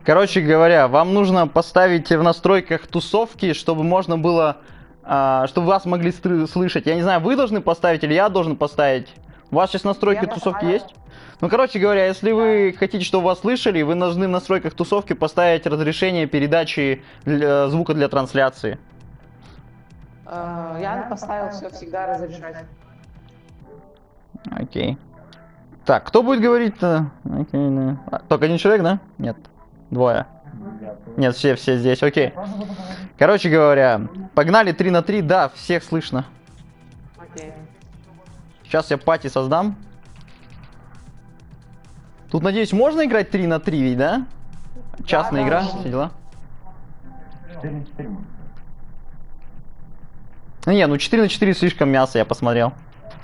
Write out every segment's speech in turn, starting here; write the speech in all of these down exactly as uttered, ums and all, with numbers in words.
Короче говоря, вам нужно поставить в настройках тусовки, чтобы можно было, а, чтобы вас могли слышать. Я не знаю, вы должны поставить или я должен поставить. У вас сейчас настройки Я тусовки поставил. есть? Ну, короче говоря, если вы хотите, чтобы вас слышали, вы должны в настройках тусовки поставить разрешение передачи для, звука для трансляции. Э, Я поставил все всегда разрешать. Окей. Так, кто будет говорить-то? Окей, да. А, только один человек, да? Нет. Двое. Нет, все, все здесь, окей. Короче говоря, погнали три на три, да, всех слышно. Окей. Сейчас я пати создам. Тут, надеюсь, можно играть три на три, ведь, да? Частная да, игра, можно. все дела. Не, ну четыре на четыре слишком мясо, я посмотрел.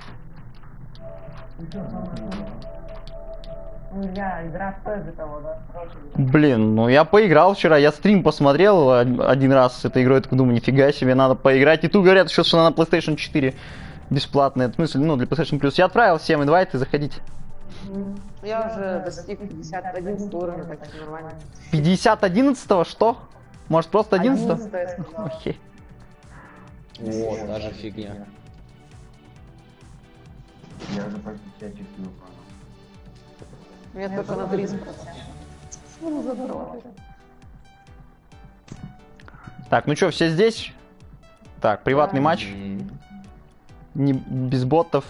Нельзя, игра стоит за того, да? Блин, ну я поиграл вчера, я стрим посмотрел один раз с этой игрой, так думаю, нифига себе, надо поиграть. И тут говорят еще, что она на PlayStation четыре бесплатная, в смысле, ну, для PlayStation Plus. Я отправил всем инвайты, заходите. Я уже достиг пятьдесят одиннадцатого уровня, так что нормально. пятьдесят одиннадцатого, что? Может, просто одиннадцатого? одиннадцатого, я сказал. Окей. Вот, даже фигня. Я уже почти себя чувствую. У меня только на тридцать процентов. Ну, забрал. Так, ну что, все здесь? Так, приватный Да. матч. Не, без ботов.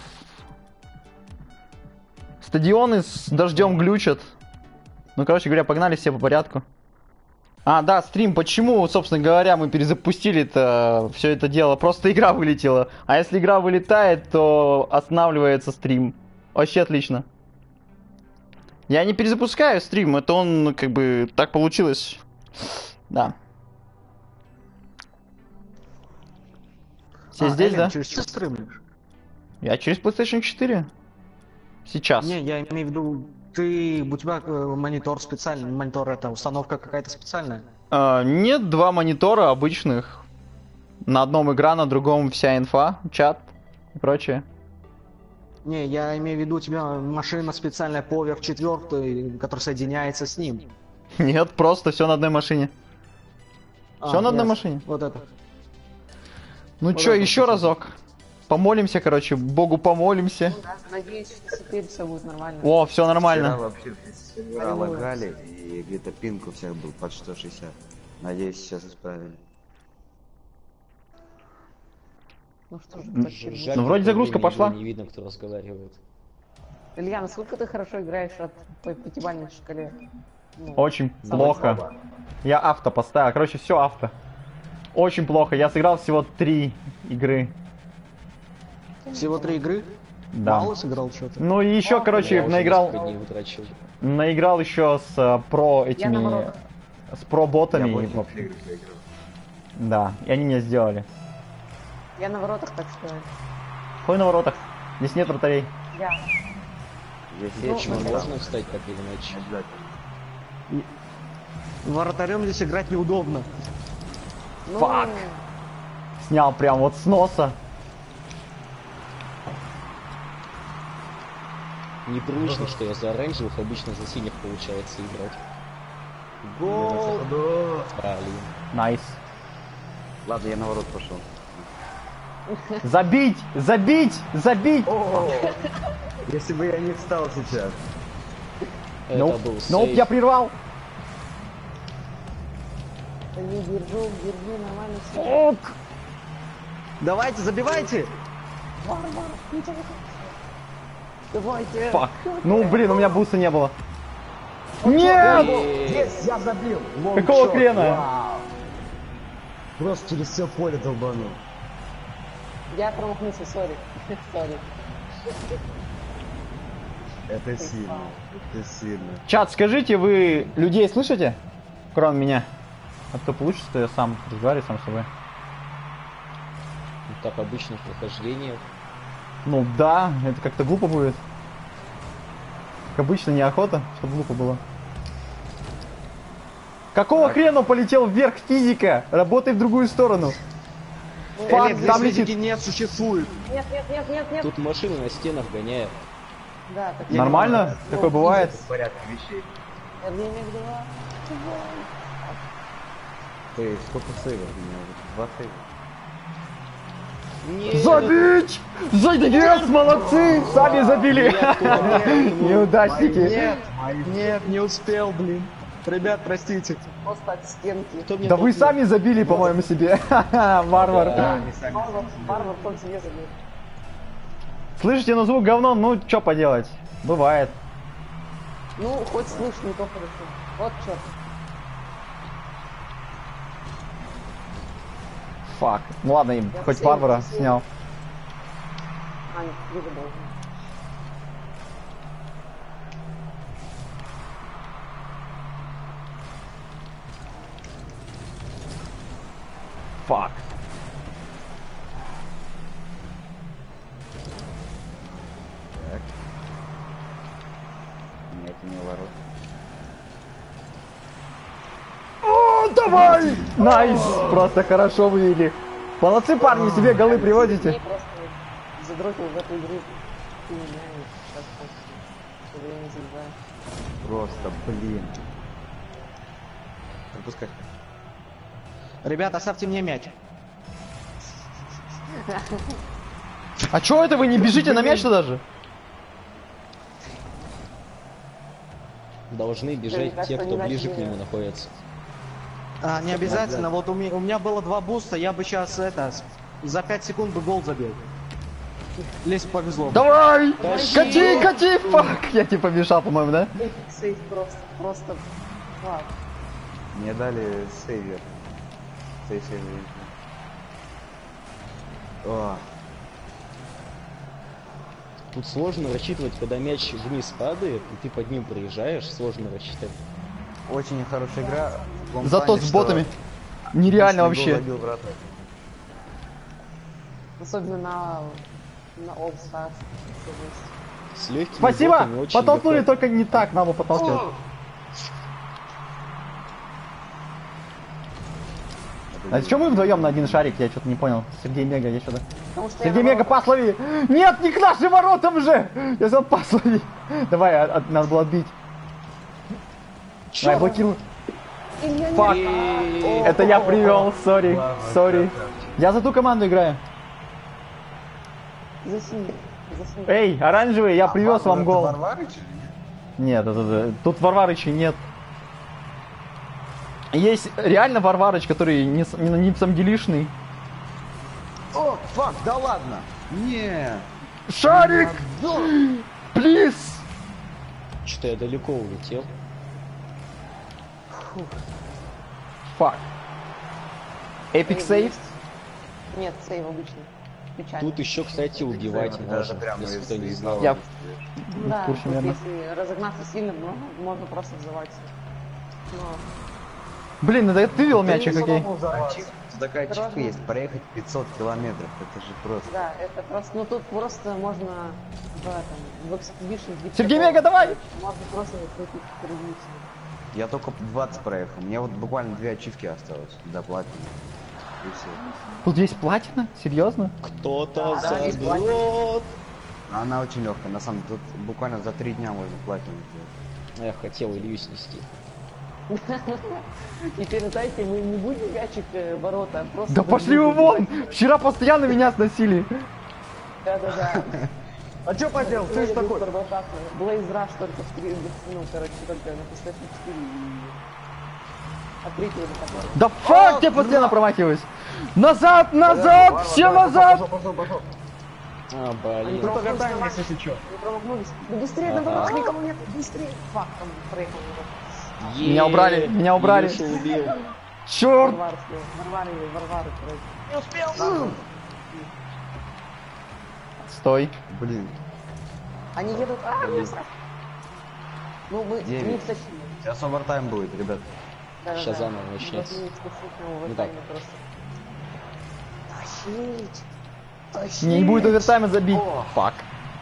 Стадионы с дождем глючат. Ну, короче говоря, погнали все по порядку. А, да, стрим. Почему, собственно говоря, мы перезапустили-то все это дело? Просто игра вылетела. А если игра вылетает, то останавливается стрим. Вообще отлично. Я не перезапускаю стрим, это он, ну, как бы, так получилось. Да. Все А, здесь, Эллен, да? через что стримишь? Я через PlayStation четыре. Сейчас. Не, я имею в виду, ты, у тебя э, монитор специальный, монитор это установка какая-то специальная? А, нет, два монитора обычных. На одном игра, на другом вся инфа, чат и прочее. Не, я имею в виду, у тебя машина специальная поверх четвертый, которая соединяется с ним. Нет, просто все на одной машине. Все А, на одной ясно. машине. Вот это. Ну Вот чё, это еще вот. разок. Помолимся, короче, Богу помолимся. Да, надеюсь, что теперь все будет нормально. О, все Вчера нормально. вообще все сервера лагали, и где-то пинг у всех был под сто шестьдесят. Надеюсь, сейчас исправили. Ну что же, М, так херня. Жаль, Ну, вроде что загрузка времени пошла. Не видно, кто разговаривает. Илья, насколько ты хорошо играешь от той пятибалльной шкале? Ну, Очень самое плохо. слабое. Я авто поставил. Короче, все авто. Очень плохо. Я сыграл всего три игры. Всего три игры? Да. Мало сыграл что-то? Ну и еще, короче, Я уже наиграл. несколько дней утрачил. Наиграл еще с э, про этими. наоборот. С про Я ботами. больше вообще игры поиграл. Да, и они меня сделали. Я на воротах, так что... Стой на воротах. Здесь нет вратарей. Я. Если Ну, Почему ну, можно встать так или иначе? обязательно. Вратарем здесь играть неудобно. Ну, Фак. Снял прям вот с носа. Непривычно, что я за оранжевых, обычно за синих получается играть. Гол! Блин. Найс. Ладно, я на ворот пошел. Забить! Забить! Забить! Если бы я не встал сейчас. Это Ноп, был ноп, сейф. я прервал. не держу, держу, нормально все. Ок. Давайте, забивайте! Давайте. Фак. Ну, блин, у меня буста не было. Нет! Есть, я забил! Какого хрена? Вау. Просто через все поле долбанул. Я промахнулся, сори. Сори. Это сильно. Это сильно. Чат, скажите, вы людей слышите? Кроме меня. А то получится, что я сам разговариваю сам с собой. Ну, так обычно в прохождениях. Ну да, это как-то глупо будет. Как обычно, неохота, чтобы глупо было. Какого Так. хрена полетел вверх физика? Работай в другую сторону. Фак, Эллен, там здесь летит. физики нет, существует. Нет, нет, нет, нет, нет. Тут машины на стенах гоняют. Да, так Нормально? Такое бывает. Порядок вещей. Время два. Ты сколько сейвов у меня уже? Два сейва. Нет. Забить! Забить! Молодцы! Сами забили! Неудачники! Нет, нет, не успел, блин. Ребят, простите. Просто от стенки. Кто мне Да вы толкнул? сами забили, по-моему, себе. Варвар. Они сами. Варвар, варвар только себе забил. Слышите, ну звук говно, ну что поделать? Бывает. Ну, хоть слышно, не то хорошо. Вот черт. Фак. Ну ладно, им Я хоть всем Варвара всем. снял. А, нет, Лиза должен. Фак. Так. Нет, не ворот. О, давай! Найс! Просто хорошо вывели. Молодцы, парни, себе голы Я приводите. просто задротил в эту игру. Ты меня сейчас просто все время забиваю. Просто, блин. Пропускай. Ребята, оставьте мне мяч. А чё это вы не бежите на мяч-то даже? Должны Мне бежать кажется, те, кто не ближе к начали. нему находится. А, не обязательно. Вот у меня, у меня было два буста, я бы сейчас это с- за пять секунд бы гол забил. Лезь повезло. Давай! Кати, кати! Фак! Я тебе помешал, по-моему, да? Эпик сейв просто, просто. Фак. Мне дали сейвер. Сейв, сейвер. О, Тут сложно рассчитывать, когда мяч вниз падает, и ты под ним проезжаешь, сложно рассчитать. очень хорошая игра. в том Зато плане, с что ботами. Нереально личный гол вообще. забил вратарь. Особенно на, на All Stars. С легкими Спасибо! ботами очень Подтолкнули, легко. только не так, надо подталкивать. А что мы вдвоем на один шарик? Я что-то не понял. Сергей Мега, я что-то. Потому что Сергей я Мега, пас лови! Нет, не к нашим воротам же! Я сказал, пас лови. Давай, а- а- надо было отбить. Давай, блокируй. Илья, Фак. И- Это я привел, сори, сори. Я за ту команду играю. За синий. За синий. Эй, оранжевый, я привез вам гол. Варварыч или нет? Нет, это, это- тут Варварыча нет. Есть реально Варварыч, который не, с- не, не самделишный. О, фак, да ладно. Не. Шарик! Плиз! Что-то я далеко улетел. Фак. Эпик сейв? Нет, сейв обычный. Печально. Тут еще, кстати, убивать Сейв, можно, это прямо если из- кто не из знал. Я Да, в курсе, тут наверное. если разогнаться сильно, много, можно просто взорваться. Но Блин, это ты вел мяч, окей? Ачивка, такая ачивка есть, проехать пятьсот километров, это же просто. да, это просто, ну тут просто можно в этом, в Expedition две Сергей такого, Мега, давай! Можно просто крутить кругницу. Я только двадцать проехал, мне вот буквально две ачивки осталось до платины. И все. Тут есть платина? Серьезно? Кто-то Да, да, есть забьет. Она очень легкая, на самом деле, тут буквально за три дня можно платину сделать. Я хотел Илью снести. И передайте, мы не будем мячик э, ворота, а просто... Да пошли вы вон! Вчера постоянно меня сносили. Да-да-да. А что поделал? Ты же такой. Блейз Раш только в три, ну, короче, только на PlayStation четыре и... Открытие или такое. Да фак, я постоянно промахиваюсь. Назад, назад, все назад! А, Они блин. Кто-то промахнулись, вертаем, если что. они промахнулись. Ну быстрее, на воротах никого нет, быстрее. Фак, там проехал. Меня убрали, меня убрали. Илюша убил. Черт! Варвар, Варвары, Варвары, короче. Не успел! Стой. Блин, Они едут... А, быстро! Ну, мы Девять. не втащили. сейчас овертайм будет, ребят. Да-да-да. Щас заново Мы начнется. должны спустить на Ну овертайме просто. Тащить! Тащить! Не будет овертайма забить. Фак.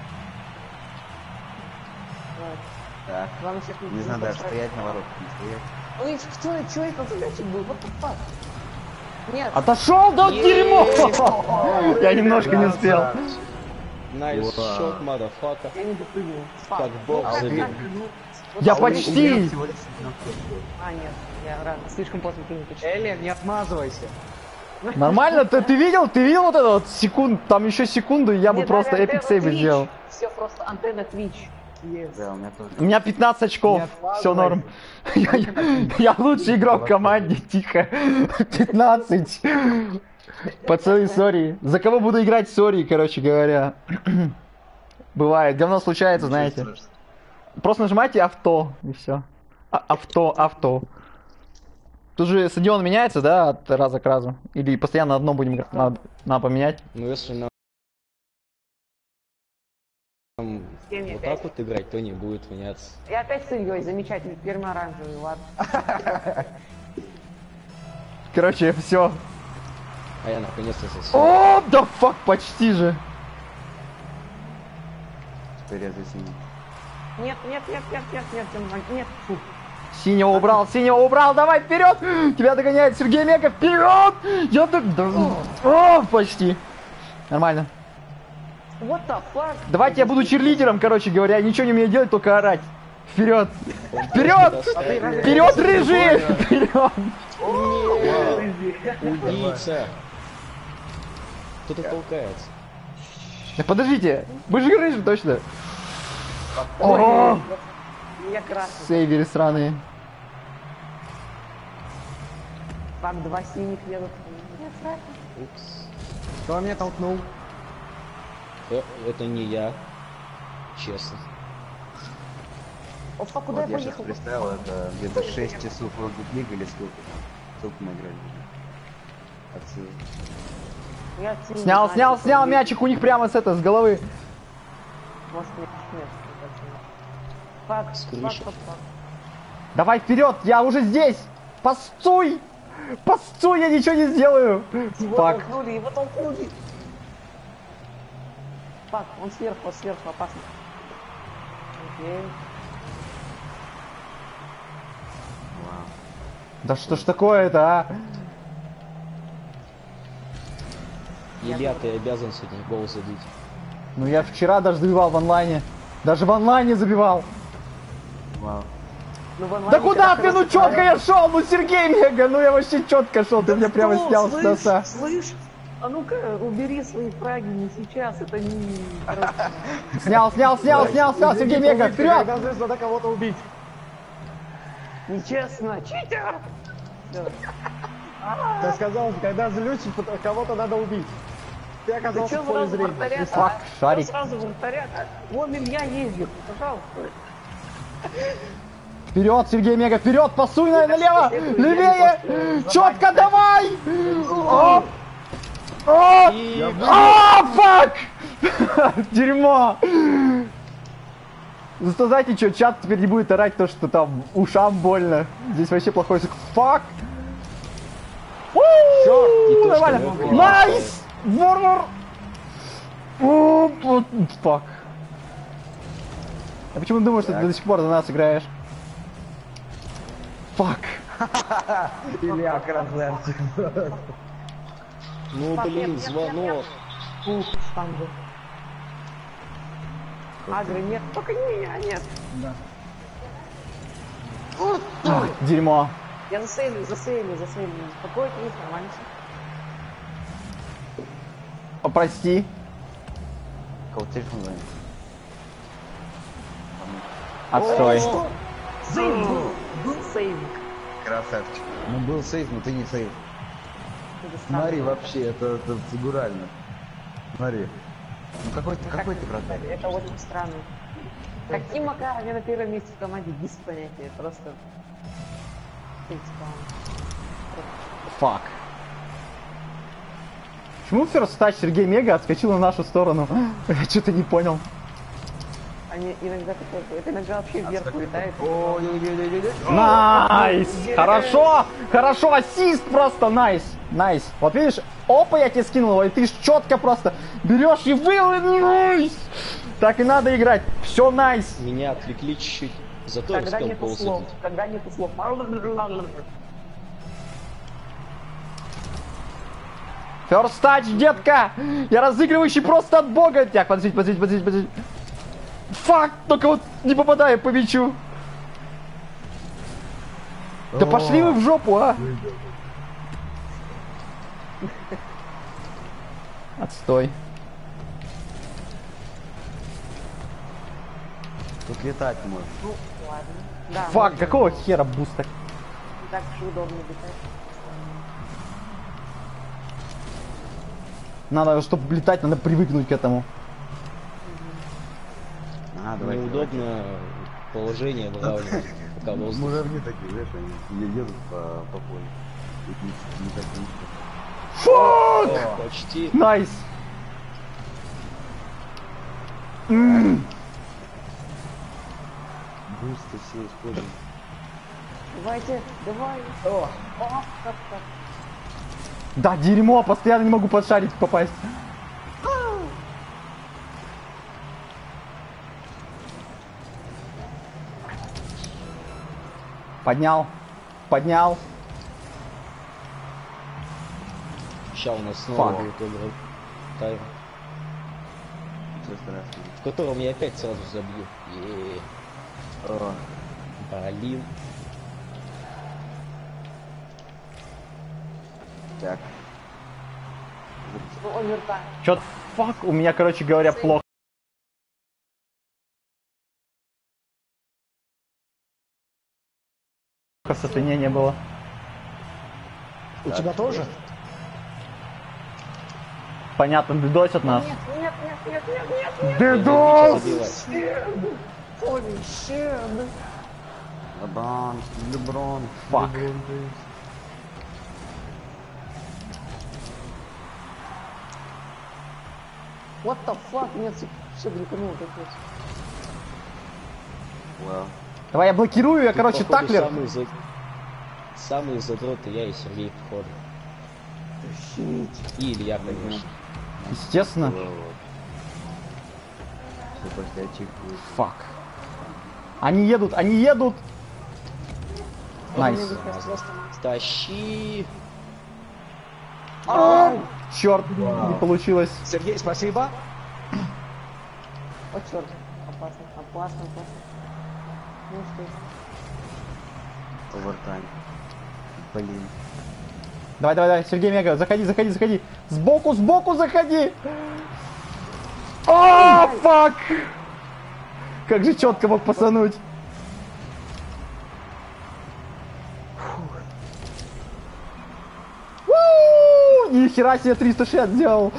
Давай. Так, Главное, сейчас не знаю даже стоять на воротах, не стоять. Ну и кто, что это за мячик был? What the fuck? Нет. Отошел, да дерьмо! Я немножко не успел. Найс Ура. шот, мадафака. Я не допрыгнул. Фак. Как бог Ну, забил. как, ну, Я А, почти! А, нет, я рано, слишком поздно ты не почти. Элли, не отмазывайся. Нормально, ты, ты видел, ты видел вот это вот секунд, там еще секунду, и я бы Мне просто дали эпик антенну сейв Twitch. сделал. Все просто антенна Twitch. Yes. Да, у меня тоже. У меня пятнадцать очков, Не все норм. Я, я- я лучший игрок в команде, тихо. пятнадцать. Пацаны, сори. За кого буду играть, сори, короче говоря. Бывает, говно случается, знаете. Просто нажимайте авто, и все. Авто, авто. Тут же стадион меняется, да, от раза к разу? Или постоянно одно будем играть? Надо, надо поменять? Ну если нам нам Семь, вот пять. так вот играть, то не будет меняться. Я опять с Ильей, замечательный, теперь мы оранжевый, ладно. Короче, все. А я наконец-то засел. О, да фак, почти же. Теперь я за синий. Нет, нет, нет, нет, нет, нет, нет, нет, фу. Синего убрал, синего убрал, давай вперед! Тебя догоняет Сергей Мега, вперед! Я так... да- О, почти. Нормально. What the fuck? Давайте я буду черлидером, короче говоря, ничего не умею делать, только орать. Вперед! Вперед! Вперед, рыжий! Вперед! Убийца! Кто-то толкается. Да подождите, вы же рыжий, точно. О, Я красный. сейверы сраные. Там два синих едут. Нет, красный. Упс. Кто меня толкнул? Э, Это не я. Честно. Опа, куда Вот я я сейчас поехал? представил, это где-то шесть часов Rocket League или сколько. Сколько мы играли уже? Отсюда. Я отсюда Снял, не снял, знаю, снял что мячик у них прямо с это, с головы. Может, нет, нет. Фак, С фак, крыши. фак, фак. Давай вперед, я уже здесь. Постой! Постой, я ничего не сделаю. Его Фак. толкнули, его толкнули. Фак, он сверху, он сверху, опасно. Окей. Вау. Да что ж такое-то, а? Илья, ты обязан сегодня гол забить. Ну я вчера даже забивал в онлайне. Даже в онлайне забивал. Вау. Ну, в онлайне, Да куда когда ты? Ну хорошо четко я шел, ну Сергей Мега, ну я вообще четко шел, ты меня прямо Что? снял с Слышь, носа. Слышь, а ну-ка, убери свои фраги, не сейчас, это не... короче, Снял, снял, снял, снял, снял, Сергей Мега, вперед! Когда здесь надо кого-то убить. Нечестно, читер! Всё. Ты сказал, когда злюсь, кого-то надо убить. Ты Ты оказался чё в поле сразу зрения. вратаря? Фак, а? шарик. Чё сразу вратаря? Вон Илья ездит, пожалуйста. Вперед, Сергей Мега, вперед, пасуй на- налево, левее, четко давай! Оп! Оп! А, фак! Дерьмо! Зато знаете что, чат теперь не будет орать то, что там ушам больно. Здесь вообще плохой звук. Фак! И то, что Нормально. мы Найс! Ворвар! Оп, вот, Фак. Я почему думаю, что ты до сих пор за нас играешь? Фак. Илья красавчик. Ну блин, звонок. Ух, штангу. Агры нет, только не меня, нет. А, дерьмо. Я засейвлю, засейвлю, засейвлю. Успокойтесь, нормально всё. О, прости. Кого телефон звонит? Отстой. Сейв был, был сейв. Красавчик. Ну был сейф, но ты не сейф. Это странно. Смотри, вообще, это, это фигурально. Смотри. Ну какой ты, какой ты, братан? Это очень странно. Каким макаром я на первом месте в команде, без понятия, просто... Фак. Почему First Touch Сергей Мега отскочил на нашу сторону? Я что-то не понял. Они иногда такое, это иногда вообще вверх улетает. Ой-ой-ой-ой-ой. Найс! Хорошо! Хорошо! Ассист просто! Найс! Найс! Вот видишь, опа, я тебе скинул его, и ты ж четко просто берешь и вы... Найс! Так и надо играть. Все найс! Меня отвлекли чуть-чуть. Зато я Когда успел нету гол слов, забить. когда нету слов. First Touch, детка! Я разыгрывающий просто от бога! Так, подождите, подождите, подождите, подождите. Фак! Только вот не попадаю по мячу. Да пошли вы в жопу, а! Отстой. Тут летать можно. Ну, ладно. Да, Фак, можно. какого хера буста? Не так уж и удобно летать. Надо, чтобы летать, надо привыкнуть к этому. А, давай. Неудобно положение выравнивать, пока воздух. Муравьи такие, знаешь, они едут по, по полю. Их не, не так низко. Фак! Почти. Найс! М. Бусты все используют. Давайте, давай. О, о, как так. Да, дерьмо, постоянно не могу под шарик попасть. Поднял. Поднял. Сейчас у нас снова Фак. будет играть тайм, Все страшно. в котором я опять сразу забью. Е-е-е. О, Блин. так. Ну, овертайм. Чё-то фак, у меня, короче говоря, плохо. Состояние было. У тебя тоже? Понятно, дедосят нас. Нет, нет, нет, нет, нет, нет, нет. Дедос! Забивать. Holy shit. Леброн, Леброн. Фак. Леброн Джеймс. What the fuck? Нет, все глюканул капец. Вау. Давай я блокирую, я, Тут, короче, походу, таклер. Самые, за... самые задроты я и Сергей, походу. И Илья, конечно. Естественно. Все после ачивки. Фак. Они едут, они едут. Найс. Тащи. Черт, не получилось. Сергей, спасибо. О, черт. Опасно, опасно, опасно. Ну что? Овертайм. Блин. Давай, давай, давай, Сергей Мега, заходи, заходи, заходи. Сбоку, сбоку заходи. О, фак! Как же четко мог пасануть. У, ни хера себе триста шестьдесят сделал.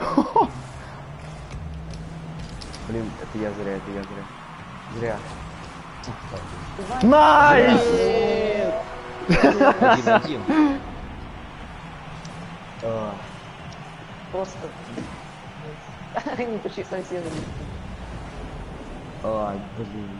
Блин, это я зря, это я зря. Зря. Найс! Один-один. А, Просто. Они почти соседи. а, блин.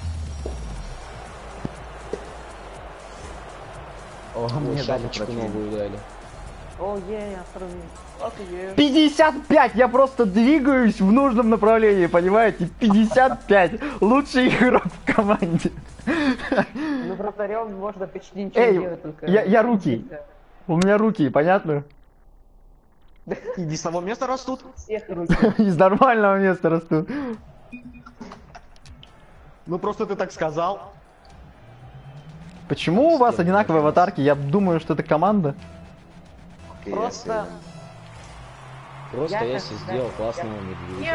О, О, мне дали шапочку противник. новую дали. О, е, я сравнил. Ох, е. пятьдесят пять! Я просто двигаюсь в нужном направлении, понимаете? пятьдесят пять! Лучший игрок в команде. Ну, вратарем можно почти ничего Эй, не делать, только... я, я руки. У меня руки, понятно? Иди с того места растут. Всех руки. Из нормального места растут. Ну просто ты так сказал. Почему у вас одинаковые аватарки? Я думаю, что это команда. Окей, я Просто... съездил. Просто Я я как себе всегда- сделал классного медведя. Нет!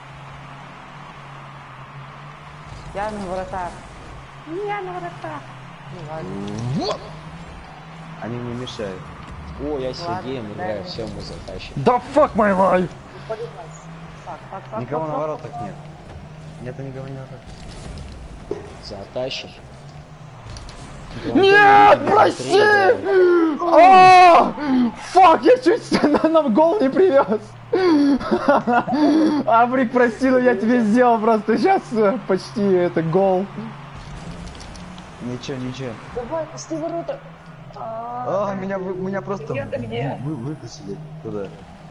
Я на вратарь. Я на вратарь. Ну ладно. Они мне мешают. О, я с Ладно, Сергеем дай играю, мне. все, мы затащим. Да fuck my life! Фак, фак, фак, Никого фак, на фак. воротах нет. Нету никого на воротах. Затащим. Нет, прости! О, фак, я чуть на нам гол не привез. Абрик, прости, но я тебе сделал просто сейчас почти это гол. Ничего, ничего. Давай, пусти ворота. А, меня, вы- меня просто Где-то где? вы, вытащили туда.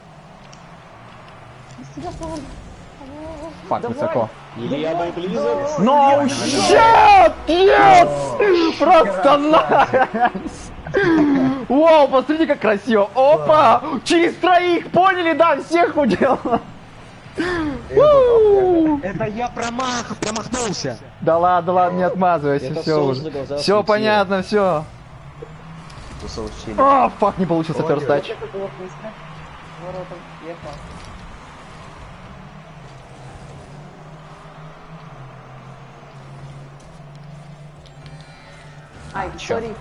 Пусти на фон. Фак, Давай. высоко. Илья Байблизер. No shit! Yes! Просто найс! Вау, посмотрите, как красиво! Опа! Через троих, поняли, да, всех удел! Это я промах, промахнулся. Да ладно, ладно, не отмазывайся, Это все соус уже. на глаза Все светил. понятно, все. Кусок чили. А, фак, не получился Ой, ферст тач. Это было быстро. Воротом ехал. Ай, сори.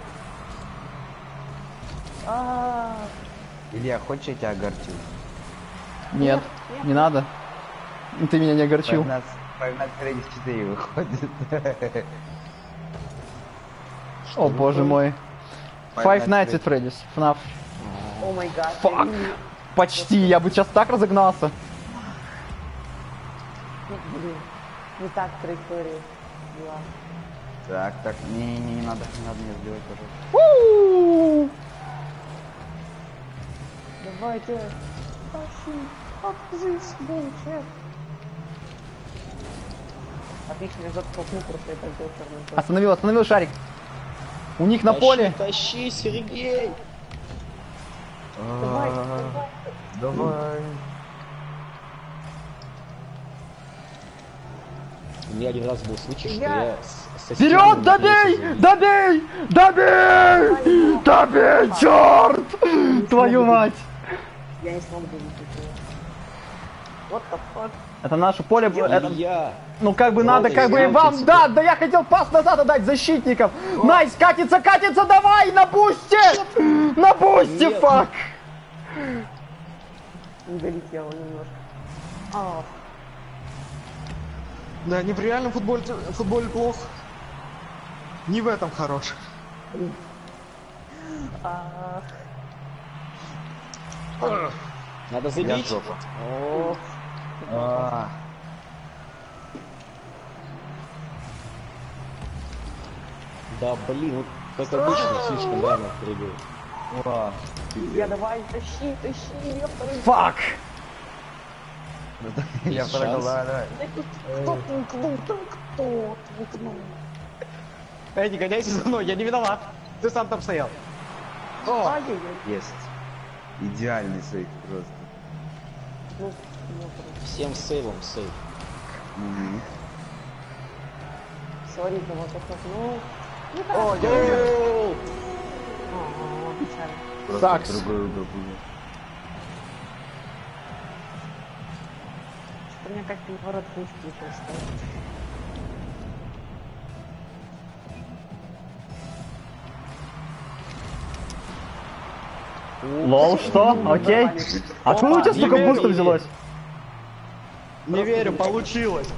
А, Илья, хочешь я тебя огорчу? Нет, не надо. Ты меня не огорчил. Five Nights at Freddy's четыре выходит. О боже мой. Five Nights at Freddy's, эф эф. о май гад. Фак. Почти, я бы сейчас так разогнался. Блин, не так траектория была. Так, так, не, не, не надо, не надо мне сбивать, пожалуйста. У-у-у. Давайте. Пошли. Как здесь будет? Отлично, я затолкнул, просто я так делал черным. Остановил, остановил шарик. У них на Тащи, поле. Тащи, Сергей! Давай, А, Давай. У меня один раз был случай, что Я- я с- со Вперед, стены добей! наткнулся. Добей! Добей! Добей, черт! Твою мать! Я не смог добить этого. What the fuck? Это наше поле. Это, Илья! ну как бы Вот надо, и как бы и сделайте вам, себе. да, да я хотел пас назад отдать защитникам. Найс, катится, катится, давай, на бусте! На бусте, Нет. фак! Не долетело немножко. А, Да, не в реальном футболе, футболе плохо. Не в этом хорош. а, Надо Я забить. жопа. О, А, да блин, вот как обычно, слишком рано прыгаю. ура. я давай, тащи, тащи, я второй. Фак! Я Есть прыгал, шанс. давай, давай. Кто толкнул, там кто толкнул? Эй, не гоняйся за мной, я не виноват. Ты сам там стоял. Ай-яй-яй. Есть. Идеальный сейф просто. Ну, ну, короче, Всем сейвом сейв. Мгм. сори, кого толкнул. Ну, О, так. я... Ага, печально. Просто Сакс. другой угол был. Что-то у меня как-то ворот не включился. Лол, что? Окей. Откуда у тебя столько не бустов верю. взялось? Не верю, получилось.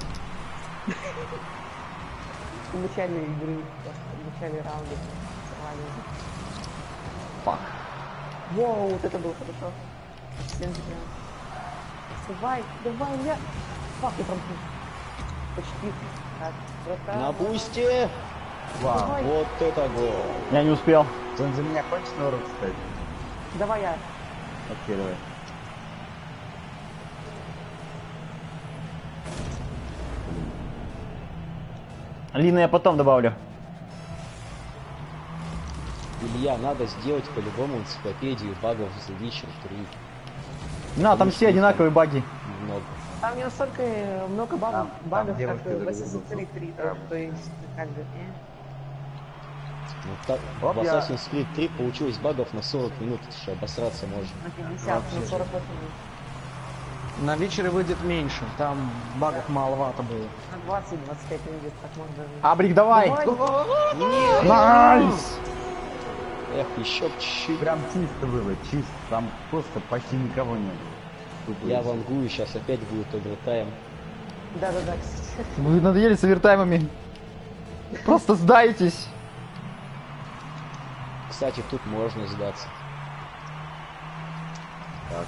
В начале игры, просто в начале раунда. Сорвали. Фак. Воу, вот это было хорошо. Всем прям. Давай, давай, я. Фак, я промахнул. Почти. Так, братан. На бусте! Вау. Давай, Вот это гол! Я не успел. Он за меня хочет на урок, кстати? давай я. Окей, давай. Лина я потом добавлю. Илья, надо сделать по-любому энциклопедию багов за вечер три. На, там все одинаковые баги. Много. Там не настолько э, много багов, Там- там багов как девушка в друг Assassin's другу Creed три, прям. то есть, как бы, э. Ну, так, Оп, в я- Assassin's Creed три получилось багов на сорок минут, это же обосраться можно. На пятьдесят, на сорок восемь минут. На вечере выйдет меньше, там багов маловато было. На двадцать двадцать пять минут, так можно даже. Абрик, давай! Давай. Найс! Эх, еще б чуть-чуть. Прям чисто было, чисто. Там просто почти никого не было. Тупо Я и всё. вангую, сейчас опять будет овертайм. Да-да-да, кстати. Вы надоели с овертаймами. Просто сдайтесь. Кстати, тут можно сдаться. Так.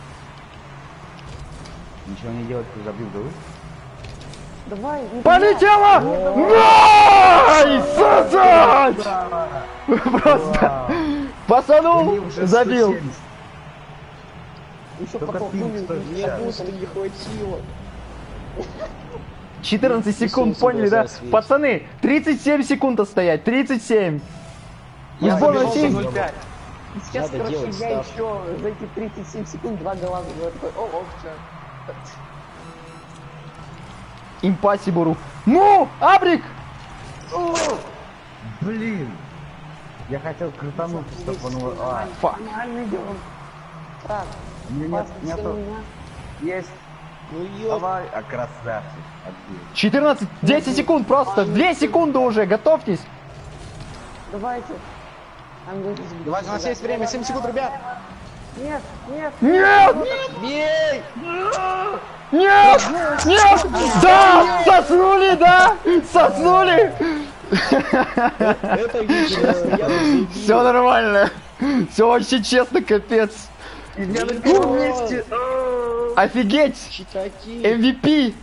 Ничего не делать, ты забил голы? Давай, не Полетела! Найс! Сосать! Просто пасанул, забил. Еще Только потолкнули, пинг сто и пятьдесят. работали, не хватило. четырнадцать секунд, Солнце поняли, да? глаза светит. Пацаны, тридцать семь секунд отстоять, тридцать семь. И Я сборная забежал России... за ноль пять. И сейчас, Надо короче, делать я ставки. еще за эти тридцать семь секунд два гола забил. Я такой, о, о, всё. Impossible. Ну, Абрик! Блин! Я хотел крутануть, чтобы он... А, Фак. Нормально идем. Так, у меня нет, пас нету... меня. Есть. Ну ёп. Давай, а красавчик. Отбил. четырнадцать, десять секунд просто. две секунды уже, готовьтесь. Давайте. I'm going to be- Давайте, у нас есть время, семь секунд, ребят. Нет, нет. Нет! Бей! Нет! Нет! Да! Соснули, да! Соснули! Это нечестно, я бы заебил. Все нормально. Все вообще честно, капец. Я на первом месте. Офигеть! Читаки. эм ви пи!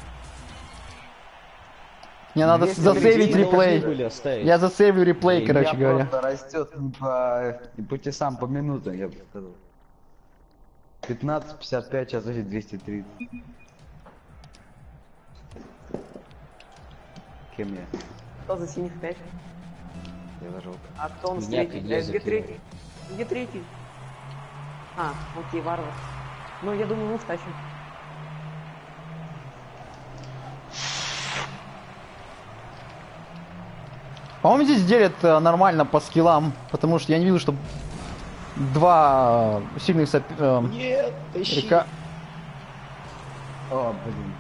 Мне надо двести засейвить Должны были реплей. оставить. Я засейвлю реплей, У короче меня говоря. просто растет не по, не по часам, по минутам, я бы сказал. пятнадцать пятьдесят пять, сейчас значит двести тридцать. Кем я? Кто за синих пять? Я за желтый. А кто он с Меня третий? я Э, Где закинул. третий? Где третий? А, окей, варвар. Ну, я думаю, мы втащим. По-моему, здесь делят э, нормально по скиллам, потому что я не видел, что два э, сильных соп... э, Нет, тащи. река- О, блин.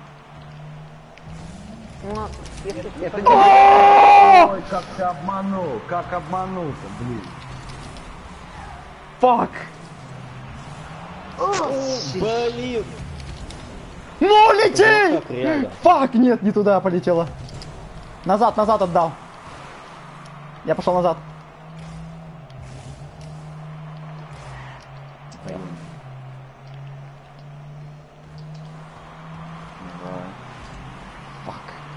Ну, если Это это О! Ой, как ты обманул, как обманул-то, блин. Фак! Блин. Ну, Вот лети! так реально. Фак! Нет, не туда полетела. Назад, назад отдал. Я пошел назад. Блин. Давай. Фак.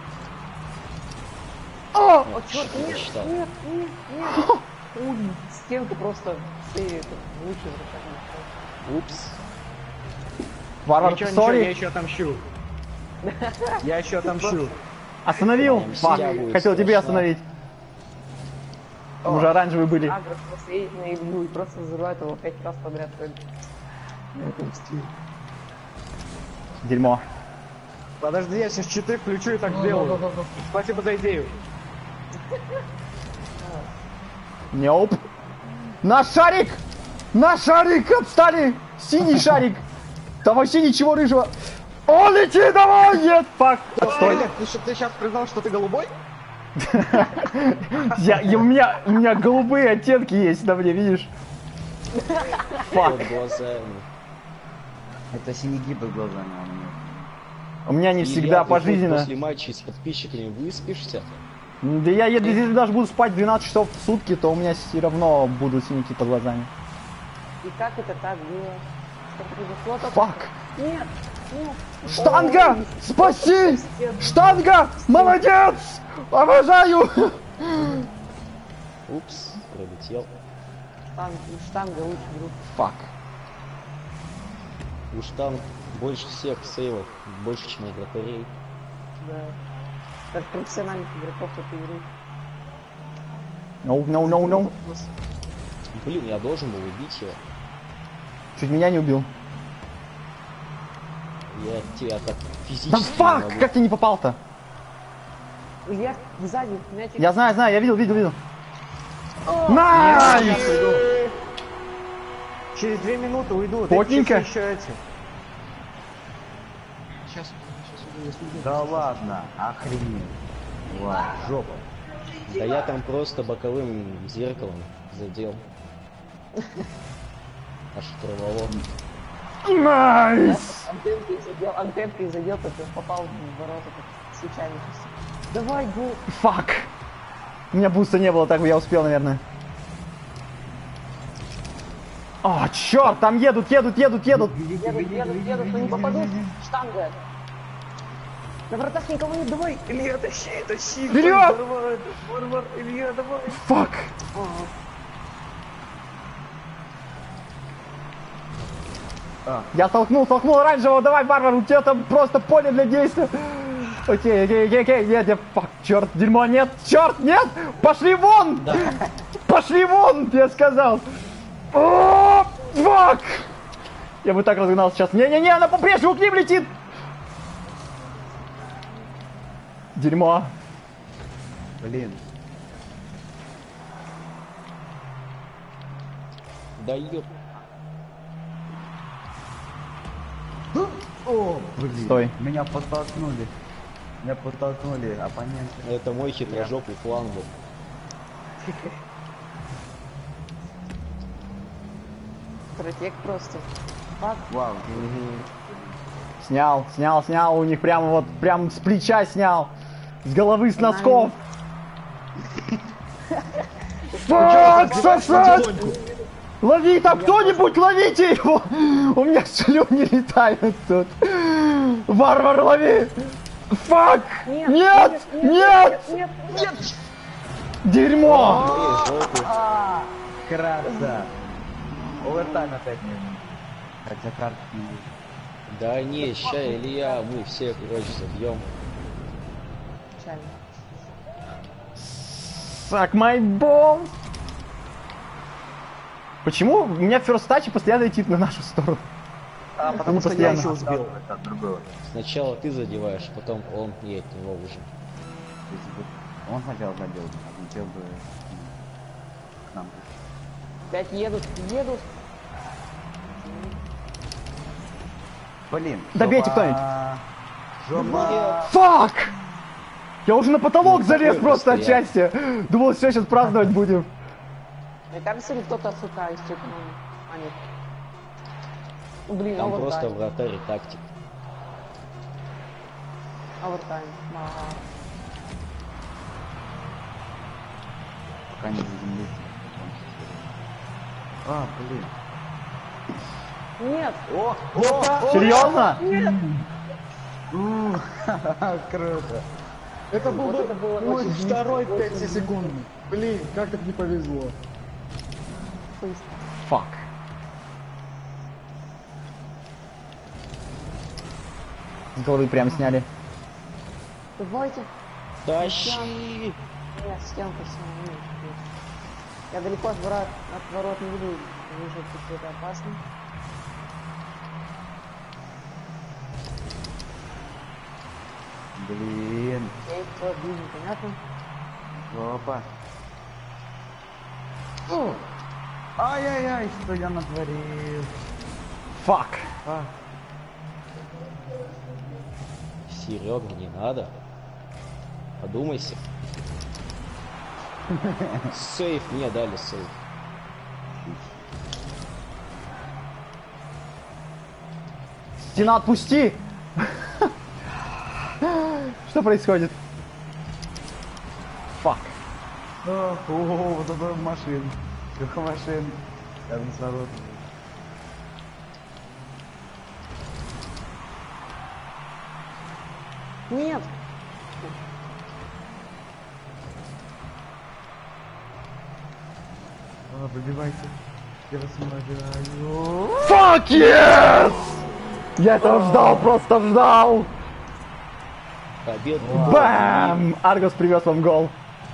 О! О, чёрт, нет, Прочитал. нет, нет, нет. Ой, стенка просто... Ты это, лучше врача. Упс. Варвар, Ничего, ничего, сори. я еще отомщу. Я еще отомщу. Остановил? Прям Фак. себя будет Хотел тебе страшно. остановить. Там уже оранжевые были. Агро просто едет на Илью и просто взрывает его пять раз подряд. Дерьмо. Подожди, я сейчас читы включу и так сделаю. Спасибо за идею. Неоп. Наш шарик! Наш шарик! Отстали! Синий шарик! Там вообще ничего рыжего. О, лети, давай! Нет, фак! Стой! Олег, ты, щ- ты сейчас признал, что ты голубой? Я, и у меня, у меня голубые оттенки есть на мне, видишь? Фак. Под глазами. Это синяки под глазами, а у меня. У меня не Илья, всегда ты хоть пожизненно. После матчей с подписчиками выспишься? Да я, если если даже буду спать двенадцать часов в сутки, то у меня все равно будут синяки под глазами. И как это так было? Что произошло так? Фак! Нет, нет. Штанга! Ой, Спаси! стен- Штанга! Молодец! Обожаю! Упс, пролетел. Штанга, штанга лучше друг. Фак. Уж там больше всех сейвов, больше, чем у вратарей. Да. Как профессиональных игроков этой игры. No, no, no, no. Блин, я должен был убить его. Чуть меня не убил. Я тебя так физически Да не фак! могу. Как ты не попал-то? Илья, сзади, мячик. Я знаю, знаю, я видел, видел, видел. Найс! Через две минуты уйду. Плотненько. Еще эти. Сейчас. Да ладно, охренеть. Ладно, жопа. Да я там просто боковым зеркалом задел. Аж оторвало. Найс! Антенкой задел, антенкой задел, так и попал в ворота так, случайно. Давай, гол. Фак! У меня буста не было, так бы я успел, наверное. О, черт, там едут, едут, едут, едут. Едут, едут, едут, но не попадут. Штанга. На вратах никого нет, давай. Илья, тащи, тащи. Вперед! Варвар, варвар, Илья, давай. Фак! Я толкнул, толкнул оранжевого, давай, Варвар, у тебя там просто поле для действия. Окей, окей, окей, окей, нет, нет, фак, черт, дерьмо, нет, черт, нет, пошли вон! Пошли вон, я сказал. О, фак! Я бы так разогнал сейчас. Не-не-не, она по-прежнему к ним летит. Дерьмо. Блин. Да ёп. О, блин. Стой. Меня подтолкнули. Меня подтолкнули оппоненты. Это мой хитрожопый план был. Стратег просто. Фак. Вау. Снял, снял, снял. У них прямо вот, прям с плеча снял. С головы, с носков. Фак, сосать! Лови там кто-нибудь, ловите его! У меня слюни летают тут. Варвар, лови! Фак! Нет, Нет! Нет! Нет! Нет! Дерьмо! Эй, жопу. Краса. Овертайм опять не было. Хотя карт не будет. Да не, ща Илья, мы всех, короче, забьем. Печально. Suck my balls! Почему у меня в first touch постоянно летит на нашу сторону? А, Они потому что я постоянно. еще успел. Это другого. Сначала ты задеваешь, потом он и от него уже. Если бы он сначала забил, отлетел бы м, к нам. Опять едут, едут. Блин. Добейте жопа. кто-нибудь. Жопа. Фак! Я уже на потолок Ну, залез такое просто от постоянно. счастья. Думал, все, сейчас праздновать будем. Мне кажется, или кто-то АФК из тех, а нет. Блин, Там просто овертайм. вратарь и тактик. Овертайм. Ага. Пока не заземлится. А, блин. Нет! О, о, Серьезно? о, круто. Это был Вот бы это было мой очень второй близко, очень пятисекундный. Блин, как так не повезло. Быстро. Фак. С головы прям сняли. Давайте. Тащи! Нет, стенка все. Нет, нет. Я далеко от ворот, от ворот не буду. Вижу, тут это опасно. Блин. Окей, все, блин, понятно. Жопа. О! Ай-яй-яй, что я натворил. Фак. А, Серега, не надо. Подумайся. Сейф, мне дали сейф. Стена, отпусти! Что происходит? Фак. о, о, вот это машин. Сколько машин. Рядом с воротами. Нет! А, пробивайте. Я вас умоляю. Fuck yes! Я этого ждал, просто ждал! Победу. Бам! Аргос привез вам гол.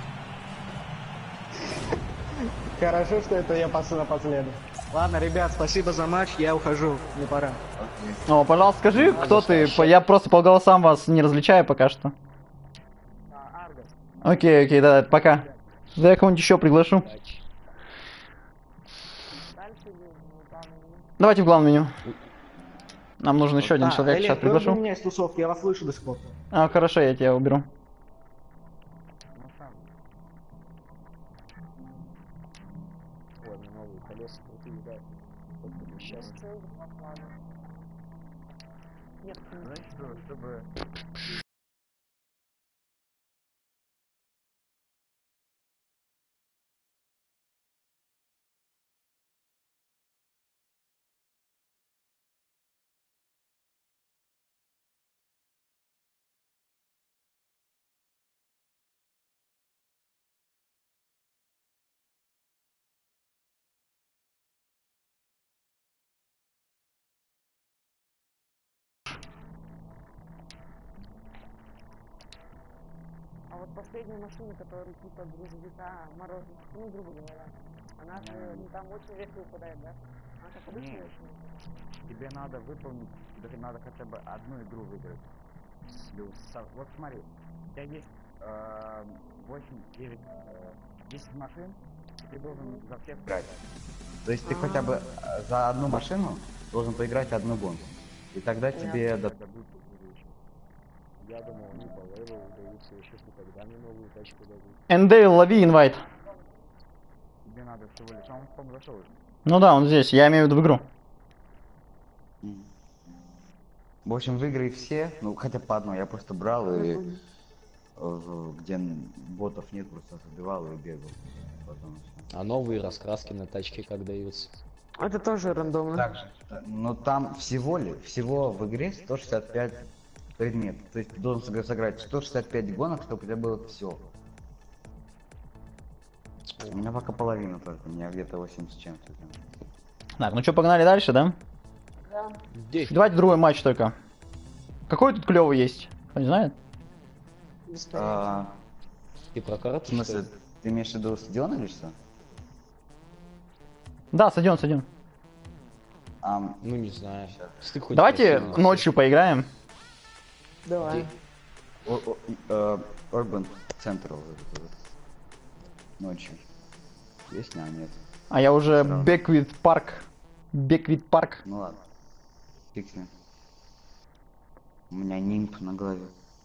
Хорошо, что это я пасу напоследок. Ладно, ребят, спасибо за матч, я ухожу, мне пора. О, пожалуйста, скажи, кто ты? По- Я просто по голосам вас не различаю пока что. Окей, окей, да, пока. Да я кого-нибудь еще приглашу. Удачи. Дальше или ну, там, Давайте в главное меню. Нам нужен еще один А, человек, Элен, сейчас вы у приглашу. меня из тусовки, я вас слышу до сих пор. А, хорошо, я тебя уберу. Ой, мне новые колеса крутые, да. Только сейчас. нет, Знаешь что, чтобы... А вот последняя машина, которая типа грузовика мороженого, ну, грубо говоря, она же ну, там очень редко выпадает, да? Она как обычная Нет. машина. Тебе надо выполнить, даже надо хотя бы одну игру выиграть. Плюс, со- вот смотри, У тебя есть э, восемь, девять, десять машин, ты должен за всех играть. То есть ты хотя бы э, за одну машину должен поиграть одну гонку. И тогда тебе дадут. Я думал, они по левелу даются, еще что тогда мне новую тачку дадут. Эндейл, лови инвайт. Тебе надо всего лишь, а он по-моему зашел уже. Ну да, он здесь, я имею в виду в игру. В общем, выиграй все, ну хотя по одной. Я просто брал и э, где ботов нет, просто забивал и бегал. Потом всё. А новые раскраски на тачке как даются? Это тоже рандомно. Так же. Но там всего ли, всего в игре сто шестьдесят пять предметов. То есть ты должен сыгра- сыграть сто шестьдесят пять гонок, чтобы у тебя было все. У меня пока половина только, у меня где-то восемьдесят с чем-то. Так, ну что, погнали дальше, да? Здесь. Давайте другой матч только. Какой тут клевый есть? Кто не знает? Без понятия. А, Ты про в карту, что смысле, ли? ты имеешь в виду стадион или что? Да, сойдем, сойдем. А, Ну не знаю. Если ты хоть Давайте красивый. ночью поиграем. Давай. о- о- и, э, Urban Central вот это вот. Ночью. Есть? А, нет. А я уже Сразу. Беквит Парк. Беквит Парк. Ну ладно. Фиг с ним. У меня нимб на голове.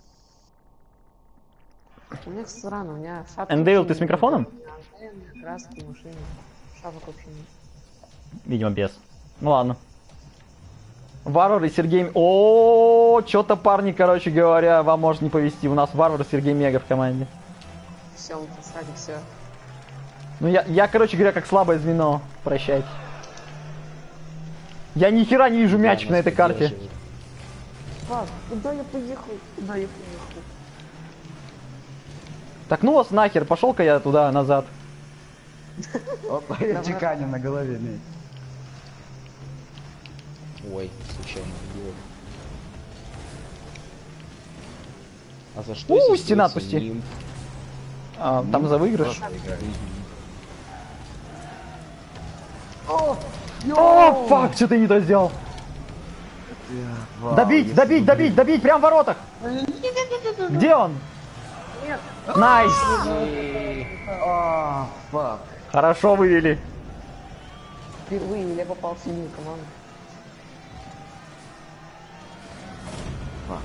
У меня странно, у меня шапка. Эндейл, ты с микрофоном? Краски, машины. Шапок вообще нет. Видимо, без. Ну ладно. Варвар и Сергей... О, что-то, парни, короче говоря, вам может не повезти. У нас Варвар и Сергей Мега в команде. Все, мы сзади, все. Ну я, я, короче говоря, как слабое звено. Прощайте. Я ни хера не вижу Да, мячик нас на этой карте. поддерживают. Пап, куда я поехал? Куда я поехал? Так ну вас нахер, пошел-ка я туда, назад. Опа, я чеканю на голове, меч. Ой, случайно убил. А за что У, здесь стена дается отпусти. нимб? А, там за выигрыш. О, фак, что ты не то сделал? Добить, добить, добить, добить, прям в воротах. Где он? Найс. А, фак. Хорошо вывели. Впервые я попал в сильную команду. Фак.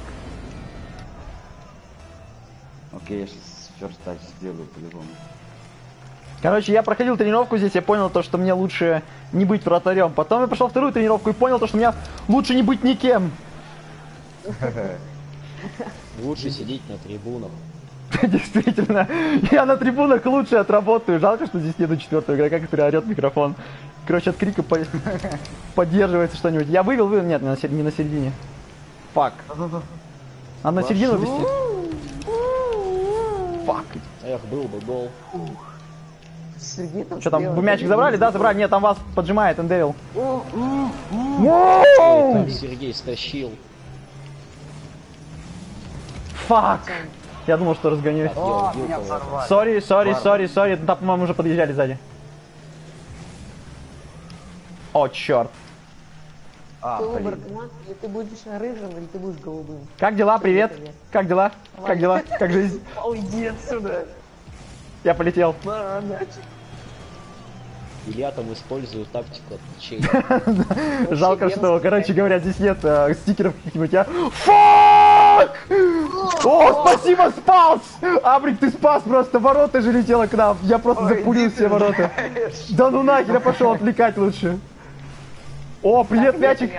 Окей, я сейчас ферстач сделаю по-любому. Короче, я проходил тренировку здесь, я понял то, что мне лучше не быть вратарем. Потом я пошел вторую тренировку и понял то, что мне лучше не быть никем. Лучше сидеть на трибунах. Действительно, я на трибунах лучше отработаю. Жалко, что здесь нету четвертого игрока, который орет в микрофон. Короче, от крика по- поддерживается что-нибудь. Я вывел, вывел, нет, не на, сер- не на середине. Фак. А на середину вести. Фак. Эх, был бы гол. Сергей там Что там, сделал. вы мячик забрали? Да, забрали? Нет, там вас поджимает Эндевил. Там Сергей стащил. Фак. Я думал, что разгонюсь. Я убил меня кого-то. взорвали. Сори, сори, сори, сори. Там, по-моему, уже подъезжали сзади. О, черт. А, Ты выбор блин. команд, или ты будешь рыжим, или ты будешь голубым. Как дела? Привет. Как дела? Как дела? Как жизнь? Уйди отсюда. Я полетел. На, мяч. Илья там использует тактику отключения. Жалко, что, короче говоря, здесь нет э, стикеров каких-нибудь, а... Фак! О, спасибо, спас! Абрик, ты спас просто, ворота же летело к нам. Я просто запулил все ворота. Да ну нахер, я пошел отвлекать лучше. О, привет, мячик.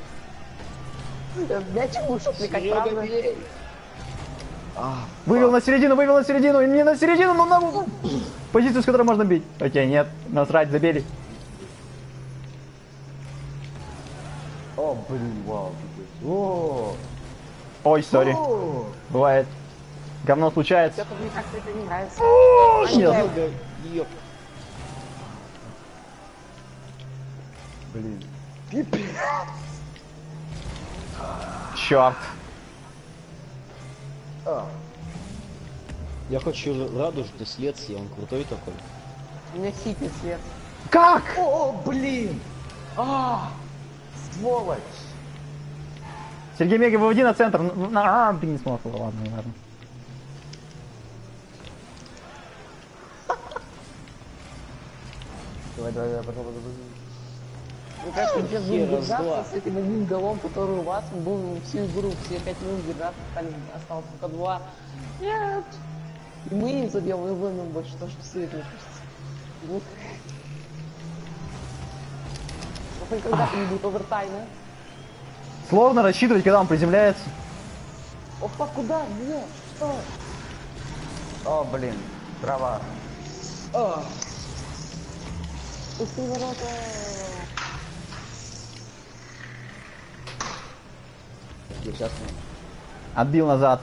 Мячик будешь отвлекать, правда? Вывел на середину, вывел на середину, и не на середину, но на позицию, с которой можно бить. Окей, нет, насрать, забили. О, блин, вау. О, Ой, сори. Бывает. Говно случается. Что-то мне как-то это не нравится. Нет. Ёп. блин. Черт. Я хочу радужный след съел, он крутой такой. У меня синий свет. Как? О, блин! А, сволочь! Сергей Мега, выводи на центр. Ну, на- А, ты не смог, ладно, ладно. Давай, давай, давай, пошел, пошел, пошел. Мне кажется, сейчас будем Хера держаться зла. с этим одним голом, который у вас. Мы будем всю игру, все пять минут держаться, остались, осталось только два. Нет! И мы не забьем, мы вымем больше, то, что все это, мне кажется. Вот. Ну, хоть когда-нибудь овертайма. Сложно рассчитывать, когда он приземляется. Опа, куда? Нет, что? О, блин, трава. Пусти ворота! Сейчас Отбил назад.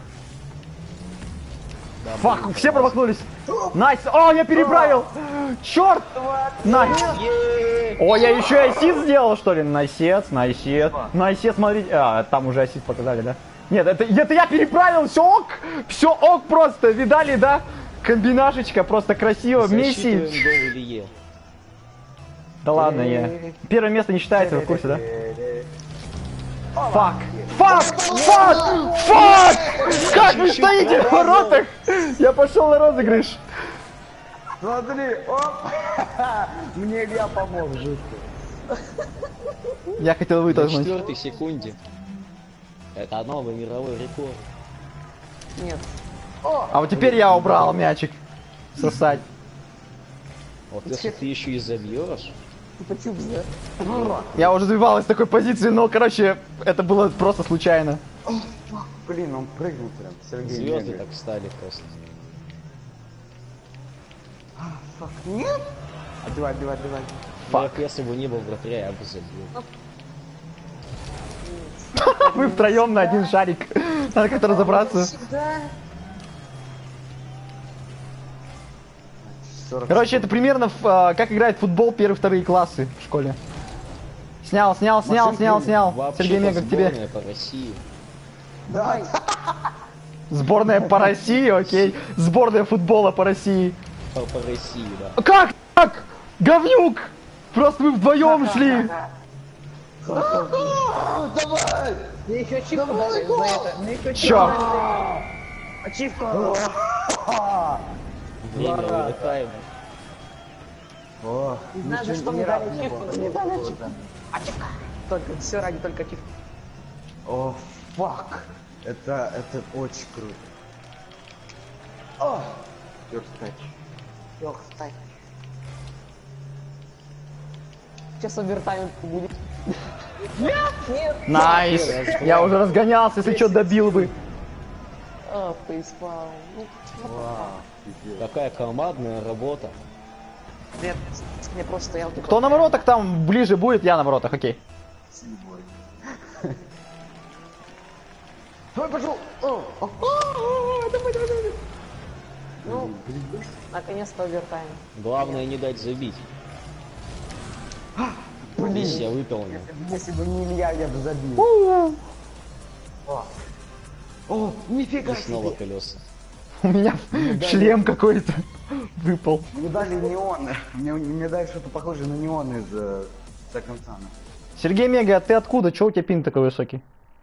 Фак, все промахнулись. Найс. О, я переправил. Черт. Найс. О, я еще и ассист сделал, что ли? Найсец, найсец. Найсец, смотрите. А, там уже ассист показали, да? Нет, это, это я переправил, все ок. Все ок просто, видали, да? Комбинашечка, просто красиво. Месси. Засчитываем гол или е. Да ладно, я. Первое место не считается, вы в курсе, да? Фак! Фак! Фак! Фак! Как вы стоите в воротах? Я пошел на розыгрыш. Смотри, оп! Мне Илья помог, жутко. Я хотел На вытолкнуть. четвертой секунде. Это новый мировой рекорд. Нет. А вот теперь я убрал мячик. Сосать. Вот если ты еще и забьешь. Типа чупс, да? Я уже забивал из такой позиции, но, короче, это было просто случайно. Блин, он прыгнул прям. Сергей Звезды Мегер. так стали просто. Нет? Отбивай, отбивай, отбивай. Фак. Если бы не был вратаря, я бы забил. Вы втроем на один шарик. Надо как-то разобраться. Всегда. сорок Короче, это примерно а, как играет в футбол первые вторые классы в школе. Снял, снял, снял, снял, снял. Сергей Вообще-то Мега, к тебе. сборная по России. Давай. Сборная по России, окей. Сборная футбола по России. По, по России, да. Как так? Говнюк! Просто вы вдвоем шли. Мне еще ачивку дали за это. Мне еще ачивку Чё? дали. Ачивка. Время улетаем. О, Не знаю, за что мне дали ачивку, но мне дали ачивку. Ачивка. Только, все ради только ачивки. о, фак. Это, это очень круто. О, верстать. Ох, стай. Сейчас овертайм будет. Нет, нет. Найс. Я уже разгонялся, если что, добил бы. А, фейспал. Ну, Вау, пиздец. Какая командная работа. нет, я просто стоял. типа, Кто на воротах там ближе будет, я на воротах, окей. Давай, пошел! О, о, Ну, наконец-то овертайм. Главное не дать забить. Миссия выполнена. если бы не Илья, я бы забил. О, нифига И снова себе. колеса. У меня шлем какой-то выпал. Мне дали неоны. Мне, мне дали что-то похожее на неон из э, Second Sun. Сергей Мега, а ты откуда? Чего у тебя пин такой высокий?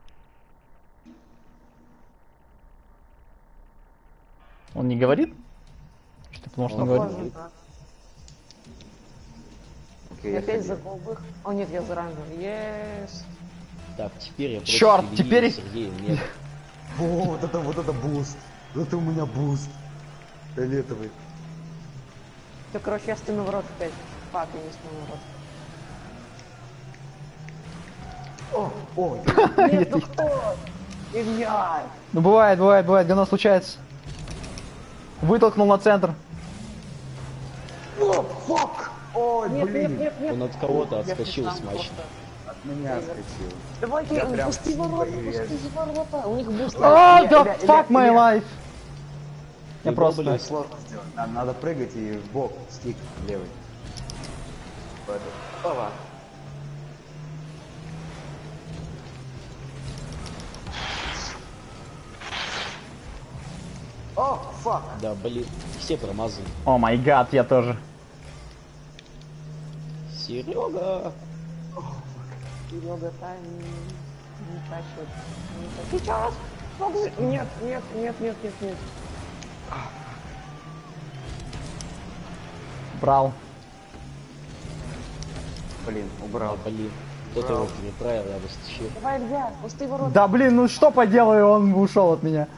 Он не говорит? Что, потому что он говорит? Похоже, да. Окей, Я я опять за ходил. голубых. О нет, я за оранжевый. Yes. Так, теперь я против Чёрт, Ильи теперь- и Сергея Мега. О, вот это, вот это буст. Вот это у меня буст. Фиолетовый. Все, короче, я стою на ворот опять. Фак, я не стою на ворот. О, о, Нет, ну кто? Илья! Ну бывает, бывает, бывает, говно случается. Вытолкнул на центр. о, фак! Ой, Нет, нет, блин, нет, нет. Он от кого-то Я отскочил сам смачно. просто. от меня скочил. Давайте, Я прям пусти ворота, боюсь. пусти ворота. У них буст. А, Илья, да Илья, fuck Илья, my Илья. life. Я Ты просто... долбанный. Сложно сделать. Надо, надо прыгать и в бок, стик левый. Вот. Опа. О, фак! Да, блин, все промазали. О май гад, я тоже. Серега! Серега там не тащит. Не тащит. Сейчас! Фокс! Нет, нет, нет, нет, нет, нет. Брал. Блин, убрал. А, блин. Кто-то его переправил, я бы стащил. Давай, Илья, пустые ворота. Да блин, ну что поделаю, он ушел от меня.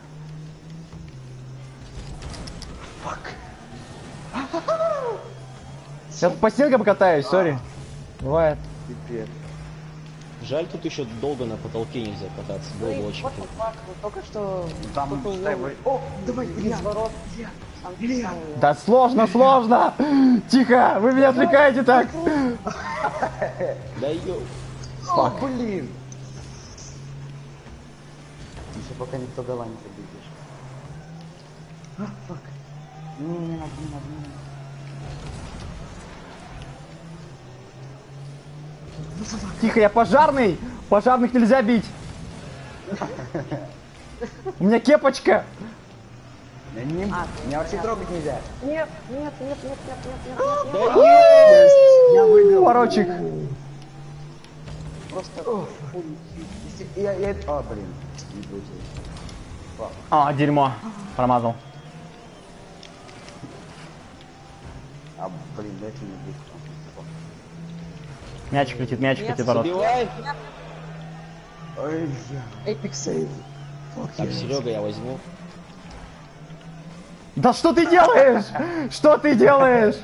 Я по стенкам катаюсь, сори. Бывает. Пипец. Жаль, тут еще долго на потолке нельзя кататься. Было бы очень Вот круто. факт, вот только что Там, кто-то считай, увел вы- О, давай, из Илья. ворот. Сам- Илья. сам- Да сложно, сложно! Тихо, вы меня отвлекаете так! Да ё... О, блин. Еще пока никто гола не забудешь. А, фак. Не, не надо, не надо, не надо. Тихо, я пожарный! Пожарных нельзя бить! У меня кепочка! Да не, меня вообще трогать нельзя. Нет, нет, нет, нет, нет, нет, нет, нет, нет. Да Я выиграл. Ворочек! Просто Я, я... А, блин. Не получилось. А, дерьмо. Промазал. А, блин, дайте мне бить. Мячик летит, мячик летит в ворот. Забивай! Ой, я... эпик сейв. Так, Серега, я возьму. Да что ты делаешь? Что ты делаешь?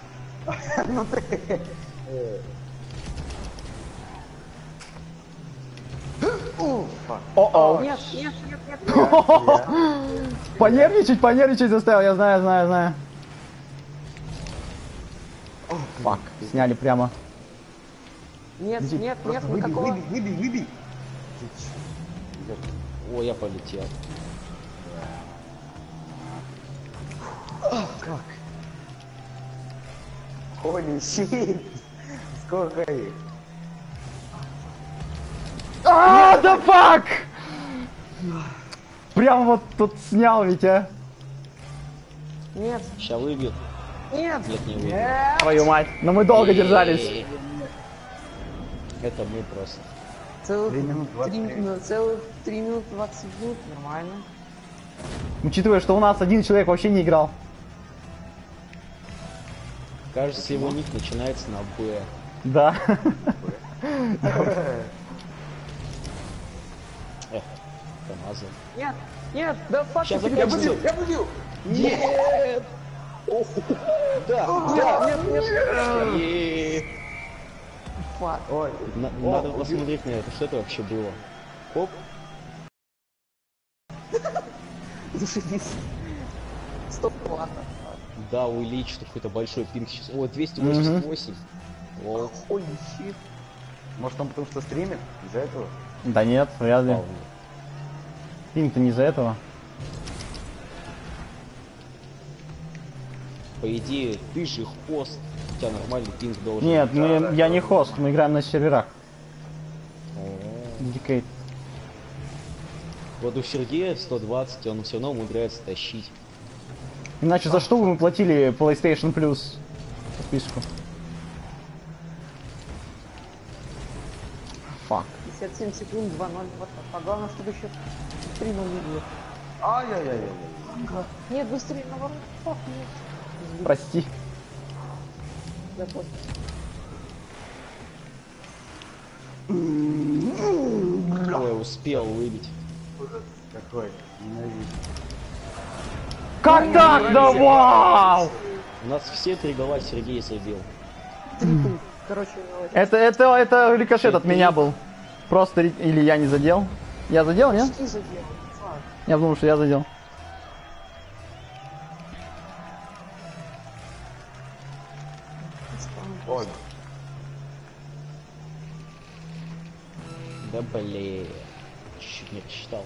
О-о. Нет, нет, нет, нет, нет. Понервничать, понервничать заставил, я знаю, знаю, знаю. Фак, сняли прямо. Нет, нет, нет, Выбей, никакого. выбей, выбей, выбей. О, я полетел. Holy shit. Сколько их? А, да фак! Прямо вот тут снял ведь, а. Нет, Сейчас выбил. нет. Нет, не выбил. Твою мать, но мы долго держались. Это мы просто. Целых Три минуты двадцать три, три. ну, целых три минуты двадцать минут, нормально. Учитывая, что у нас один человек вообще не играл. Кажется, его ник начинается на Б. Да. Эх, промазал. Нет, нет, да фак. Сейчас я закончится. я выбил. Нет! Ох, да, да! Нет, нет, нет. Е. Фак. Ой, На- Надо посмотреть на это, что это вообще было. Оп, Зашибись. Стоп, ладно. да, у Ильича какой-то большой пинг сейчас. О, двести восемьдесят восемь. О, Holy shit. может он потому что стримит из-за этого? Да нет, вряд ли. вполне. Им-то не из-за этого. По идее, ты же хост. У тебя нормальный пинг должен. Нет, мы, я не хост, мы играем на серверах. О. Dedicate. Вот у Сергея сто двадцать, он все равно умудряется тащить. Иначе за что мы платили PlayStation Plus подписку? Фак. пятьдесят семь секунд, два ноль. Вот так. А главное, чтобы еще три ноль не было. Ай-яй-яй. Нет, быстрее на ворот. Фак, нет. Прости. Да просто. Ой, успел выбить. Какой? Ненавижу. Как так? Да вау! У нас все три гола Сергей забил. Трипл. Короче, ну, Это, это, это рикошет от меня был. Просто ри- или я не задел? Я задел, нет? почти задел. Фак. Я думал, что я задел. Ой, Да блин. Чуть не рассчитал.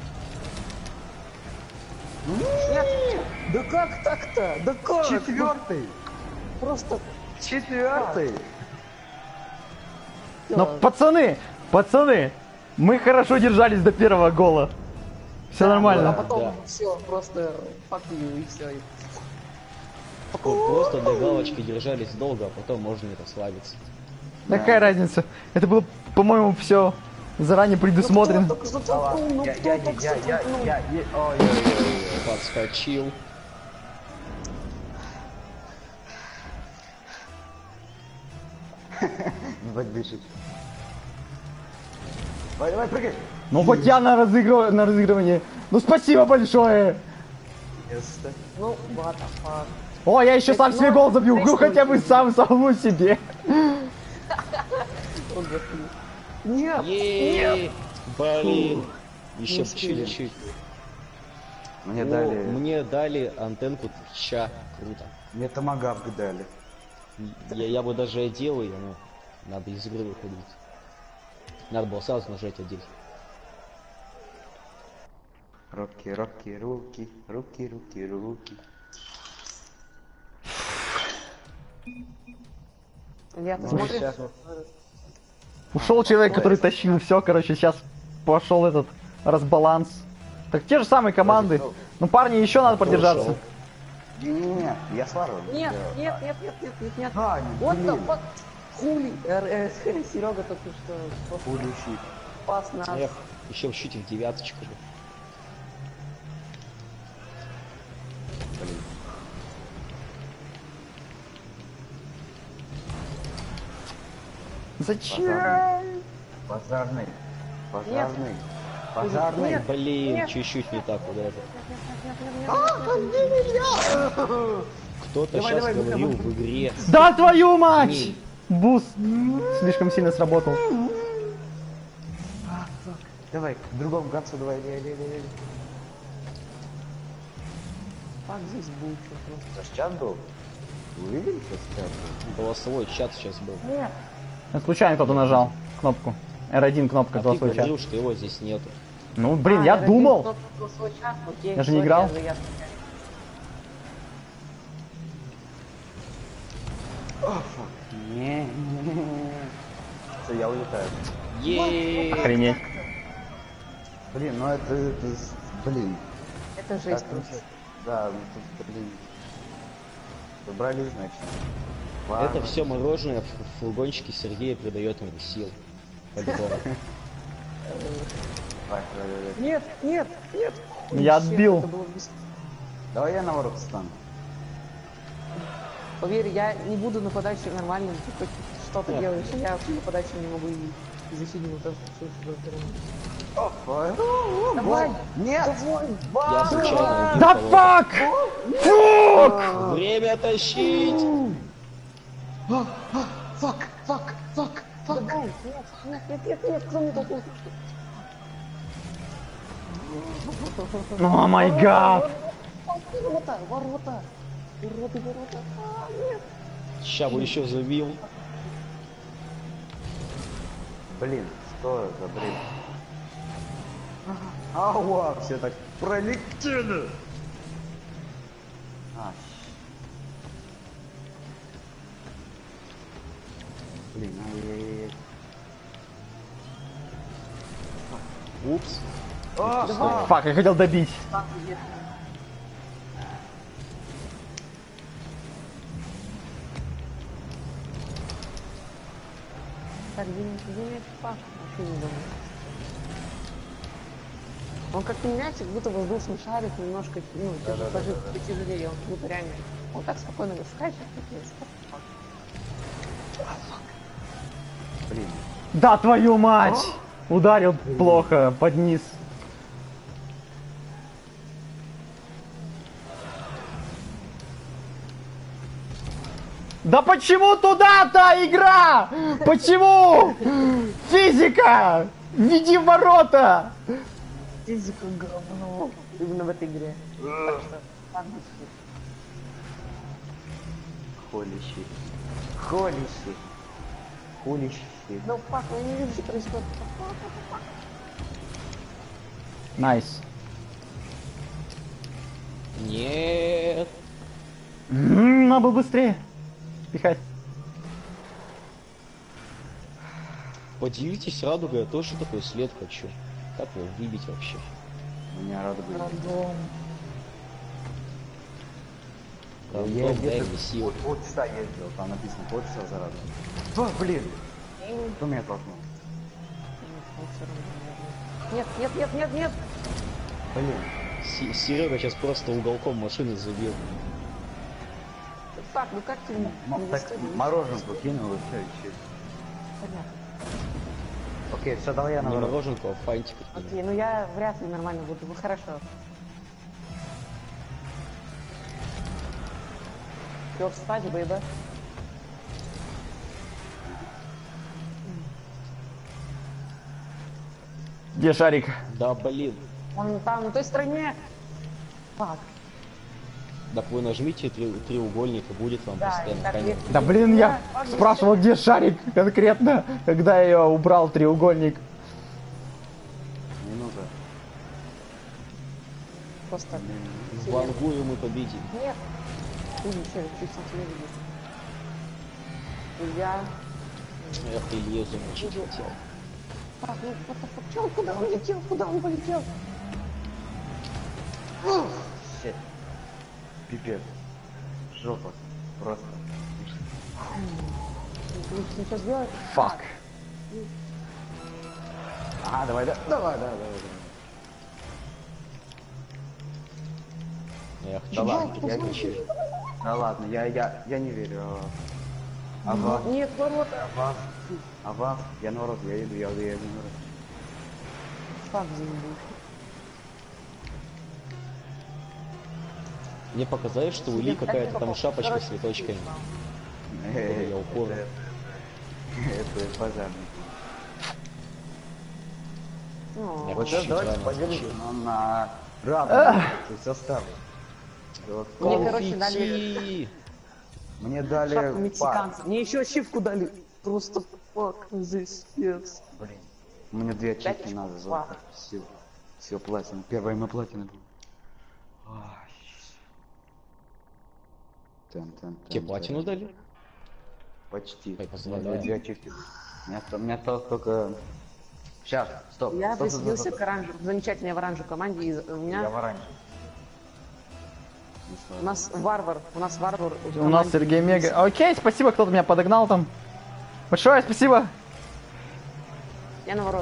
Нет, да как так-то? Да как? четвертый. Просто... Четвертый. Но пацаны, пацаны, мы хорошо держались до первого гола. Все А нормально. потом Да. все, просто fuck you и все. Вот просто для галочки держались долго, а потом можно и расслабиться. Да какая разница? Это было, по-моему, все заранее предусмотрено. Только затолкнул, ну Я, кто я, только я, я, затолкнул? я, я, ой, ой, ой. Подскочил. Ебать бешить. Давай, давай, прыгай. Ну хоть я на, разыгрыв... на разыгрывании. Ну спасибо большое. Ну, what the fuck. О, я еще сам себе гол забью. Ну хотя бы сам самому себе. Нет, Еее! Блин! Еще Не успели. чуть-чуть. Мне О, дали... Мне дали антенку Твича. Круто. Мне томагавк дали. Я, я бы даже одел ее, но надо из игры выходить. Надо было сразу нажать одеть. Руки, руки, руки, руки, руки, руки. Илья, ты Ну, смотришь? сейчас вот. Ушел человек, который тащил все, короче, сейчас пошел этот разбаланс. Так те же самые команды. Ну парни, еще надо продержаться. Не-не-не, я свару. Нет, нет, нет, нет, нет, нет, нет. А, Вот блин. the fuck. Хули. Э, э, Серега только что просто Пулющий. спас нас. Эх, еще в щите в девяточку же. Зачем? Пожарный. Пожарный. Пожарный. Нет. Блин, Нет. чуть-чуть не так куда-то. Кто-то Давай, сейчас давай, говорил в игре. Да твою мать! Ней. Буст слишком сильно сработал. Давай, к другому гадцу давай, давай, давай, давай. Как здесь будет просто. Это ж чат был? Вы видели, что с чат был? Голосовой чат сейчас был. Нет. Случайно кто-то нажал кнопку. эр один кнопка А ты голосовой чат. говорил, что его здесь нету. Ну блин, А, я ради думал. кнопки голосовой чат, окей, Я же не sorry, играл. я- я- Не, Все, я улетаю. Еее! Охренеть. Блин, ну это, это с- блин. Это Так, жесть ну, просто. да, ну тут, блин. Собрались, значит. Это Ладно. все мороженое в фургончике Сергея придает мне сил. По-любому. Давай, давай, давай. Нет, нет, нет. Я Shit, отбил. это было бес- Давай я на ворот встану. Поверь, я не буду нападающим нормальным, ты хоть что-то делаешь, а я нападающим не могу и защитить вот это все. Опа. Давай! Нет! Я случайно убил Да кого-то. фак! Фук! Время тащить! Фак, фак, фак, фак. Давай! Нет, нет, нет, нет, нет, кто мне такой? О май гад! Ворота, ворота! Ворота, ворота! А, нет! Ща бы еще забил. Блин, что за бред? Ауа, все так пролетели. А, щ- Блин, ай-яй-яй. Упс. А, Фак, я хотел добить. Так, где? Так, где, где мяч? Пак, вообще не думаю. Он как-то мячик, будто воздушный шарик, немножко, ну, тяж- даже потяжелее, он будто реально, он так спокойно выскачет, капец. блин. Да твою мать! Ударил плохо, под низ. Да почему туда-то игра? Почему? Физика! Веди в ворота! Физика говно, именно в этой игре. Так что, так будет. Холищи. Холищи. Холищи. Ну, фак, я не вижу, что происходит. Найс. Нет. М, Надо было быстрее. Пихать. Поделитесь радугой, я тоже такой след хочу. Как его выбить вообще? Меня рады были. Рандом. Рандом, Я дай где-то мне сил. полчаса ездил, там написано полчаса за разом. А, блин! Кто меня толкнул? Нет, нет, нет, нет, нет. Блин. Се- Серега сейчас просто уголком машины забил. Фак, ну как ты не Ну, так достигнешь? мороженку кинул и все, и чё. Окей, все, давай я Не наворот. мороженку, а фантик. Окей, ну я вряд ли нормально буду, ну хорошо. Все, встать, бейба. Где шарик? Да блин. Он там, на той стороне. Фак. Так вы нажмите три, треугольник и будет вам Да, постоянно и так камера. есть. Да блин, я спрашивал, где шарик конкретно, когда я убрал треугольник. Минута. Просто. Вангую мы победим. Нет. Или еще чуть сильнее. Я. Эх, Илью замучить хотел. Так, ну, what the fuck? Чё, куда он летел? Куда он полетел? Щет. Пипец. Жопа. Просто. Ты сейчас сделаешь? Фак. А, давай, да, давай, давай, давай. давай. Эх, Да чуть-чуть ладно, я не верю. Да ладно, я, я, я не верю. А вас? Нет, ворота. А вас? А вас? Я наоборот, я иду, я иду, я иду наоборот. Фак заебал. Мне показалось, что у Ильи какая-то там шапочка с цветочками. Эй, Я упорно. это, это пожарный. Ну, Я Вот чуть-чуть сейчас давайте рано поделимся включил. на, на равные составы. Вот. Мне, короче, дали Конфетти! Мне дали шапку пар. мексиканца. Мне еще ачивку дали. Просто фак здесь, yes. Блин. Мне две ачивки Пять надо. очков. Золото. Все. Все платина. Первая мы платина. Ай. Тан, тан, тан, Тебе платину тан. дали? Почти. Ой, У меня поздравляю. две ачивки. У меня, у меня осталось только... Сейчас, стоп. Я стоп, стоп, стоп, присоединился стоп. к оранжу, замечательной в оранжу команде, и у Я меня в оранже. у нас варвар, у нас варвар. в У нас команде. Сергей Мега. Окей, спасибо, кто-то меня подогнал там. Большое спасибо. Я наоборот.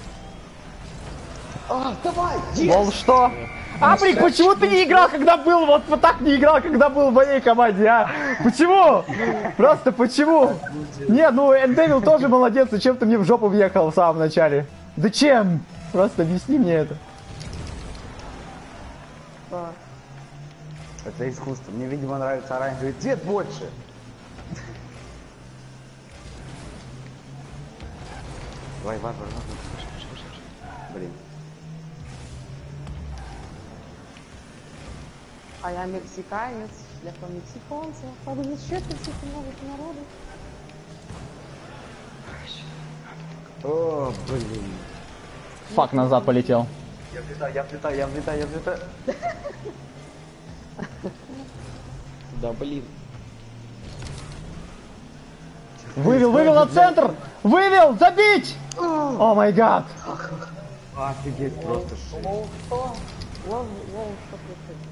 Мол, что? Априк, почему ты не играл, когда был, вот, вот так не играл, когда был в моей команде, а? Почему? Просто почему? Не, ну Эндевил тоже молодец, зачем ты мне в жопу въехал в самом начале? Зачем? Просто объясни мне это. Да. Это искусство. Мне, видимо, нравится оранжевый цвет больше. Давай, варвар, варвар. Пошли, пошли, пошли, пошли. Блин. А я мексиканец, для мексиканцев. Правда, зачем ты всех много народу? О, блин. Фак, назад полетел. Я влетаю, я влетаю, я влетаю, я влетаю. Да блин. Вывел, вывел на центр! Вывел! Забить! О май гад! Офигеть, просто шесть. Лол, что? Лол, лол, что происходит?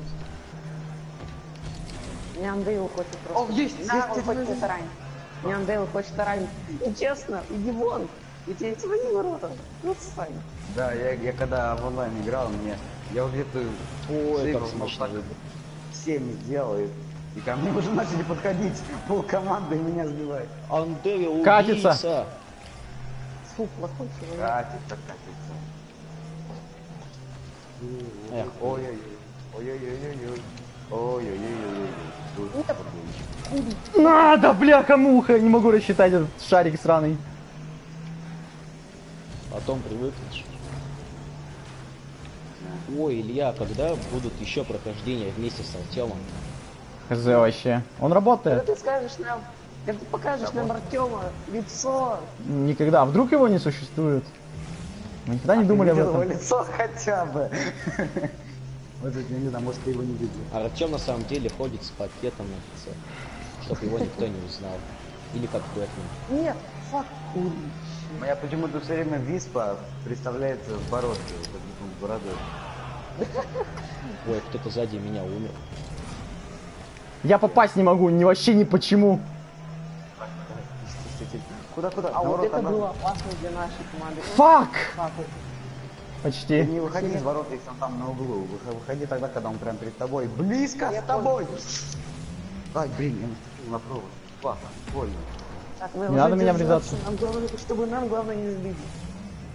Няндейл хочет просто... О, есть, На, есть, он есть, хочет есть. тарань. Няндейл хочет тарань. И честно, иди вон. И тебе свои ворота. Ну, сань. Да, я, я когда в онлайн играл, мне... Я вот где-то... Ой, как сейвил, смешно. вот так семь сделал, и, и ко мне уже начали подходить пол команды и меня сбивает. Андевил Катится. убийца. Фу, плохой человек. Катится, катится. Эх, Ой-ой-ой. Ой-ой-ой-ой. Ой-ой-ой-ой. Надо, бляха-муха! Не могу рассчитать этот шарик сраный. Потом привыкнешь. Ой, Илья, когда будут еще прохождения вместе с Артемом? Хз вообще. Он Когда работает? ты скажешь нам, когда ты покажешь нам Артема лицо, Никогда. Вдруг его не существует? Мы никогда не думали об Видел его этом. лицо хотя бы. Вот это, я не знаю, может, ты его не видел. Артем на самом деле ходит с пакетом на лице, чтобы его никто не узнал. Или как Бэтмен. нет, фак, кури. У меня почему-то все время Виспа представляется в бородке, вот такой бородой. Ой, кто-то сзади меня умер. Я попасть не могу, ни вообще ни почему. Куда, куда? А вот Наоборот, это обратно. было опасно для нашей команды. Фак! Фак. Ты Почти. не выходи из ворот, если он там на углу. Выходи, выходи тогда, когда он прям перед тобой. Близко Я с тобой! Ай, блин, я наступил на провод. Папа, больно. Так, вы Не надо уже меня держаться. врезаться. Нам главное, чтобы нам главное не сбить.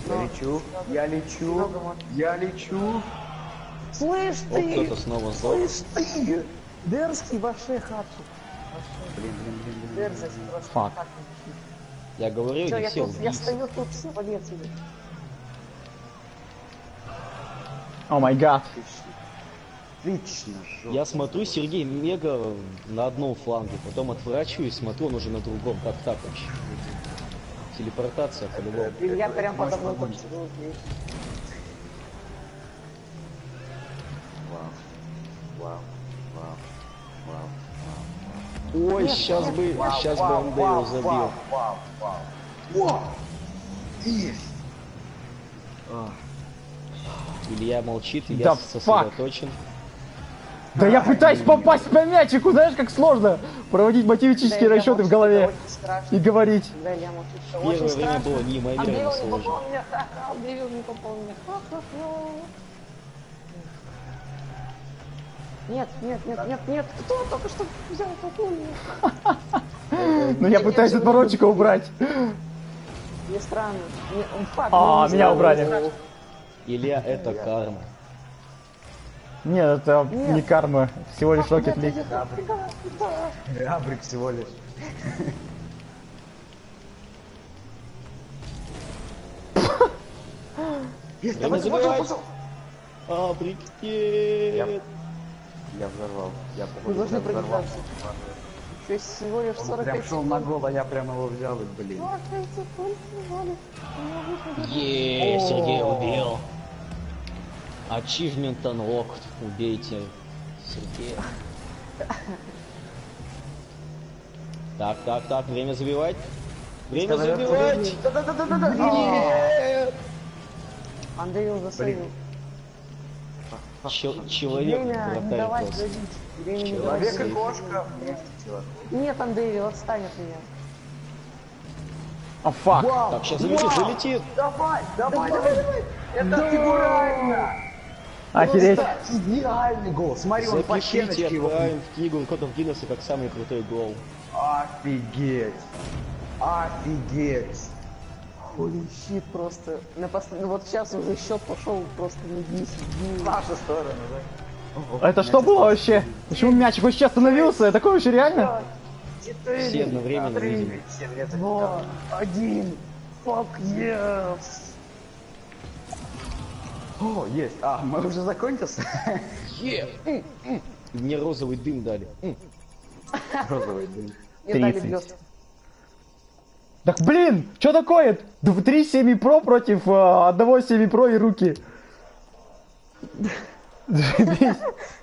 Я лечу, я лечу, я лечу. Слышь О, ты! кто-то снова сдох. Слышь ты! Дерзкий вообще хату. Блин, блин, блин, блин. Дерзость просто. Фак. так. Я говорю, Всё, не я, все тут, я убийцы. стою тут, все, вали отсюда. О май гад. Отлично, жёстко. Я смотрю, Сергей мега на одном фланге, потом отворачиваюсь, смотрю, он уже на другом. Как так вообще? Телепортация по-любому. Или я прям Можешь подо мной подумать. почти. окей. Вау, вау, вау, вау. Ой, сейчас бы, сейчас бы он Дэйл забил. Вау, вау, вау. Вау! Есть! А, Илья молчит, Да Илья фак. сосредоточен. Да я пытаюсь попасть по мячику, знаешь, как сложно проводить математические Да, расчеты в это голове очень страшно. и говорить. Да, я молчу, что Первое очень время страшно. было неимоверно Андреев не сложно. попал меня, ха-ха, Андреев не попал меня, ха-ха-ха. Нет, нет, нет, нет, нет, кто только что взял эту пулю? Но я пытаюсь от воротчика убрать. Не странно. Не, он факт, А, ну, не меня странно, убрали. не страшно. Илья, это карма. Нет, это Нет. не карма, всего лишь Rocket Нет, League. нет, да, да. Рабрик всего лишь. Есть, Время давай, давай, забивать. пошел. А, брикет. Я взорвал. Я Вы походу должны прям взорвал. проиграться. Еще всего лишь Он сорок прям пять шел на секунд. гол, а я прям его взял и, блин. сорок пять секунд всего лишь. У меня выходит. Еее, Сергей убил. Achievement unlocked. Убейте Сергея. Так, так, так, время забивать. Время забивать. Да-да-да-да-да. Андреев засейвил. Чел- человек Время не вратарь давать просто. забить. Время не Человек. давать Человек и забить. кошка вместе человек. Нет, Андреев, отстань от меня. А фак. Так, сейчас залетит, залетит. Давай, давай, давай, давай. Это фигурально. Охереть. Просто идеальный гол. Смотри, он по Запишите, щеночке его. отправим в книгу Кодов Гиннесса как самый крутой гол. Офигеть. Офигеть. Holy shit, просто. На пос- ну вот сейчас уже счет пошел просто на десять. В нашу сторону, да? Это что было вообще? Почему мячик вообще остановился? Такое вообще реально? Все одновременно видели. Два, один. Fuck yes. О, есть. А, мы уже закончился? Е! М, м. Мне розовый дым дали. М. Розовый дым. Мне дали тридцать. блёст. Так блин, что такое? Д- Три семи про против э, одного семи про и руки. Заебись.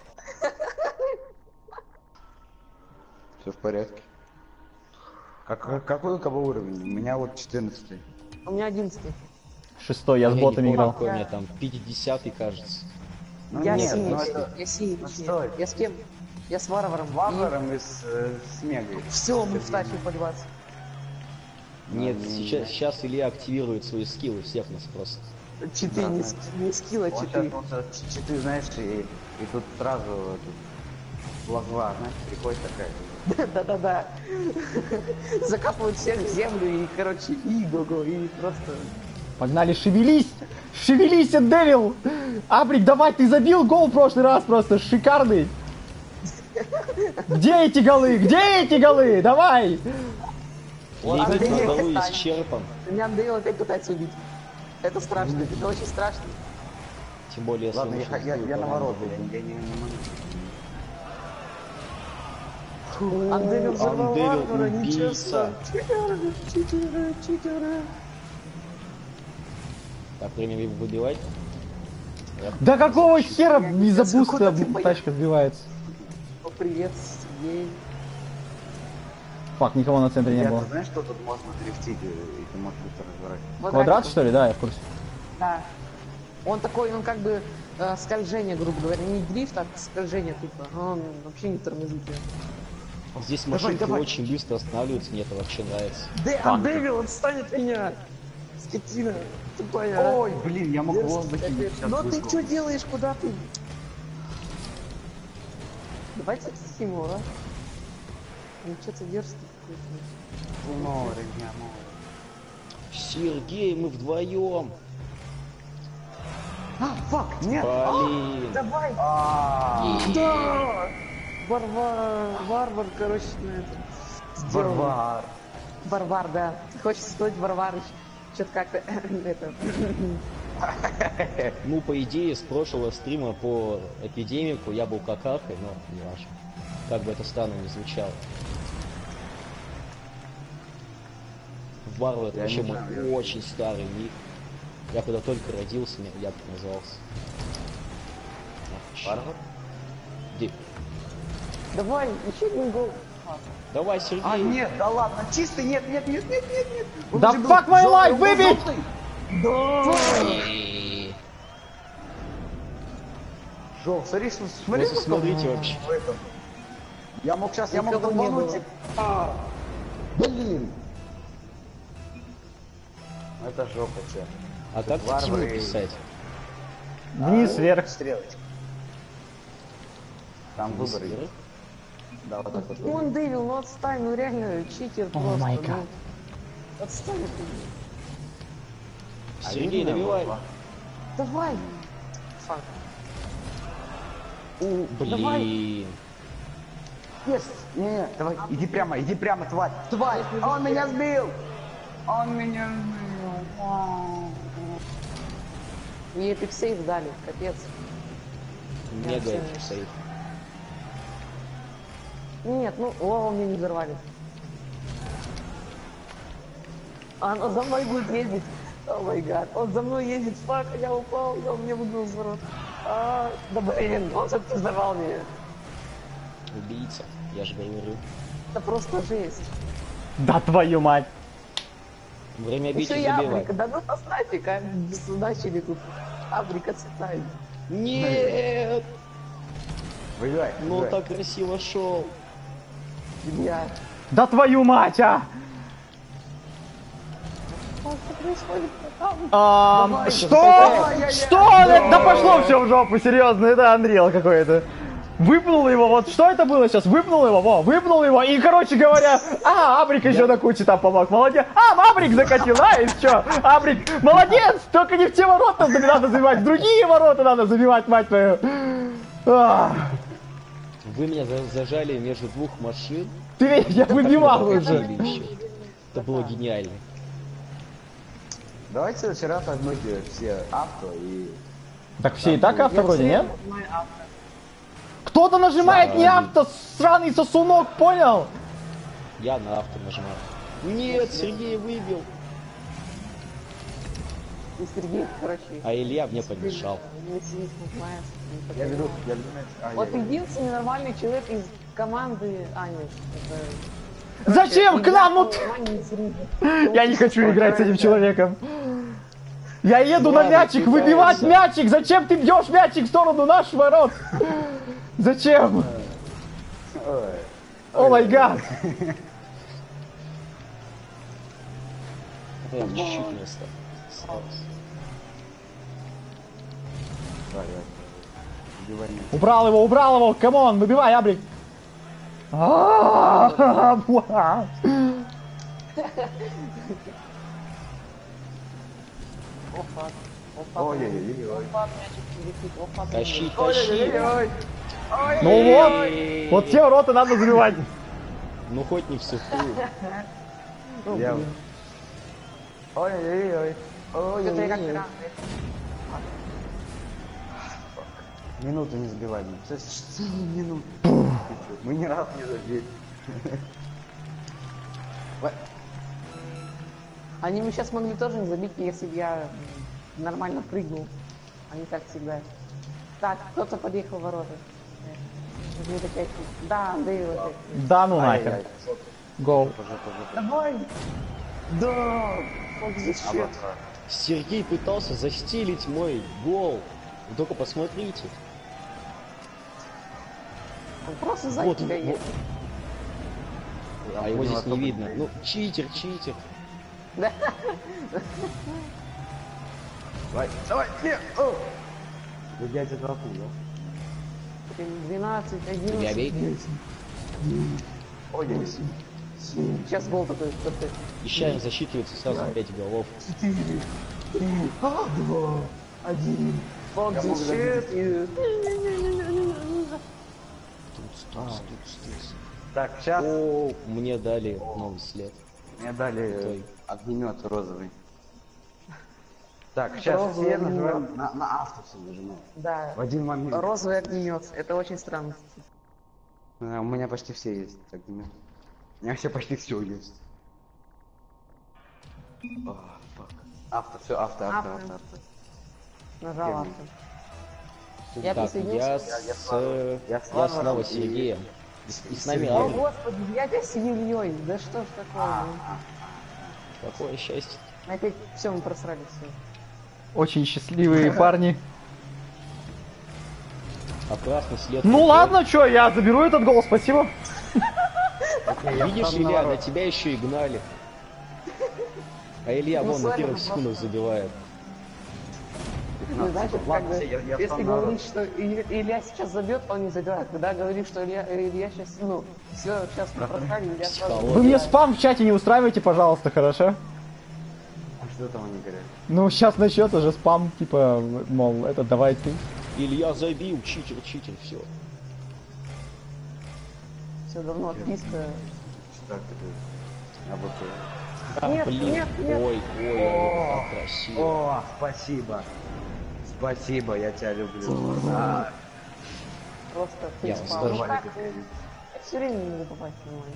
Все в порядке. Как, как- какой у кого уровень? У меня вот четырнадцатый. У меня одиннадцатый. Шестой, я с не ботами помню, играл. какой у меня там пятидесятый, кажется. Ну, Я нет, синий. ну это Я синий. ну, точнее. стой. Я с кем? Я с варваром. Варваром и с, э, с Мегой. Все, мы встали по двадцать. Нет, сейчас, сейчас Илья активирует свои скиллы, всех нас просто. Читы, не, ск- не скилл, а Вот читы. сейчас вот это ч- читы, знаешь, и, и тут сразу тут лазва, знаешь, приходит такая. Да-да-да. Закапывают всех в землю и, короче, и го-го, и просто... Погнали, шевелись! Шевелись, Девил! Абрик, давай, ты забил гол в прошлый раз просто, шикарный! Где эти голы? Где эти голы? Давай! Лимит Андрей, на голы отстань. исчерпан. Меня Андреев опять пытается убить. Это страшно, это очень страшно. Тем более, если Ладно, он я, еще я, с я на командой ворота, будет. я, я не, не могу. Андреев взорвал Андреев варвара, нечестно. убийца. Читеры, читеры, читеры. Так, время выбивать. Да какого хера из-за Куда буста ты поехал? тачка сбивается? О, привет, Сергей. Фак, никого на центре не Я, было. ты знаешь, что тут можно дрифтить, и и ты можешь быстро разворачивать? Квадрат, что ли? Да, я в курсе. Да. Он такой, он как бы э, скольжение, грубо говоря, не дрифт, а скольжение тупо. Он вообще не тормозит. Здесь Давай, машинки давай. очень быстро останавливаются, мне это вообще нравится. Да, Дэвил, отстань от меня! Скотина, тупая. Ой, блин, я могу Дерзкий воздухе капец. сейчас Но ты выскочить. что делаешь, куда ты? Давайте отсосим его, а? Он что-то дерзкий какой-то. Море, не, море. Сергей, мы вдвоем. А, фак, нет! Блин. Давай! А, Да! Варвар, варвар, короче, на это. сделал. Варвар. Варвар, да. Хочется сказать Варварыч. Что-то как-то это. Ну, по идее, с прошлого стрима по эпидемику я был какахой, но не важно. Как бы это странно ни звучало. Варвар — это Я вообще не мой знаю, я- очень старый ник. Я когда только родился, меня- я так назывался. Варвар? Где? Давай, еще один гол. Давай, Сергей. А, нет, да ладно, чистый, нет, нет, нет, нет, нет, нет. Он Да уже был fuck my желтый, life, он был выбить! желтый. И- Жо, смотри, см- смотри, Просто сколько смотрите в- вообще. в этом. Я мог сейчас, я мог Никого не долбануть. было. и- А, блин. Это жопа, че. А как Варвары. Тиму писать? Вниз, вверх. Стрелочка. Там выборы Вверх? есть. Да, вот так вот. Ну он Дэвил, ну отстань, ну реально читер просто. май ну. гад. Отстань от меня. А Сергей, видно, добивай. вот, Давай. Фак. У, Давай. блин. Yes. Не, не, давай, иди прямо, иди прямо, тварь. Тварь, он меня сбил. Он меня сбил. Мне эпик сейв дали, капец. Мега всё. сейф. Нет, ну лава мне не взорвали. А она за мной будет ездить. О май гад. Он за мной ездит, фак, я упал, я он мне выгнал с ворот. А, да блин, он все-таки взорвал меня. Убийца. Я же говорю. Это просто жесть. Да твою мать. Время бить Еще и и забивать. Африка, да ну поставьте, как начали тут. Африка цветает. Нет! Выбивай, Ну выбивай. так красиво шел. Я. Да твою мать, а! Что происходит? Там. А, Давай, что? давай, Что? Да пошло все в жопу, серьезно, это Unreal какой-то. Выпнул его, вот что это было сейчас? Выпнул его, во, выпнул его, и, короче говоря, а, Абрик еще на куче там помог, молодец. А, Абрик закатил, а, и что? Абрик, молодец, только не в те ворота надо забивать, в другие ворота надо забивать, мать твою. А, Вы меня за- зажали между двух машин. ты, я выбивал Вы уже. победили еще. Это было гениально. Давайте в следующий раз возьмите все авто и... Так все и так авто вроде, нет? Мой автор. Кто-то нажимает не авто, сраный сосунок, понял? Я на авто нажимаю. Нет, Сергей выбил. И Сергей, короче. А Илья мне помешал. не сидит, не знает, не Я веду, понимает. я веду... а, Вот я- единственный нормальный человек из команды Ани. это- Зачем к Илья нам? Вот... Ваня не сидит. Я не хочу играть с этим человеком. Я еду на Ладно, мячик, пытаемся. выбивать мячик. Зачем ты бьешь мячик в сторону наших ворот? Зачем? Ой. О май гад. Прям чуть-чуть не осталось. Осталось. Давай, давай. Убивай меня. Убрал его, убрал его. Камон, выбивай, Абрик. А, бла. Опа. Опа. Ой-ой-ой. Опа, мячик летит. Опа, Тащи, блин. тащи. Ну вот, вот те ворота надо забивать. Ну хоть не в сухую. Я... Ой-ой-ой. Что-то я как-то Ой-ой-ой. рано. Минуту не сбивай меня. Представляешь, целую минуту. Мы ни разу не забили. Они бы сейчас могли тоже не забить, если бы я нормально прыгнул. Они так всегда. Так, кто-то подъехал в ворота. Э, вот опять. Да, Дэйв опять. Да ну Ай-яй-яй. нахер. Гоу. Давай! Да! Как зачем? Обосрал. Сергей пытался застилить мой гол. Вы только посмотрите. Он просто за Вот, тебя вот. едет. А его здесь не видно. Ну, читер, читер. Да? Давай, давай, нет! О! Выгнать эту толпу, да? двенадцать, Я бей. одиннадцать. Ой-ой-ой. Сейчас гол такой. кто-то. Ищаем засчитывается сразу пять голов. Один. Фокси щит и... Тупс, тупс, тупс, тупс. Так, сейчас О, мне дали новый след. мне дали Той. огнемет розовый. Так, сейчас Розовый все огнемет. нажимаем на, на авто все нажимаем. Да. В один момент. Розовый огнемет. Это очень странно. А, у меня почти все есть огнемет. У меня все почти все есть. О, фак. Авто, все, авто, авто, авто, авто. Нажал Первый. авто. Я Так, присоединился. я с... я с Лавром. Я Я с Лавром снова и- с Сергеем. И, с- и с нами О, Аня. господи, я опять с Ильей. Да что ж такое? ну? Какое счастье. Опять все, мы просрали все. Очень счастливые парни. А красный след... Ну ладно, чё, я заберу этот гол, спасибо. Видишь, Илья, на тебя еще и гнали. А Илья Ну, вон на Славик первых просто- секундах забивает. Ну, знаете, как Ладно, бы, все, я- я если встал на говорить, что Илья, Илья сейчас забьет, он не забивает. Когда говорит, что Илья, Илья сейчас, ну, все, сейчас мы просрали, Илья сразу Психология. Вы мне забивает. спам в чате не устраивайте, пожалуйста, хорошо? А что там они говорят? Ну, сейчас начнет уже спам, типа, мол, это давай ты. Илья забил, читер, читер, все. Все давно отписка. Что так это? АБП. А, Нет, блин. нет, нет. Ой, ой, ой, как красиво. О, спасибо. Спасибо, я тебя люблю. А, Просто Я фейспал. вас Ну тоже как, ну, я все время не могу попасть в него.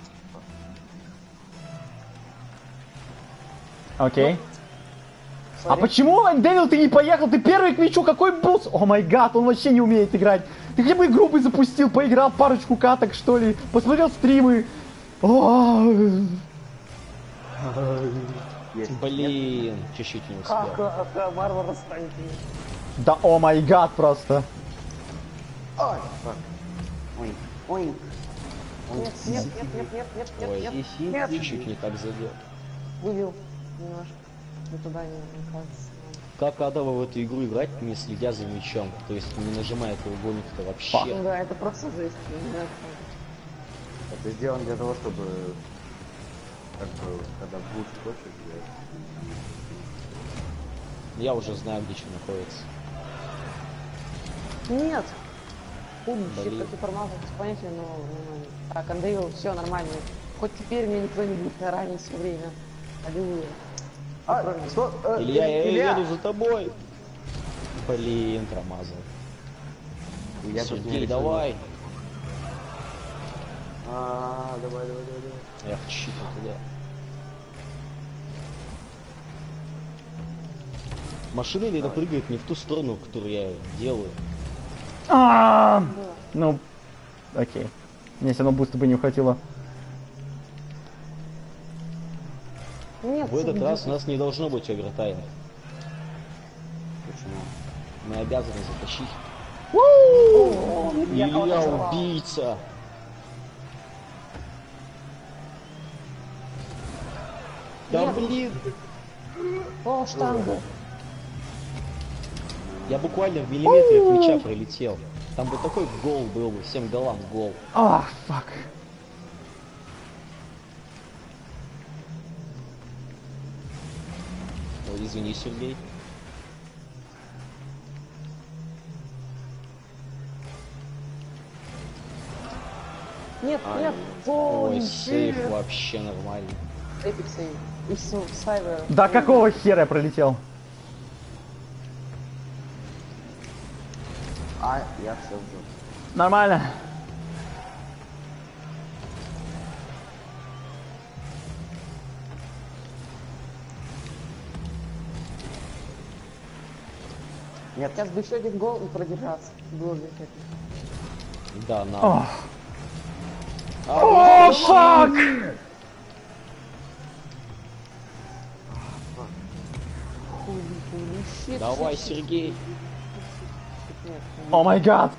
Окей. А Сори. почему, Дэвил, ты не поехал? Ты первый к мячу, какой бус? О май гад, он вообще не умеет играть. Ты хотя бы игру бы запустил, поиграл парочку каток, что ли, посмотрел стримы. О, есть. Блин, чуть-чуть не Как, успел. а, а, варвар станет. да о май гад просто. Ой, фак. Ой, ой. Нет, нет, нет, нет, нет, нет, нет, Ой, нет, нет. чуть-чуть не так задел. Вывел немножко. Не туда, не, не кажется. Как адово в эту игру играть, не следя за мячом? То есть не нажимая треугольник-то Ну вообще. да, это просто жесть. я не знаю, как. Это сделано для того, чтобы как бы, когда буст хочешь сделать. Я уже знаю, где что находится. Нет! Умный щит, Блин. как и промазал, без понятия, но нормально. Так, Андрею, все нормально. Хоть теперь меня никто не будет ранить все время. Аллилуйя. А, что? Э, Илья, я Илья! еду за тобой. Блин, промазал. Я тут не Сергей, решил. давай. А, давай, давай, давай, давай. Я хочу туда. Машина иногда прыгает не в ту сторону, которую я делаю. А, ну, окей. Мне все равно буста бы не ухватило. Нет, В этот Сергей, раз у нас не должно быть овертайма. Почему? Мы обязаны затащить. о, я кого-то Илья взорвал. убийца. Да Нет. блин! О, штанга. Я буквально в миллиметре от мяча пролетел. Там бы такой гол был бы, всем голам гол. А, фак. Ой, извини, Сергей. Нет, А, нет. Ой, Ой, сейф вообще нормально. Эпик сейв. И все, Сайвер. Да какого хера я пролетел? А, я все уже. Нормально. Нет, сейчас бы еще один гол и продержаться. Было бы эпик. Да, на. О, А, О, фак! Хули, хули, щит, давай, щит, щит. Сергей. Нет, О май гад.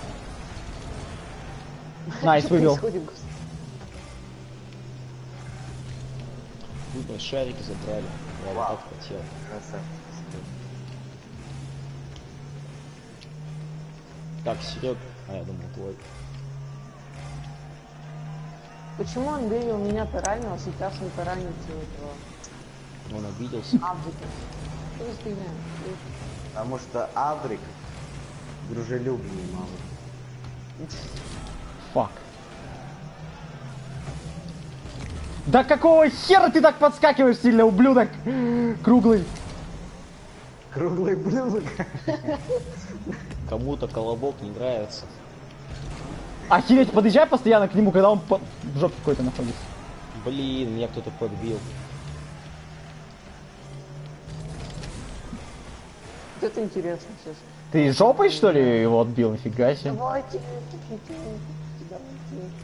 Найс, что вывел. происходит, господи? Выбор шарики забрали. Я вот так хотел. Красавчик. Так, Серег. А я думал твой. Почему Андрей у меня таранил, а сейчас не таранит этого Он обиделся. Абдика? Что за фигня? Потому что Аврик дружелюбный малый. Фак. Да какого хера ты так подскакиваешь сильно, ублюдок? Круглый. Круглый блюдок. Кому-то колобок не нравится. Охереть, подъезжай постоянно к нему, когда он по... в жопе какой-то находится. Блин, меня кто-то подбил. Вот это интересно сейчас. Ты жопой, что ли, его отбил? Нифига себе. Давайте, давайте.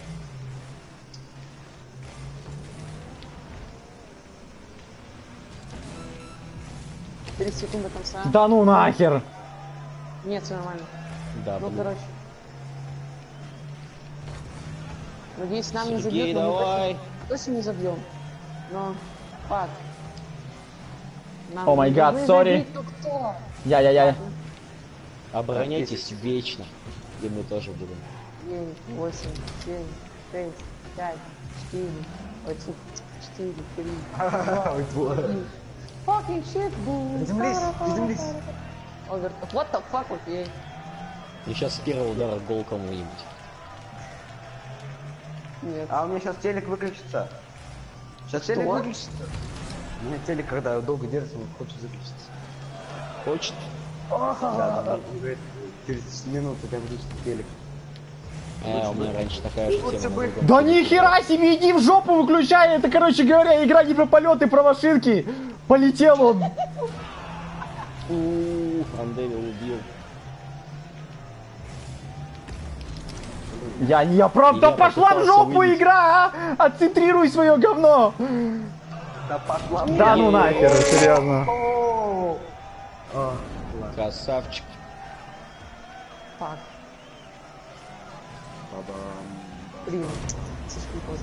тридцать секунд до конца. Да ну нахер. Нет, все нормально. Да, Ну, блин. короче. Надеюсь, нам не Сергей, забьют, но мы давай. точно- точно не забьем. Но, фак. Нам О май не гад, должны сори. забить, ну кто? Я-я-я. Обороняйтесь вечно. И мы тоже будем. девять, восемь, семь, шесть, пять, четыре, один, четыре, три, два, один. Fucking shit, boom. Приземлись, приземлись. Овер. What the fuck, окей. И сейчас с первого удара гол кому-нибудь. Нет. А у меня сейчас телек выключится. Сейчас Что? телек выключится. У меня телек, когда долго держится, он хочет выключиться. Хочет? Да, там говорит, через минуту прям выключится телек. А, у меня раньше такая же тема. на другом Да телефоне. ни хера себе, иди в жопу, выключай. Это, короче говоря, игра не про полеты, про машинки. Полетел он. Ууу, Андевил убил. Я не, я правда Я пошла в попытался жопу выбить. игра, а? Отцентрируй свое говно. Да пошла. Да ну нахер, серьезно. Красавчик. Фак. Блин. Слишком поздно.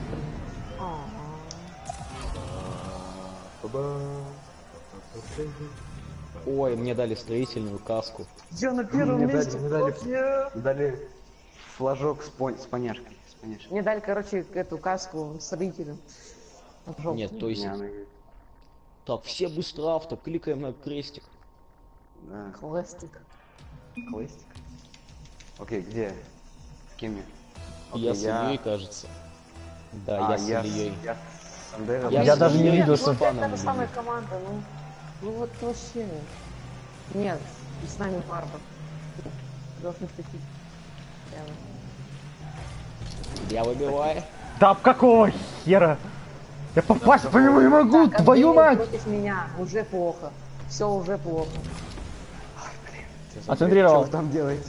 Ой, мне дали строительную каску. Я на первом Мне месте. дали, мне дали, Нет. дали флажок с, пон- с поняшкой. С поняшкой. Мне дали, короче, эту каску с родителем. В жопу. Нет, то есть... Не, она- Так, все быстро авто, кликаем на крестик. Да, Кластик. кластик. Окей, где? С кем я? Я Окей, с Ильей, кажется. Да, А, я с я, с- Ильей. я с Андером. Я с даже не Ильей видел, с что- Вот Фаном это были. самая команда, ну. Ну вот вообще. Нет, и с нами Барбар. Должны такие. Я выбиваю. Да какого хера? Я попасть по нему не могу, твою мать. Против меня уже плохо. Все уже плохо. Отцентрировал. Что вы там делаете?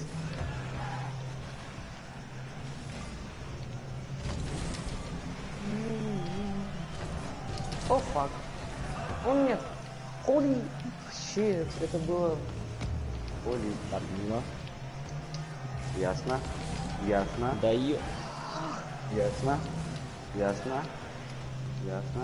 О, фак. Он нет. Холи. Щит, это было. Оли. Так, ну, Ясно. Ясно. да ё... Ясно. Ясно. Ясно.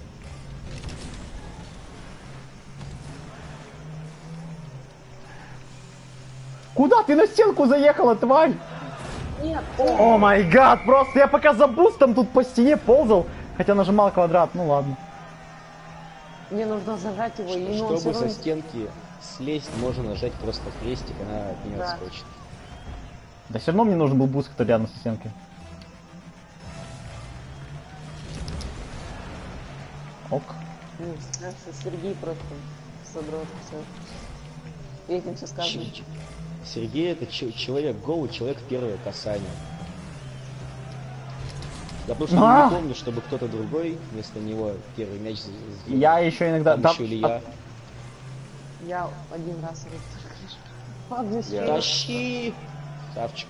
Куда ты на стенку заехала, тварь? Нет, О май гад, просто я пока за бустом тут по стене ползал, хотя нажимал квадрат, ну ладно. мне нужно зажать его, и ну, он Чтобы всё со равно- стенки слезть, можно нажать просто крестик, она от нее Да. отскочит. Да все равно мне нужен был буст, который рядом со стенкой. Ок. Ну, знаешь, Сергей просто содрал все. И этим все сказано. Ч- Сергей это ч- человек голый, человек первое касание. Я просто А! не помню, чтобы кто-то другой вместо него первый мяч з- сделал. Я еще иногда... Там да, еще Илья. Я один раз это слышу. Ладно, Я- всё. Тащи! Савчик.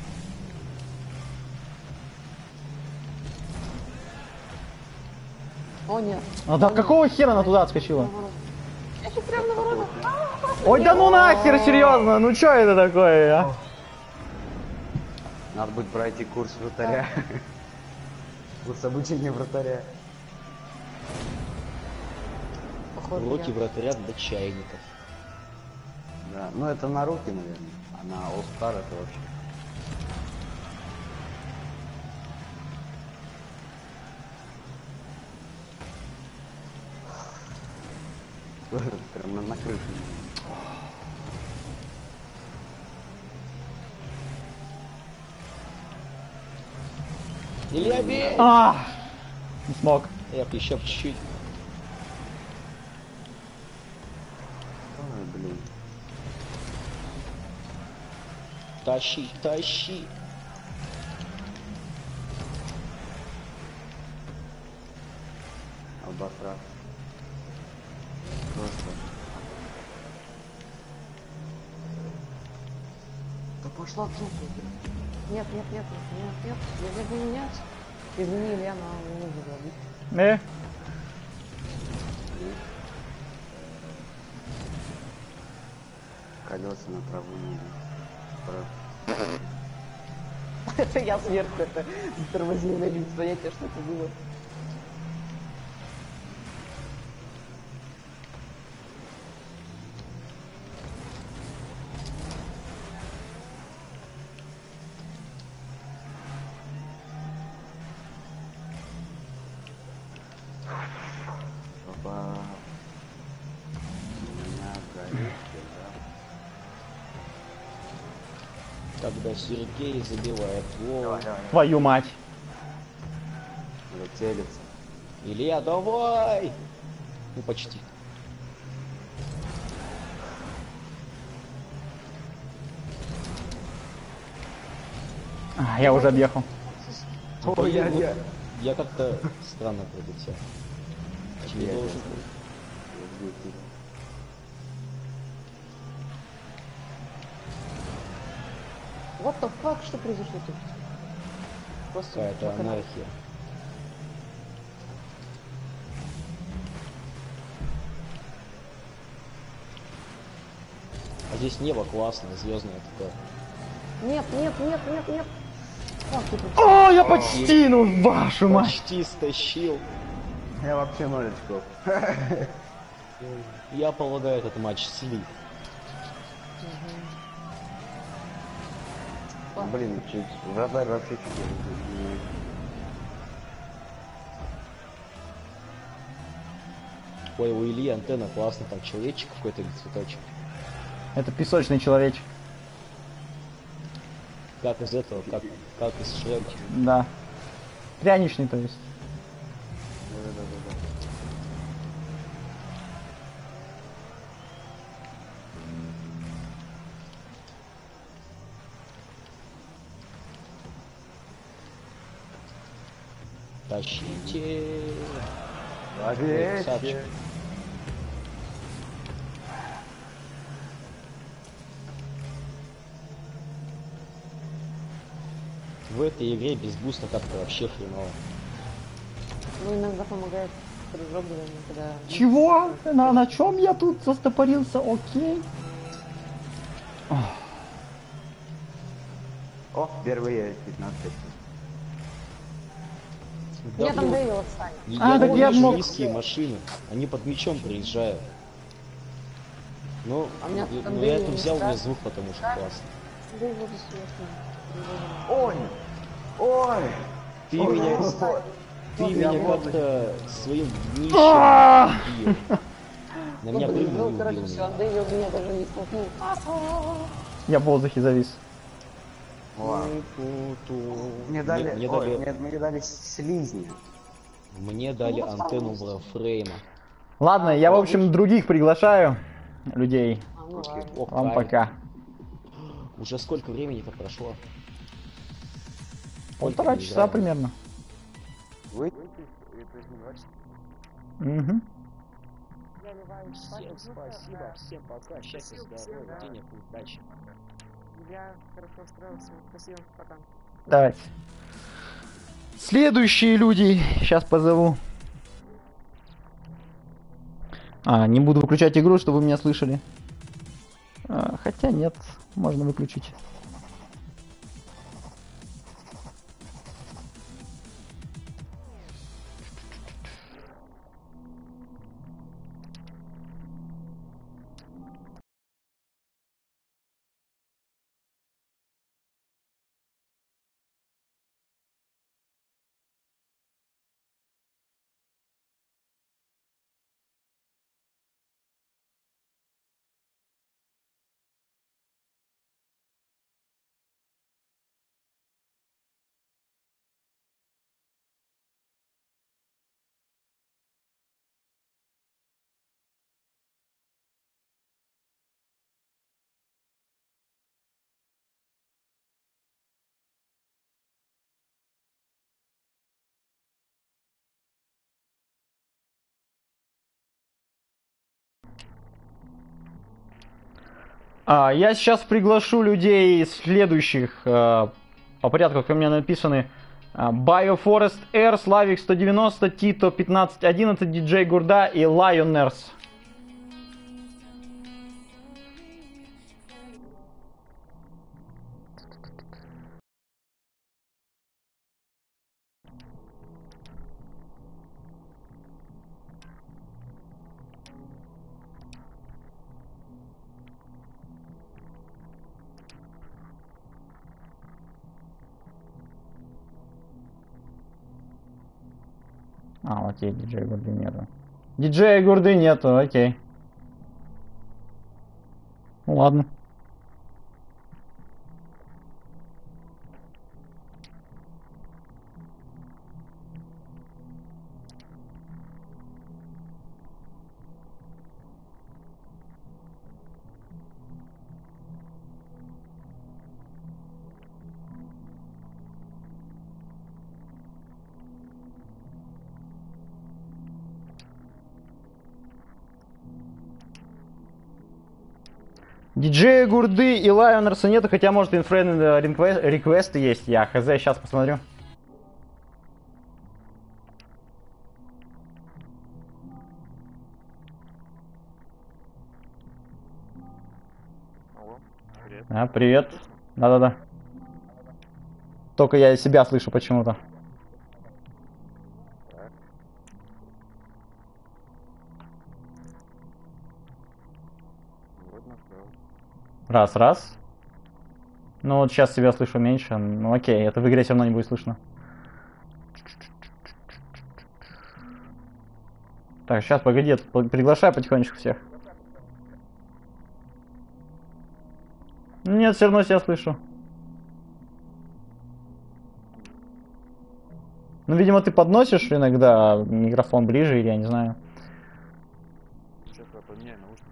О, нет. а, да какого хера она туда отскочила? Я сейчас прям на воротах. Ой, да ну нахер, серьезно, ну что это такое, а? Надо будет пройти курс вратаря. Курс обучения вратаря. Походу, Уроки я. вратаря для чайников. Да. Ну это на руки, наверное. А на All Star это вообще. Прям на, на крыше. Илья, бей! А! Не смог. Эх, еще чуть-чуть. Ой, блин. Тащи, тащи. Албатрас. Просто. Да пошла в жопу. Нет, нет, нет, нет, нет, я не буду менять. Извини, Илья, но не буду ловить. Э? Колеса на траву не Про- Это я сверху это затормозил, я без понятия, что это было. Опа. У меня горит, да. Когда Сергей забивает гол. Давай, давай. Твою мать. Надо целиться. Илья, давай! Ну, почти. А, я уже объехал. Ой, я, я. Я как-то странно пролетел. Не Я должен это- был. я здесь. What the fuck, что произошло тут? Просто Какая-то пока- анархия. А здесь небо классное, звездное такое. Нет, нет, нет, нет, нет. Как ты тут? О, я почти, ну вашу мать. Почти стащил. Я вообще ноль очков. Я полагаю, этот матч слив. Блин, чуть вратарь вообще чуть не- Ой, у Ильи антенна классно, там человечек какой-то или цветочек. Это песочный человечек. Как из этого, как, как из Шрека. Да. Пряничный, то есть. Тащите. Ой, Красавчик. В этой игре без буста как-то вообще хреново. Ну, иногда помогает прыжок, когда... Чего? На, на чем я тут застопорился? Окей. О, впервые пятнадцать очков. Я там ну, Дэвил отстань. А, я так не я вижу мог- низкие машины. Они под мячом приезжают. Ну, А у меня и- там ну я Дэвил это не взял мне страшно. звук, потому что классно. Дэвил бессмертный. Ой! Ой! Ты Ой, меня, ой. ты Я меня вот- как-то своим днищем А! убил. На меня Ну, блин, прыгнул и ну, короче, убил все, меня. Дэвил меня даже не столкнул. Я в воздухе завис. Ладно. Пу-пу-ту. Мне дали, Мне, мне ой, дали, мне, мне дали слизни. мне дали антенну Warframe. Ладно, я, в общем, других приглашаю людей. А, ну Окей. ладно. О, Вам кайф. пока. Уже сколько времени-то прошло? Полтора мы часа играем? примерно. Вы? Угу. Всем спасибо, всем пока, счастья, здоровья, денег, удачи. Я хорошо устроился. Спасибо, пока. Давайте. Следующие люди. Сейчас позову. А, не буду выключать игру, чтобы вы меня слышали. А, хотя нет, можно выключить. А, я сейчас приглашу людей следующих э, по порядку, как у меня написаны. Bioforest Air, Slavic сто девяносто, Tito пятнадцать одиннадцать, ди джей Гурда и Lioners. А, окей, ди джей Гурды нету. ди джей Гурды нету, окей. Ну ладно. ди джей Гурды и Лайонерса нету, хотя может инфрейн реквесты есть. Я хз, сейчас посмотрю. Алло, привет. А, привет. Да-да-да. Только я себя слышу почему-то. Так. Вот нашел. Раз, раз. Ну вот сейчас себя слышу меньше. Ну окей, это в игре все равно не будет слышно. Так, сейчас, погоди, я тут приглашаю потихонечку всех. Нет, все равно себя слышу. Ну, видимо, ты подносишь иногда микрофон ближе, или я не знаю. Сейчас я поменяю наушники.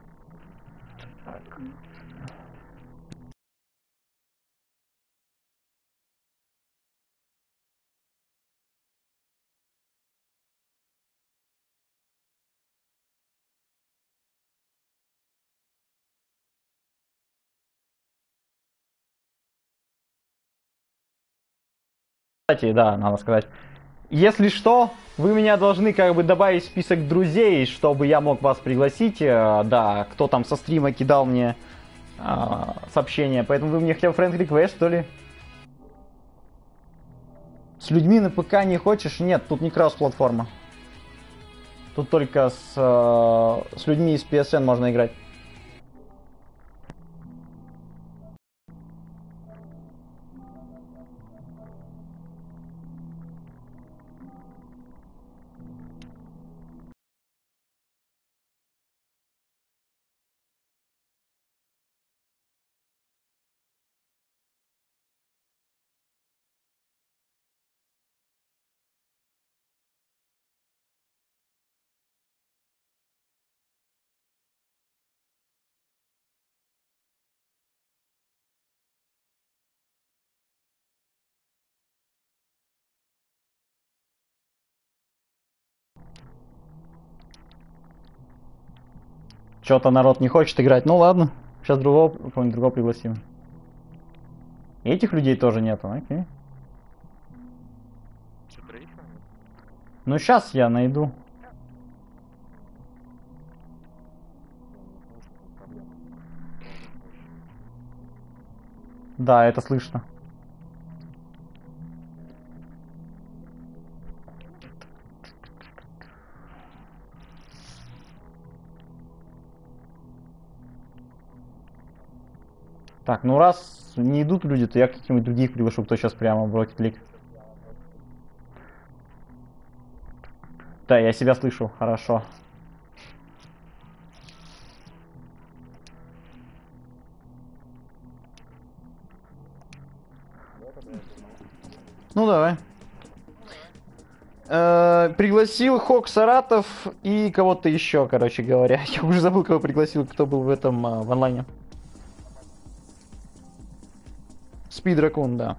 Кстати, да, надо сказать. Если что, вы меня должны как бы добавить в список друзей, чтобы я мог вас пригласить. Э, Да, кто там со стрима кидал мне э, сообщение. Поэтому вы мне хотя бы friend request, что ли? С людьми на ПК не хочешь? Нет, тут не кросс-платформа. Тут только с, э, с людьми из пи эс эн можно играть. Что-то народ не хочет играть. Ну ладно, сейчас другого, кого-нибудь другого пригласим. И этих людей тоже нету, окей. Что, троих там? Ну сейчас я найду. Да, это слышно. Так, ну раз не идут люди, то я каких-нибудь других приглашу, кто сейчас прямо в Rocket League. Да, я себя слышу, хорошо. Ну давай. Э, пригласил Хок Саратов и кого-то еще, короче говоря. Я уже забыл, кого пригласил, кто был в этом э, в онлайне. Спидракун, да.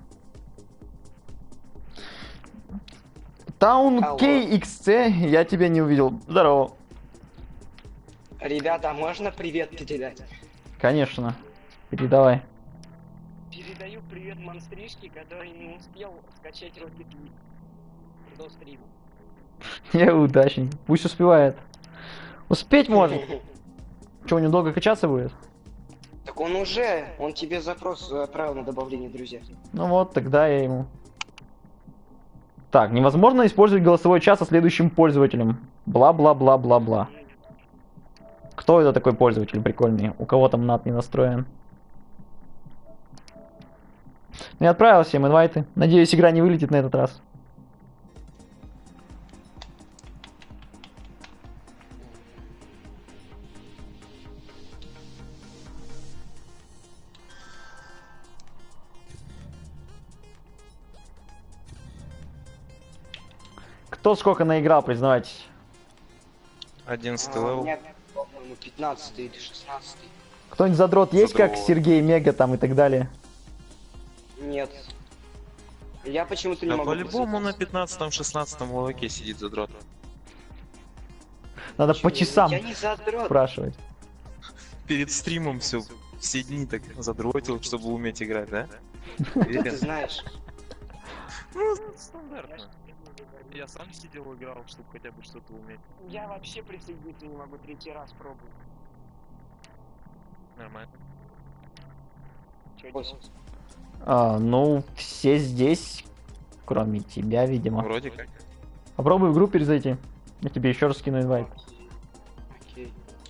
Таун кей икс си, я тебя не увидел. Здорово. Ребята, можно привет передать? Конечно. Передавай. Передаю привет монстришке, который не успел скачать Rocket League до стрима. Неудачник. Пусть успевает. Успеть может. Че, у него долго качаться будет? Так он уже, он тебе запрос отправил на добавление друзья. Ну вот, тогда я ему. Так, невозможно использовать голосовой чат со следующим пользователем. Бла-бла-бла-бла-бла. Кто это такой пользователь прикольный? У кого там над не настроен? Ну, я отправил всем инвайты. Надеюсь, игра не вылетит на этот раз. Кто сколько наиграл, признавайтесь? одиннадцатый А, у левел. меня, по-моему, пятнадцатый или шестнадцатый. Кто-нибудь задрот есть, как Задрот. Сергей, Мега там и так далее? Нет. Я почему-то не А могу. по-любому на пятнадцатом-шестнадцатом ловаке сидит задрот. Надо Почему? по часам Я не задрот. спрашивать. Перед стримом все, все дни так задротил, чтобы уметь играть, да? Ты Уверен? знаешь. Ну, стандартно. Я сам сидел, играл, чтобы хотя бы что-то уметь. Я вообще присоединиться не могу, третий раз пробую. Нормально. Чё Восемь. делать? А, ну, все здесь, кроме тебя, видимо. Вроде как. Попробуй в группе зайти. Я тебе еще раз скину инвайт. Окей.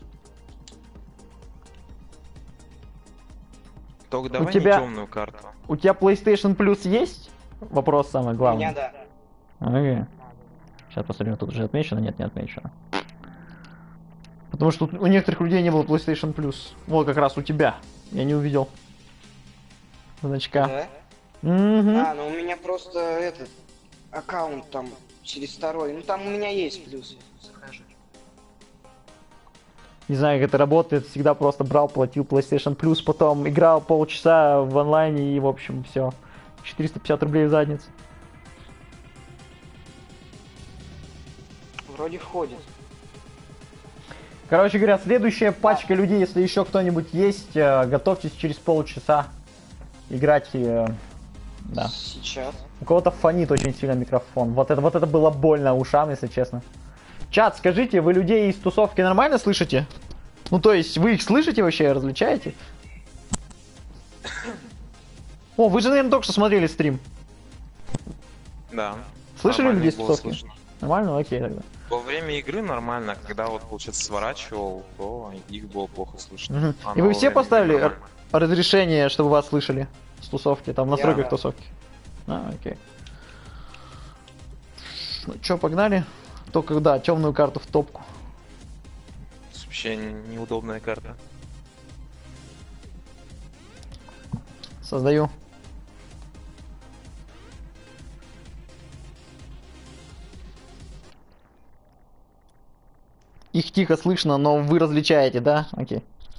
Только давай тебя- не темную карту. У тебя PlayStation Plus есть? Вопрос самый У главный. меня да. Ага. Сейчас посмотрим, тут уже отмечено, нет, не отмечено. Потому что тут у некоторых людей не было PlayStation Plus. Вот как раз у тебя. Я не увидел значка. Да? Мгм. А, ну у меня просто этот аккаунт там через второй. Ну там у меня есть плюс. Захожу. Не знаю, как это работает. Всегда просто брал, платил PlayStation Plus, потом играл полчаса в онлайне и, в общем, все. четыреста пятьдесят рублей в задницу. Вроде входит. Короче говоря, следующая пачка людей, если еще кто-нибудь есть, э, готовьтесь через полчаса играть. э, Да. Сейчас. У кого-то фонит очень сильно микрофон. Вот это, вот это было больно ушам, если честно. Чат, скажите, вы людей из тусовки нормально слышите? Ну, то есть, вы их слышите вообще, различаете? О, вы же, наверное, только что смотрели стрим. Да. Слышали Нормально людей из было тусовки? слышно. Нормально? Окей, тогда. Во время игры нормально, когда вот, получается, сворачивал, то их было плохо слышно. Мгм. А И на вы все время поставили нормально. р- разрешение, чтобы вас слышали с тусовки, там в настройках да. тусовки? А, окей. Ну чё, погнали? Только, да, темную карту в топку. Вообще неудобная карта. Создаю. Их тихо слышно, но вы различаете, да? Окей.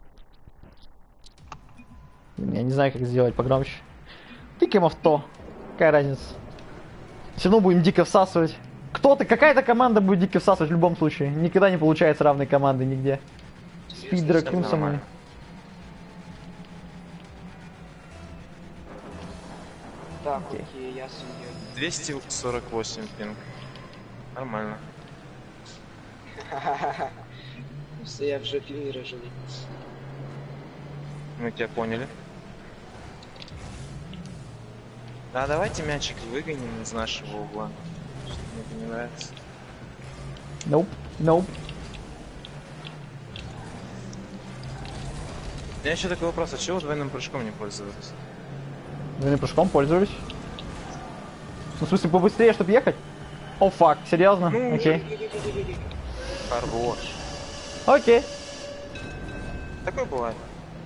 Блин, я не знаю, как сделать погромче. Тыкаем авто. Какая разница? Все равно будем дико всасывать. Кто-то, какая-то команда будет дико всасывать в любом случае. Никогда не получается равной команды нигде. Спидер, Совсем Крюсом. нормально. Так, Окей. окей, я сумею. двести сорок восемь пинг. Нормально. Просто я в жопе мира живу. Мы тебя поняли. А давайте мячик выгоним из нашего угла. Что-то мне это не нравится. Nope, nope. У меня еще такой вопрос, а чего двойным прыжком не пользоваться? Двойным прыжком пользуюсь. Ну, в смысле, побыстрее, чтобы ехать? О, фак, серьезно? Ну, Окей. Хорош. Окей. Такое бывает.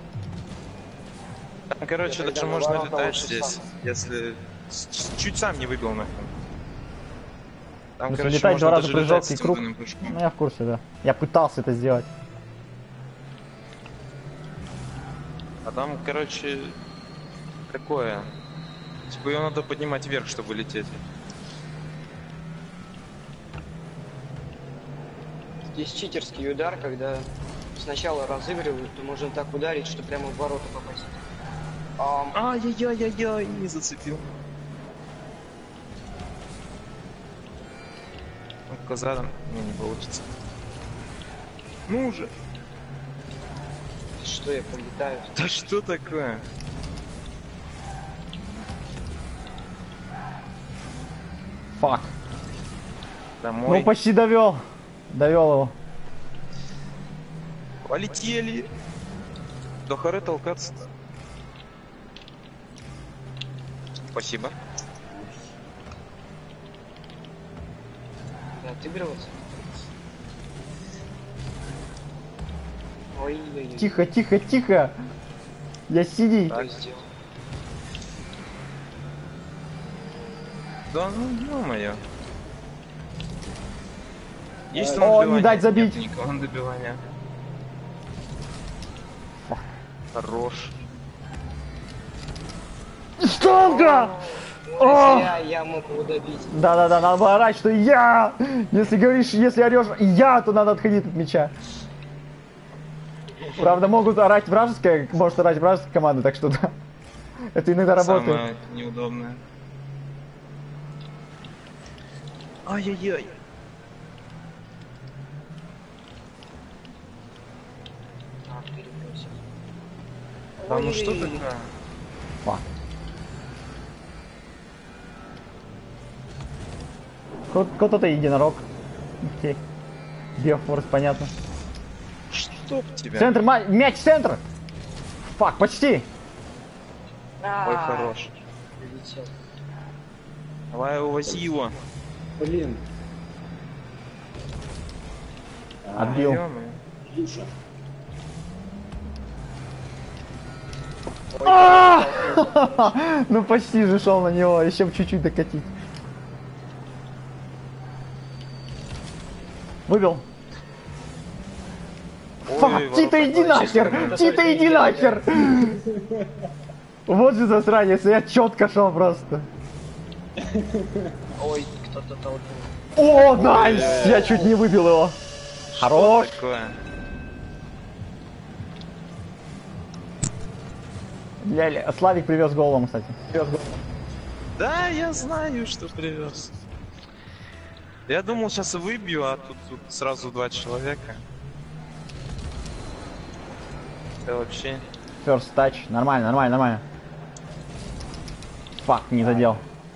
Там, короче, Я даже когда можно наоборот, летать лучше здесь, сам. если с- с- чуть сам не выбил нахуй. Там, Если короче, летать можно два раза даже прыжок летать и с круг. двойным прыжком. Ну, я в курсе, да. Я пытался это сделать. А там, короче, такое. Типа ее надо поднимать вверх, чтобы лететь. Здесь читерский удар, когда сначала разыгрывают, то можно так ударить, что прямо в ворота попасть. Ам, Ай-яй-яй-яй-яй, не зацепил. Ну-ка, задом. Не, не получится. Ну уже. что я пролетаю? Да что такое? Фак. Домой. Ну почти довел. Довел его. Полетели. До хоры толкаться. Спасибо. Да, отыгрываться? Ой-ой-ой. Тихо, тихо, тихо. Я сиди. Что сделал? Да ну, ё-моё. Есть О, он не дать забить. Нет никого на добивание. Хорош. Штанга! Ой, О! зря я мог его добить. Да-да-да, надо было орать, что я! Если говоришь, если орешь я, то надо отходить от мяча. Правда, могут орать вражеская, может орать вражеская команда, так что да. Это иногда работает. Самое неудобное. Ай-яй-яй. А, перебросил. Да ну что Ой-ой-ой. такое? Фак. Ко- Кто-то единорог. Окей. Биофорс, понятно. Чтоб тебя. Центр, ма- мяч, центр! Фак, почти! А, Ой, хорош. прилетел. Давай увози его. Блин, Отбил. Ё-моё. Илюша. А! Ну почти же шел на него, еще бы чуть-чуть докатить. Выбил. Фак, Ой, Тита, ворота иди нахер! чисто. Тита, иди нахер! Вот же засранец, я четко шел просто. Ой, кто-то толкнул. О, найс! Я чуть не выбил его. Хорош. Что такое? Ля-ля. Славик привез голову, кстати. Да, я знаю, что привез. Я думал, сейчас выбью, а тут, тут сразу два человека. Это вообще... First touch. Нормально, нормально, нормально. Фак, не задел.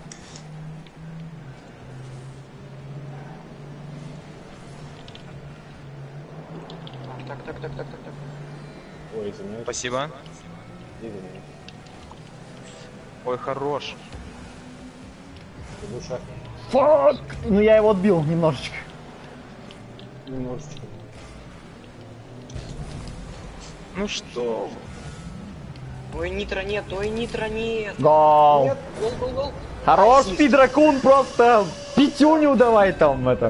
Так, так, так, так, так, так. Ой, извиняюсь. Спасибо. Извиняюсь. Ой, хорош. Илюша, Фак! Ну я его отбил немножечко. немножечко. Ну что? Ой, нитро нет, ой, нитро нет. Гол! Нет, гол, гол, гол. Хорош, Ассист. пидракун, просто пятюню давай там это.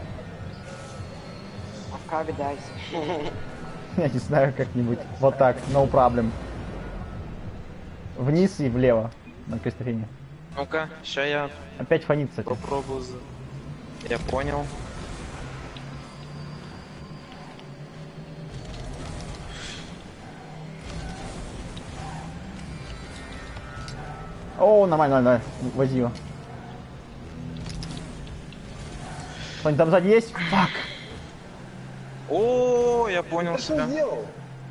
А как дать? Я не знаю, как-нибудь. Вот так, no problem. Вниз и влево на крестовине. Ну-ка, ща я Опять фонит, кстати. попробую. за- Я понял. О, нормально, нормально, вози его. Кто-нибудь там сзади есть? Фак! О, я понял себя. сделал?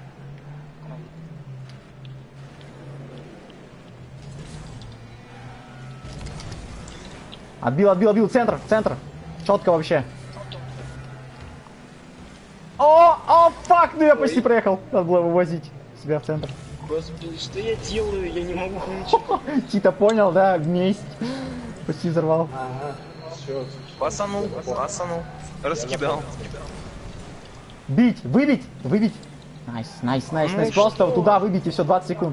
Отбил, отбил, отбил, центр, центр. Четко вообще. О, о, фак, ну я почти проехал. Надо было вывозить себя в центр. Господи, что я делаю? Я не могу ничего. Тита понял, да, месть. Почти взорвал. Ага, все. Пасанул, пасанул. Раскидал. Бить, выбить, выбить. Найс, найс, найс, Ну найс. и Просто что? туда выбить и все, двадцать секунд.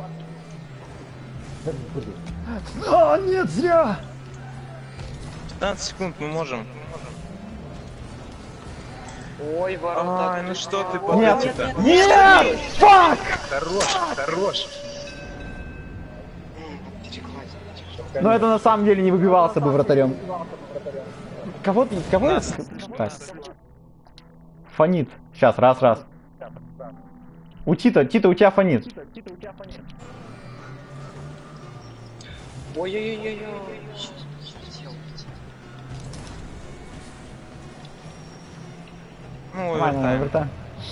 А, нет, зря. пятнадцать секунд мы можем. Ой, ворота. Ай, ну что ты Нет, подать-то? нет, фак! Хорош, хорош. Перехватил. Но это на самом деле не выбивался бы вратарем. Кого ты, кого Нас. это? Так. Фонит. Сейчас, раз, раз. У Тита, Тита, у тебя фонит. Ой-ой-ой-ой-ой. Ну, Нормально, овертайм. овертайм.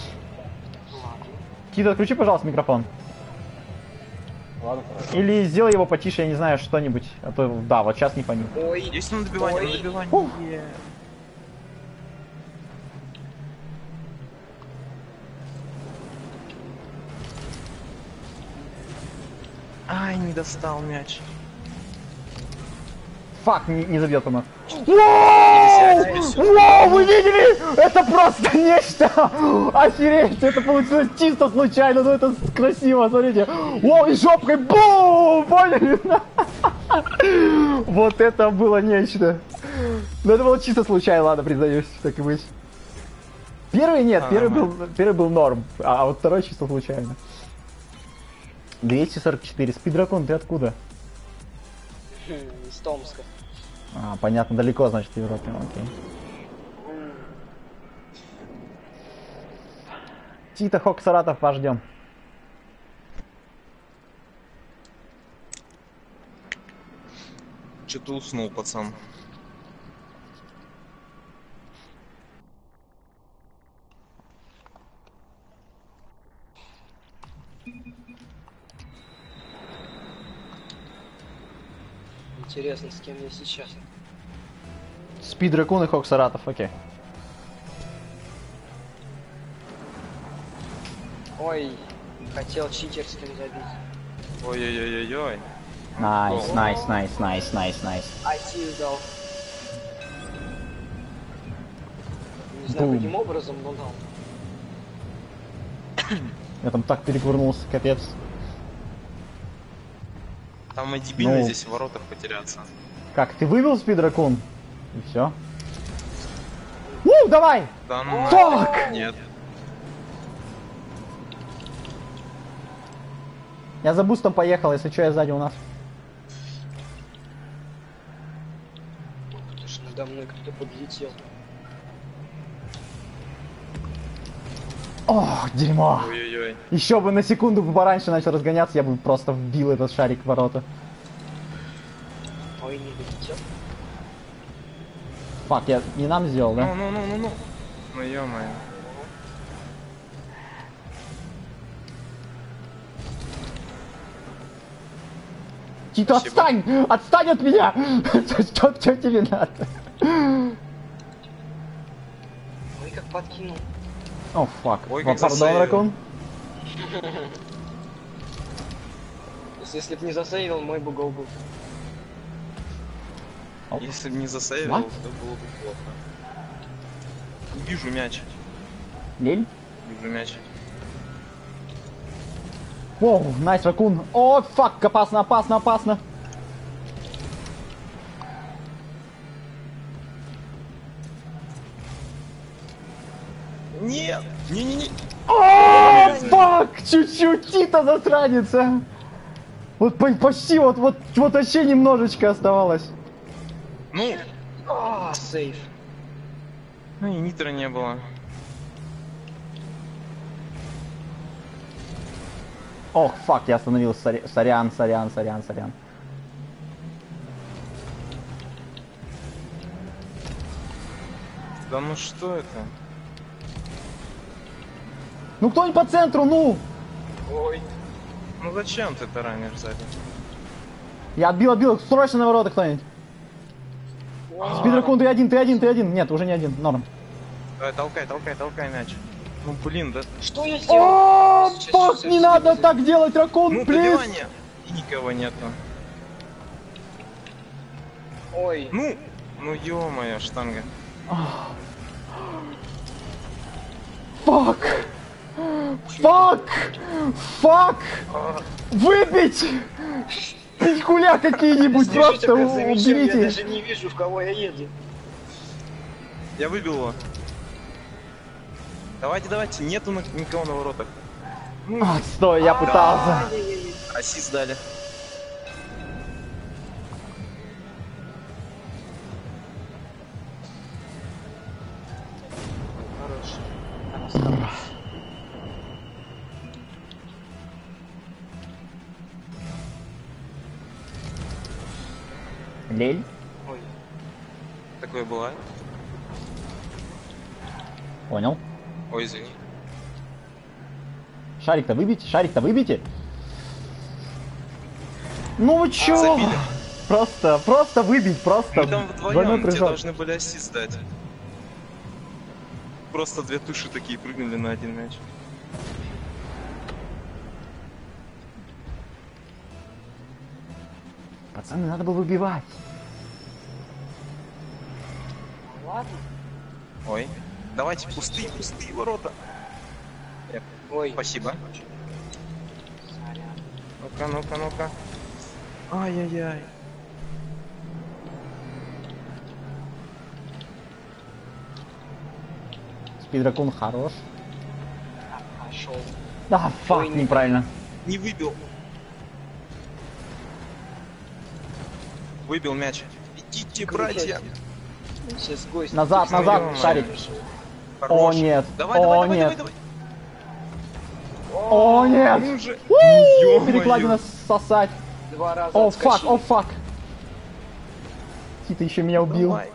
Тита, отключи, пожалуйста, микрофон. Ладно, хорошо. Или сделай его потише, я не знаю, что-нибудь. А то, да, вот сейчас не фонит. Ой. Есть на добивание, на Ой. добивание. Ай, не достал мяч. Фак, не, не забьет, по-моему. Нельзя тебе сюда. Вау, вы видели? Это просто нечто! Охереть, это получилось чисто случайно, но это красиво, смотрите. Вау, и жопкой бум! Поняли? Вот это было нечто. Но это было чисто случайно, ладно, признаюсь, так и быть. Первый нет, А, первый был, нормально. первый был норм, а вот второй чисто случайно. двести сорок четыре. Спидракон, ты откуда? Хм, Из Томска. А, понятно, далеко, значит, в Европе, окей. Тита, Хок, Саратов, вас ждем. Что-то уснул, пацан. Интересно, с кем я сейчас. Спидракон и Хок, Саратов, окей. Ой, хотел читерским забить. Ой-ой-ой-ой-ой. Найс, найс, найс, найс, найс, найс. Ассист дал. Не знаю, Бум. каким образом, но дал. Я там так перекувырнулся, капец. Там и дебильно Ну. здесь в воротах потеряться. Как, ты вывел спидракон? И все. У, давай! Да ну Фак! нет. Я за бустом поехал, если что, я сзади у нас. Потому что надо мной кто-то подлетел. Ох, дерьмо. Ой-ой-ой. Еще бы на секунду бы пораньше начал разгоняться, я бы просто вбил этот шарик в ворота. Ой, не долетел. Фак, я не нам сделал, да? Ну-ну-ну-ну-ну. Ну ё-моё. Тита, Спасибо. отстань! Отстань от меня! Что тебе надо? Ой, как подкинул. О, фак. Ой, Ва- как Пардон, засейвил. ракун. Если, если б не засейвил, мой бы гол был. Если бы не засейвил, What? то было бы плохо. Вижу мяч. Лель? Вижу мяч. Воу, найс, ракун. О, фак, опасно, опасно, опасно. Нет! Не-не-не! О, фак, чуть-чуть, Тита засранец, а. Вот по- почти, вот, вот, вот вообще немножечко оставалось. Ну, А, сейф. ну и нитро не было. Ох, фак, я остановился, сори- сорян, сорян, сорян, сорян. Да ну что это? Ну кто-нибудь по центру, ну! Ой. Ну зачем ты таранишь сзади? Я отбил, отбил, срочно на ворота кто-нибудь. Спидракун, ты один, ты один, ты один. Нет, уже не один, норм. Давай, толкай, толкай, толкай мяч. Ну блин, да. Что я сделал? О, Сейчас, фак, сейчас, не сейчас, надо сейчас. так делать, ракун, Ну, плиз! добивание! И никого нету. Ой. Ну! Ну ё-моё, штанга. Фак! Фак! Фак! Выпить! Пихуля какие-нибудь, Держите, просто как за мячом, я уберите! даже не вижу, в кого я еду. Я выбил его. Давайте, давайте, нету на- никого на воротах. А, стой, я пытался. Ай-яй-яй. Ассист дали. Хорош. Лель. Ой, Такое бывает. Понял. Ой, извини. Шарик-то выбейте, шарик-то выбейте. Ну вы чё? забили. Просто, просто выбить, просто. Мы там двойной вдвоем тебе прыжок. должны были ассист дать. Просто две туши такие прыгнули на один мяч. Пацаны, надо было выбивать. ладно. Ой. Давайте пустые, пустые ворота. Э, Ой, Спасибо. сорян. Ну-ка, ну-ка, ну-ка. Ай-яй-яй. Спидракун хорош. Пошел. Да, фак, Ой, не- неправильно. Не выбил. Выбил мяч. Идите, братья. Сейчас гость. Назад, назад, Ё-моё. шарик. Хорош. О, нет. Давай, О, давай, давай, нет. давай, О, нет. давай. Ну же. У, Ё-моё. перекладина сосать. Два раза О, фак, отскочили. о, фак. Ты еще меня убил. Давай.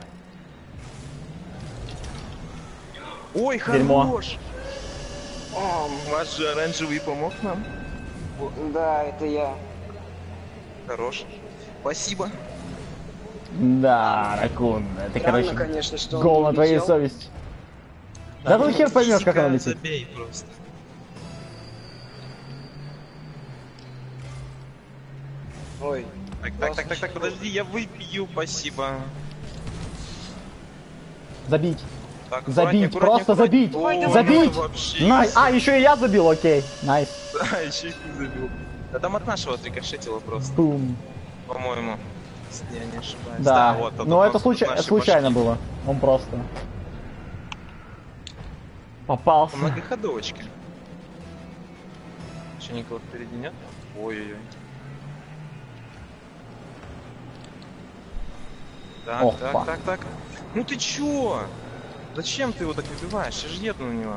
Ой, Дерьмо. хорош. О, ваш же оранжевый помог нам. Да, это я. Хорош. Спасибо. Да, Ракун, это, Странно, короче, конечно, что он гол не на твоей улетел. совести. Да ну хер поймешь, как она летит. Забей просто. Ой. Так, так, так, так, так, подожди, я выпью, спасибо. Забить. Так, Забить, аккуратнее, просто аккуратнее. забить. О, Забить. ну вообще. Най- А, еще и я забил, окей. Найс. Да, еще и ты забил. Да там от нашего отрикошетило просто, Бум. по-моему. Если я не ошибаюсь. Да, вот, от- но от- это от случай- нашей случайно башки. было. Он просто попался. По многоходовочке. Еще никого впереди нет? Ой-ой-ой. Так, Ох, так, фак. так, так. Ну ты чё? Зачем ты его так выбиваешь? Я же еду на него.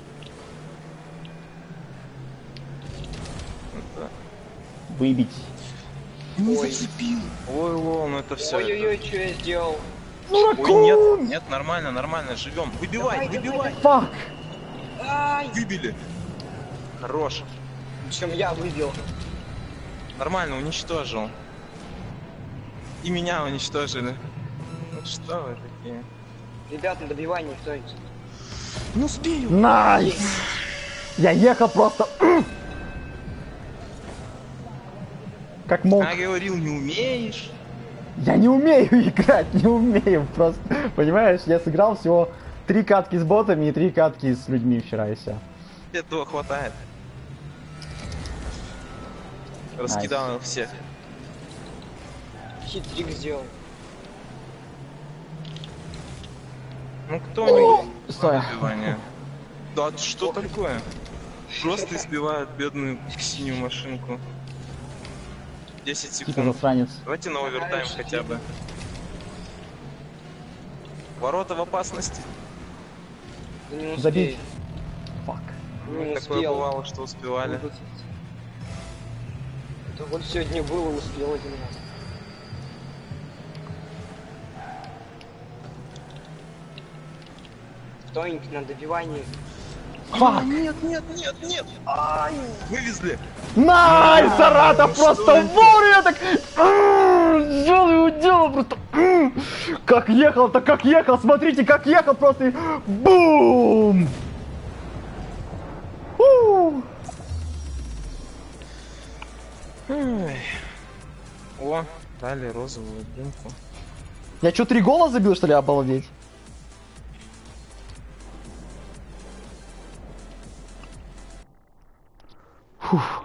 Это... Выбить. Не Ой. зацепил. Ой, лол, ну это все. Ой-ой-ой, что я сделал? Ну, Ой, нет, нет, нормально, нормально, живем. Выбивай, Давай, выбивай. Фак. Ай! Выбили. Хорош. Причем я выбил. Нормально, уничтожил. И меня уничтожили. Ну что вы такие? Ребята, добивай никто. Ну успею. Найс. Я ехал просто. Как мог. А говорил, не умеешь. Я не умею играть, не умею просто. Понимаешь, я сыграл всего три катки с ботами и три катки с людьми вчера и все. Этого хватает. Раскидал их всех. Хитрик сделал. Ну кто-нибудь. Стой. Добивание. Да что такое? Просто избивают бедную синюю машинку. десять Типа секунд. засранец. Давайте на овертайм хотя бы. Ворота в опасности. Да не успею. Забить. Фак. Не Ну, такое успел. бывало, что успевали. Это вот сегодня было, успел один раз. Кто-нибудь на добивании. Фак. Нет, нет, нет, нет. Ай, вывезли. Найс, Саратов ну просто что это? вовремя так м, сделал его дело просто. м. Как ехал-то, как ехал, смотрите, как ехал просто и бум. У. Ой. О, дали розовую дымку. Я что, три гола забил, что ли, обалдеть? Фух.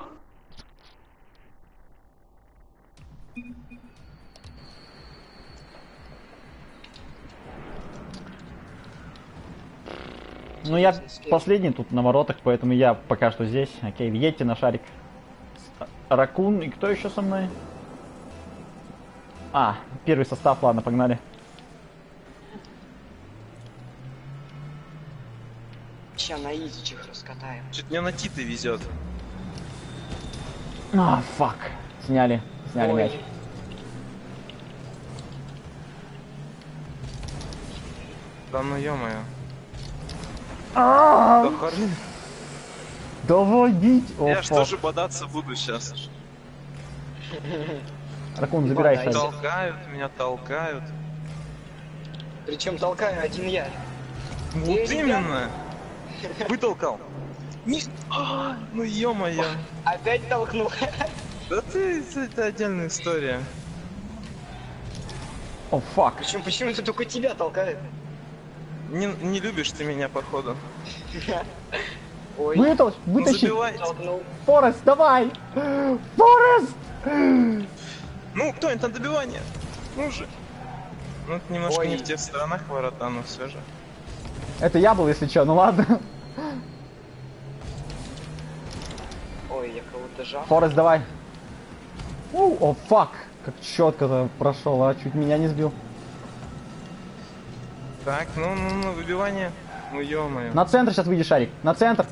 Ну я последний тут на воротах, поэтому я пока что здесь. Окей, едьте на шарик. Ракун и кто еще со мной? А, первый состав, ладно, погнали. Сейчас на изичах раскатаем. Чуть мне на Титы везет. А, фак. Сняли, сняли Ой. мяч. Да ну ё-моё. А, Да хрен. Давай бить! О, Я ж фак. тоже бодаться буду сейчас. Ракун, забирай Бодайся. шарик. Толкают, меня толкают. Причем толкаю один я. Вот Ты именно. Вытолкал. Не... А, ну ё-моё. Опять толкнул. Да ты, это отдельная история. О, фак. Почему, почему это только тебя толкает? Не, не любишь ты меня, походу. Ой, Вытащи, Ну вытащи. забивай. толкнул. Форест, давай! Форест! Ну, кто-нибудь на добивание. Ну же. Ну, это немножко Ой. не в тех сторонах ворота, но все же. Это я был, если что, ну ладно. Ой, я кого-то жал. Форест, давай. У, о, фак. Как четко прошел, а чуть меня не сбил. Так, ну, ну, ну, выбивание. Ну, ё-моё. На центр сейчас выйдет шарик. На центр.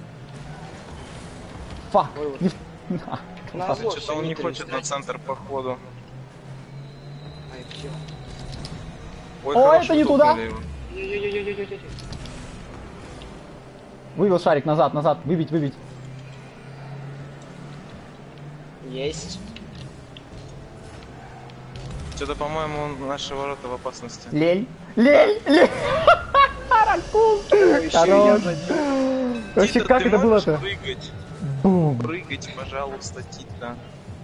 Фак. Ой, Не в- На Да, зло что-то он всё не не хочет на перестать. центр, походу. Ай, всё. Ой, О, хорошо, это не толкнули туда. его. Ой-ой-ой-ой-ой-ой-ой. Вывел шарик назад, назад. Выбить, выбить. Есть. Что-то, по-моему, наши ворота в опасности. Лель. Лель. Лель. Ракун. Ещё и я Хорош. задел. Вообще, Тита, как ты это можешь было-то? прыгать? Бум. Прыгать, пожалуйста, Тита.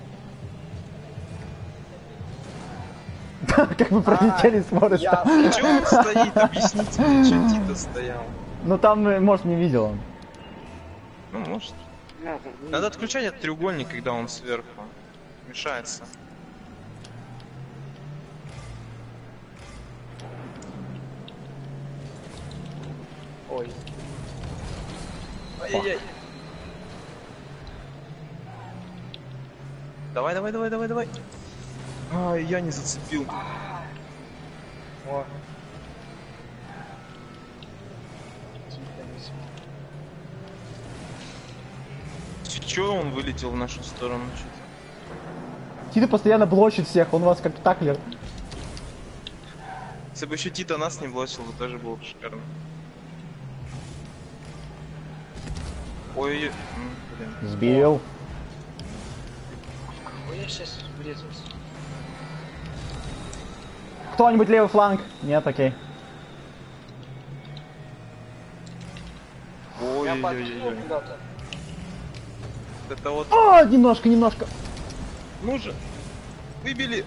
Как мы пролетели с Фореста. Ясно. Чё он стоит? Объясните мне, чё Тита стоял. Ну там, э, может, не видел он. Ну, может. Надо отключать этот треугольник, когда он сверху. Мешается. Ой. Ай-яй-яй. Давай, давай, давай, давай, давай. Ай, я не зацепил. О. Чё он вылетел в нашу сторону? Чё-то. Тита постоянно блочит всех, он у вас как таклер. Если бы еще Тита нас не блочил, бы тоже было бы шикарно. Ой, м, блин. Сбил. Ой, я сейчас врезался. Кто-нибудь левый фланг? Нет, окей. Я подкинул Ой-ой-ой. куда-то. Это вот. О, немножко, немножко. Ну же. Выбили.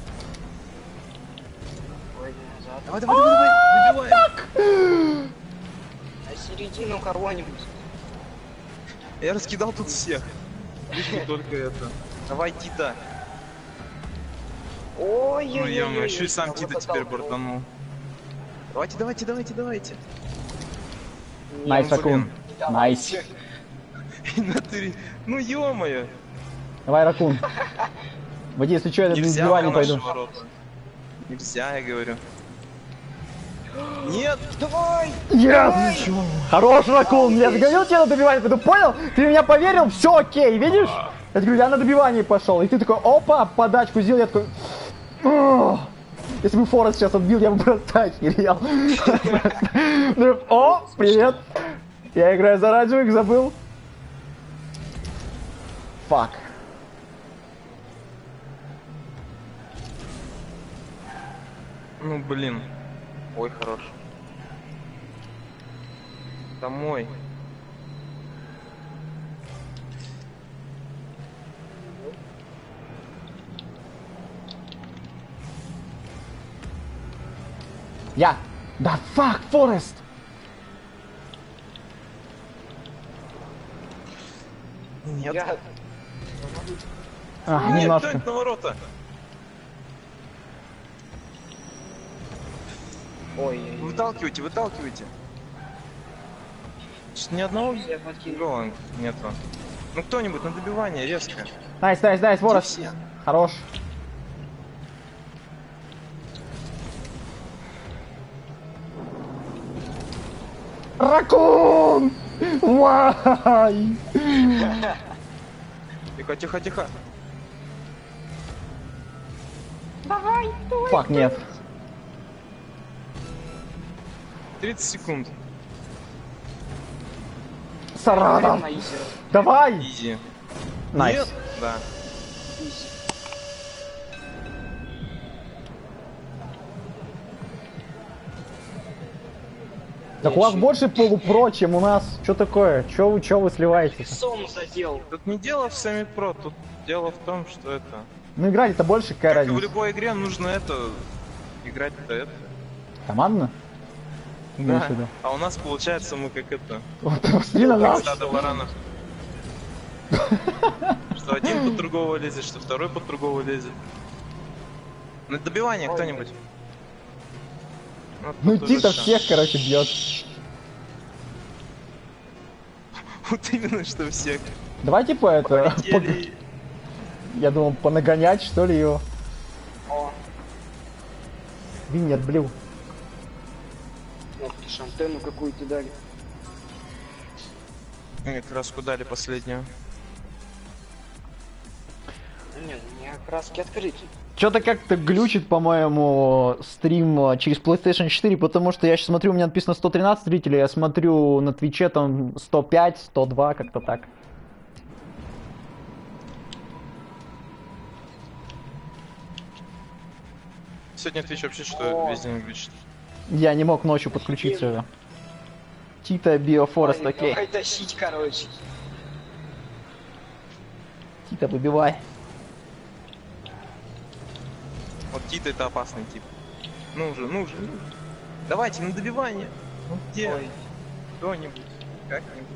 Ой, назад. Давай, давай, давай, давай. Выбиваем. На середину кого-нибудь. Я раскидал тут всех. Лишь не только это. Давай, Тита. Ой, Ну ё-моё, еще и сам Тита теперь бортанул. Давайте, давайте, давайте, давайте. Найс, Ну, Ракун. блин. Найс. И на три. Ну ё-моё. Давай, Ракун. Води, если что, я на Нельзя диване на наши пойду. ворота. Нельзя, я говорю. Нет! Давай! Yes! Хорош, Ракун! Я же говорил тебе на добивание, ты понял? Ты в меня поверил? Все окей, видишь? Я тебе говорю, я на добивание пошел. И ты такой, опа, подачку сделал, я такой... «Ох». Если бы Форест сейчас отбил, я бы просто охерел. Ну, о, привет! Я играю за оранжевых, забыл. Фак. Ну блин. Ой, хорош. Домой. Я. Да фак, Форест! Нет. Я... А, Нет, немножко. кто-нибудь на ворота. Ой, Выталкивайте, выталкивайте. Что-то ни одного я подкинул. гола нету. Ну кто-нибудь на добивание, резко. Найс, найс, найс, Форест. Все. Хорош. Ракун! Вай! Тихо, тихо, тихо. Фак, нет. тридцать секунд. Саратов! На изи. Давай! Изи. Найс. Нет? Да. Так у вас больше полупро, чем у нас. Что такое? Чё вы, чё вы сливаетесь? Сом задел. Тут не дело в сами про, тут дело в том, что это... Ну играли-то больше, какая Как и в разница? любой игре нужно это... Играть-то это. Командно? Имеешь в Да. виду? А у нас получается мы как это... Вот, посмотри на Как нас. стадо баранов. Что один под другого лезет, что второй под другого лезет. На добивание кто-нибудь. Вот Ну тут уже Тита всё. всех, короче, бьет. Вот именно что всех. Давай типа это... Полетели. Я думал, понагонять, что ли, его. О, Винер, блю. ох ты, шантену какую-то дали. Мне краску дали последнюю. Нет, мне краски открыть. Что-то как-то глючит, по-моему, стрим э, через PlayStation четыре, потому что я сейчас смотрю, у меня написано сто тринадцать зрителей, я смотрю на Твиче там сто пять, сто два, как-то так. Сегодня Twitch вообще что О. весь день глючит. Я не мог ночью подключиться. Тита Биофорест, Ой, окей. Давай тащить, короче. Тита, выбивай. Вот Тита это опасный тип. Ну уже, ну уже. ну. Давайте на добивание. Ну где? Ой. Кто-нибудь. Как-нибудь.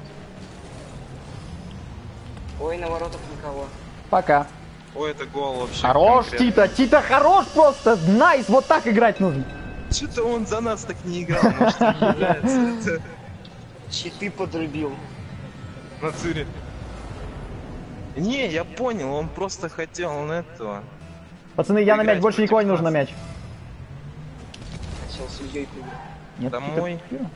Ой, на воротах никого. Пока. Ой, это гол вообще. Хорош, конкретно. Тита, Тита хорош просто, найс, вот так играть нужно. Что-то он за нас так не играл, может, не является. Это Щиты подрубил. на цире. Не, я понял, он просто хотел он этого. Пацаны, я на мяч, Играть больше никого не против нужно на нас. мяч. Хотел с Ильей поиграть. Нет, Домой. Тита-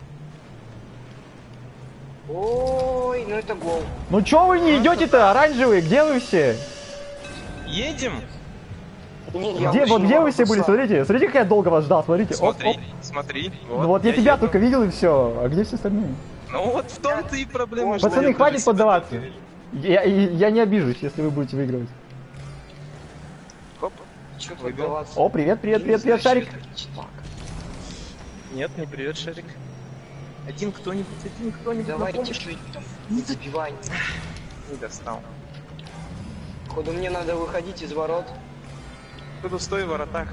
Ой, ну это гол. Ну чё вы не идете-то, оранжевые, где вы все? Едем? Не, я Где, очень вот где вы мало все были, кусал. смотрите, смотрите, как я долго вас ждал, смотрите, оп, Смотри, оп. смотри. Ну вот я тебя еду. только видел и все, а где все остальные? Ну вот в том-то и проблема. что Пацаны, я хватит всегда поддаваться. говорю. Я, я, я не обижусь, если вы будете выигрывать. Хоп. Чё Выбил. поддаваться? О, привет, привет, привет, привет, Шарик. Так, Нет, не привет, Шарик. Один кто-нибудь, один кто-нибудь. на давайте помощь. что-нибудь там не забивай. Не достал. Походу мне надо выходить из ворот. Кто-то стой в воротах.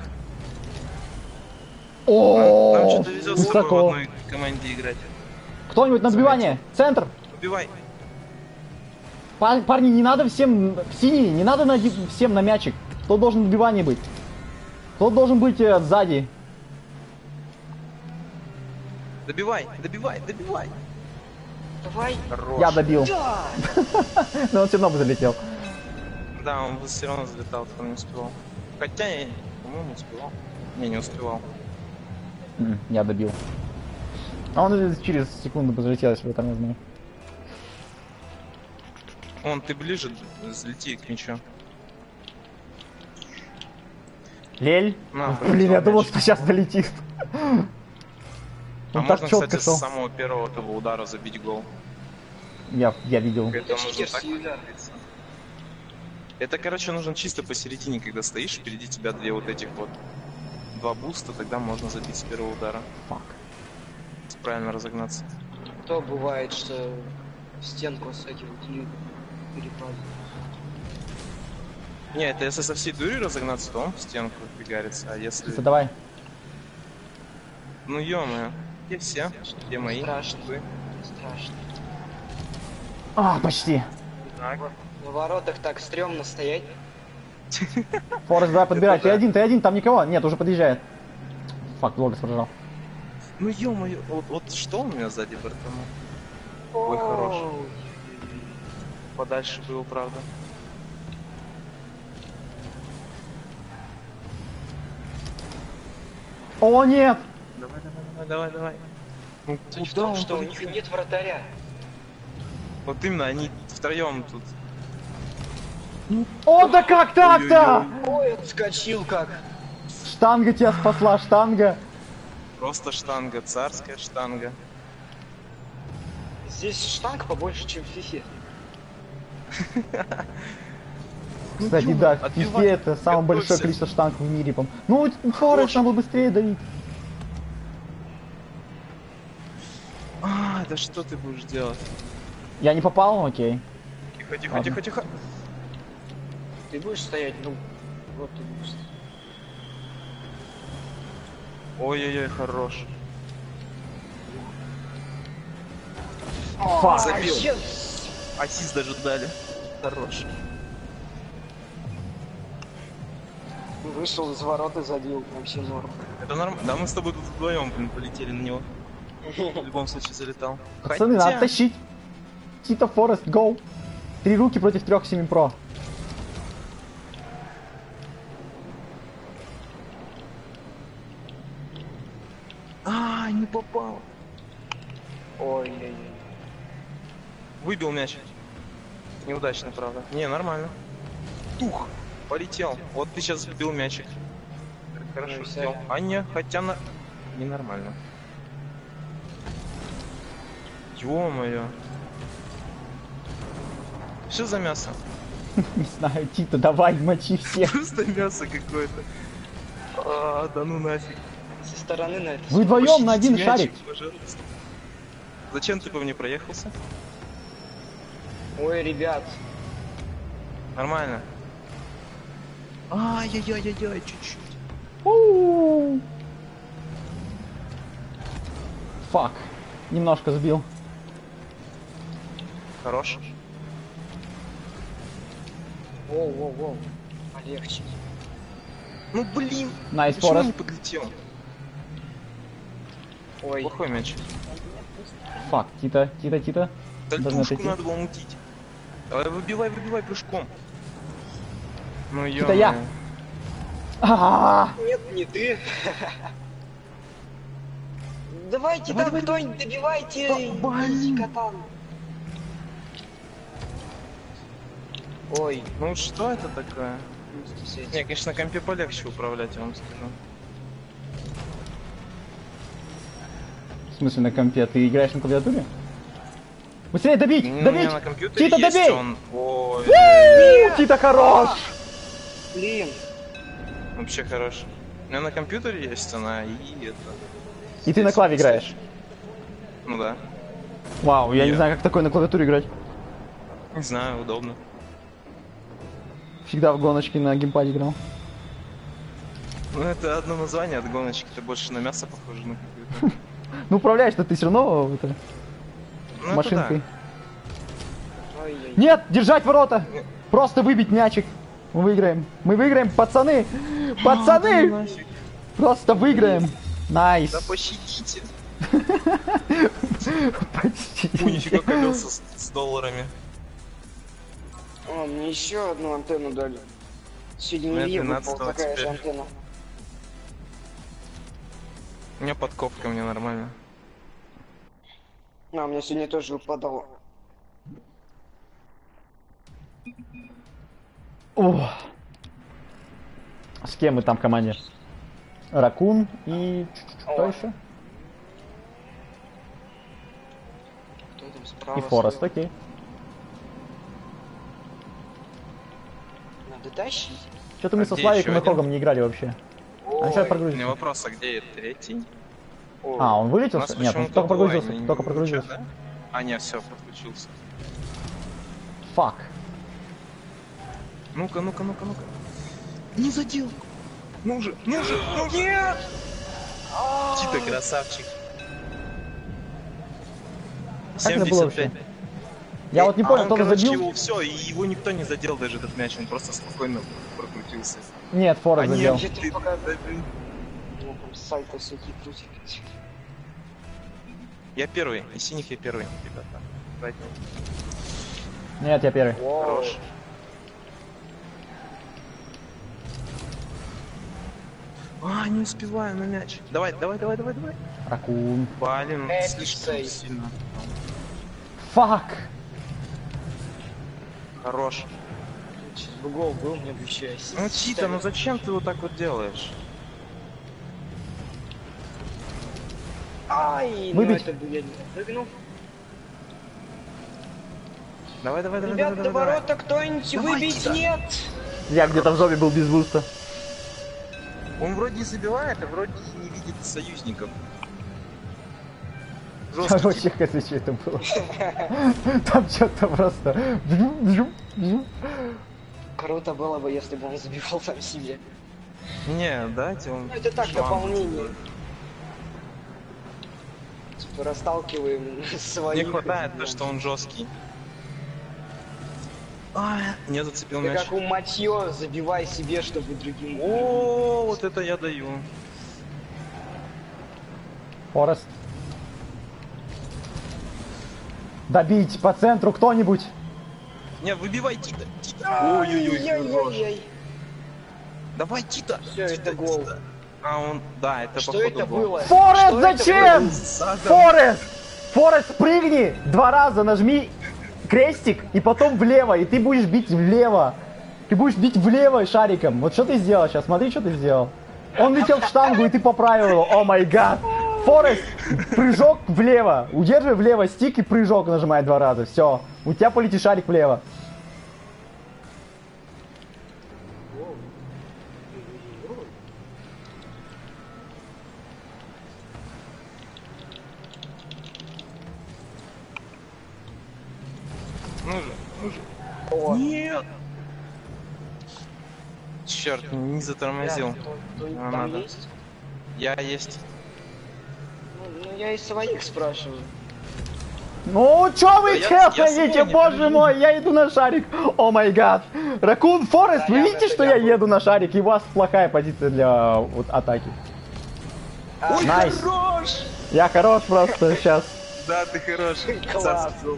О, Нам что-то везет с тобой в высоко. одной команде играть. Кто-нибудь на сбивание, центр. Убивай. Пар- парни, не надо всем в синий, не надо на, всем на мячик. Кто должен в добивании быть? Кто должен быть э, сзади? Добивай, добивай, добивай. Давай. Хорош. Я добил. Да! Но он все равно бы залетел. Да, он все равно залетал, кто не успевал. Хотя я, по-моему, успевал. Не, не успевал. М, Я добил. А он через секунду бы залетел, если бы там не знаю. Вон, ты ближе, взлети к мячу. Лель? На, Блин, я полетел думал, мяч. что сейчас долетит. А Он так можно, четко кстати, шел. с самого первого этого удара забить гол. Я, я видел. Это Это нужно так читерский удар. двигаться. Это, короче, нужно чисто посередине, когда стоишь, впереди тебя две вот этих вот два буста, тогда можно забить с первого удара. Фак. Правильно разогнаться. То бывает, что стенку с этим и перепадет. Не, это если со всей дури разогнаться, то он в стенку фигарится, а если... Всё, давай. Ну ё-моё, где все? Где мои? Страшно. Вы? Страшно. А, почти. Так. На воротах так стрёмно стоять. Форест, давай подбирай. Это Ты да. один, ты один, там никого. Нет, уже подъезжает. Фак, долго сражал. Ну ё-моё, вот, вот что у меня сзади бортану? Ой, хорош. Оу. Подальше было, правда. О, нет! Давай, давай, давай, давай. Ну, Суть в куда том, он что у них полетел? нет вратаря. Вот именно, они втроем тут. О, да как так-то? Ой, отскочил как. Штанга тебя спасла, штанга. Просто штанга, царская штанга. Здесь штанг побольше, чем в фифе. Кстати, да, в отбивать, фифе это самое большое готовься. количество штанков в мире, по Ну, Форест надо было быстрее давить. А, да что ты будешь делать? Я не попал, ну окей. Тихо, тихо, Ладно. тихо, тихо. Ты будешь стоять, ну, вот ты будешь. Ой-ой-ой, хорош. Фак. Забил. Ассист даже дали. Хорош. Вышел из ворот и забил, вообще норм. Это нормально. Да, мы с тобой тут вдвоем, блин, полетели на него. В любом случае залетал. Пацаны, Хотя- надо тащить. Тита Форест, гоу. Три руки против трех семи про. А, не попал. Ой-ой-ой. Выбил мяч. Неудачно, правда. Не, нормально. Тух, полетел. Вот ты сейчас сбил мячик. Хорошо Ну, сделал. А не, хотя на... Ненормально. Ё-моё. Что за мясо? Не знаю, Тита, давай, мочи всех. Просто мясо какое-то. А, да ну нафиг. Со стороны на это. Вы вдвоем на один Пощадите шарик. мячик, пожалуйста. Зачем ты по мне проехался? Ой, ребят. Нормально. Ай-яй-яй-яй, чуть-чуть. У-у-у. Фак. Немножко сбил. Хорош. Воу-воу-воу. Полегче. Ну блин, Найс, почему Форест. не подлетел? Ой. Плохой мяч. Фак, Тита, Тита, Тита. Должны Дальтушку отойти. надо было мутить. Давай, выбивай, выбивай прыжком. Ну Тита, я. ё-моё. А, Нет, не ты. Давайте Давай, там давай, кто-нибудь добивайте. Да, блин. Катан. Ой. Ну что это такое? Не, конечно, на компе полегче управлять, я вам скажу. В смысле на компе? Ты играешь на клавиатуре? Быстрее добить! Ну, у добить! меня на компьютере Тита, есть добей! он. Ой, У, Тита хорош! Блин. вообще хорош. У меня на компьютере есть она и это. И ты на клаве играешь? Ну да. Вау, я не Я. знаю, как такое на клавиатуре играть. Не знаю, удобно. Всегда в гоночке на геймпаде играл. Ну это одно название от гоночки, это больше на мясо похоже на какую-то. Ну управляешь-то ты все равно это, Ну, это машинкой. Ой-ой. Нет, держать ворота! Просто выбить мячик. Мы выиграем. Мы выиграем, пацаны! да. Пацаны! Ну, нафиг. Просто выиграем. Найс. Да пощадите. Почти. Ой, нифига колеса с, с долларами. О, мне еще одну антенну дали. Сегодня Ну, не это Илье выпала двенадцатого такая же теперь. антенна. У меня подковка, мне нормально. А, у меня сегодня тоже выпадало. О. С кем мы там в команде? Ракун и... Кто О. еще? Кто там справа? И Форест, слева? окей. Надо тащить. Что-то мы А со где Славиком еще и Хогом не играли вообще. А сейчас У прогрузится. меня вопрос, а где третий? Ой. А, он У вылетел? нас Нет, он почему-то только двое, прогрузился. не- Только не прогрузился. ничего, да? А, нет, все, подключился. Фак. Ну-ка, ну-ка, ну-ка, ну-ка. Не задел! Ну же, ну же, ну нет! Тита, красавчик. Как это было семьдесят пять. вообще? Я вот не А понял, он, кто-то короче, забил? его все, и его никто не задел даже этот мяч, он просто спокойно прокрутился. Нет, Форест А задел. нет, Где-то ты- пока- да, блин. У меня там сальто всякие крутит. Я первый, из синих я первый, ребята. Давайте. Нет, я первый. Хорош. А, не успеваю на мяч. Давай, давай, давай, давай, давай. Ракун. Блин, Эпик слишком сейв. сильно. Фак. Хорош. Сейчас бы гол был, мне бы еще ассист. Ну, Тита, ну зачем ты вот так вот делаешь? Ай, ну Выбить. это бы я не прыгнул. Давай, давай, давай, Ребят, давай, до давай, давай. ворота кто-нибудь Давай, выбить? Тита. Нет! Я где-то в жопе был без буста. Он вроде и забивает, а вроде и не видит союзников. Жесткий Короче, тип. если что это было. Там что-то просто... бжу, бжу, бжу. Круто было бы, если бы он забивал сам себе. Не, дайте он... Ну это так, шланг. дополнение. Типа расталкиваем Не своих. хватает то, что он жесткий. Ай, не зацепил Ты мяч. как у Матьё, забивай себе, чтобы другим... О, вот это я даю. Форест. Добить по центру кто-нибудь. Не, выбивай Тита. Тита. Ой-ой-ой, хорош. Ай-яй-яй. Давай, Тита. Всё, Тита, это гол. Тита. А он, да, это Что походу это гол. было? Форест, Что это зачем? Задом. Форест! Форест, прыгни! Два раза нажми крестик и потом влево, и ты будешь бить влево. Ты будешь бить влево шариком. Вот что ты сделал сейчас? Смотри, что ты сделал. Он летел в штангу, и ты поправил его. О май гад. Форест, прыжок влево. Удерживай влево стик и прыжок нажимай два раза. Все. У тебя полетит шарик влево. Ну же, ну же. Нет! Черт, не затормозил. Ребят, кто- кто-нибудь А, там надо. есть? Я есть. Ну, ну, я из своих спрашиваю. Ну, чё вы Да я- я хефаете, свой, не боже подожди. мой, я иду на шарик. О май гад. Ракун Форест, Да, вы я- видите, это что я я был. еду на шарик, и у вас плохая позиция для вот, атаки. Ой, Найс. хорош! Я хорош просто сейчас. Да, ты хорош. Класс. Царство.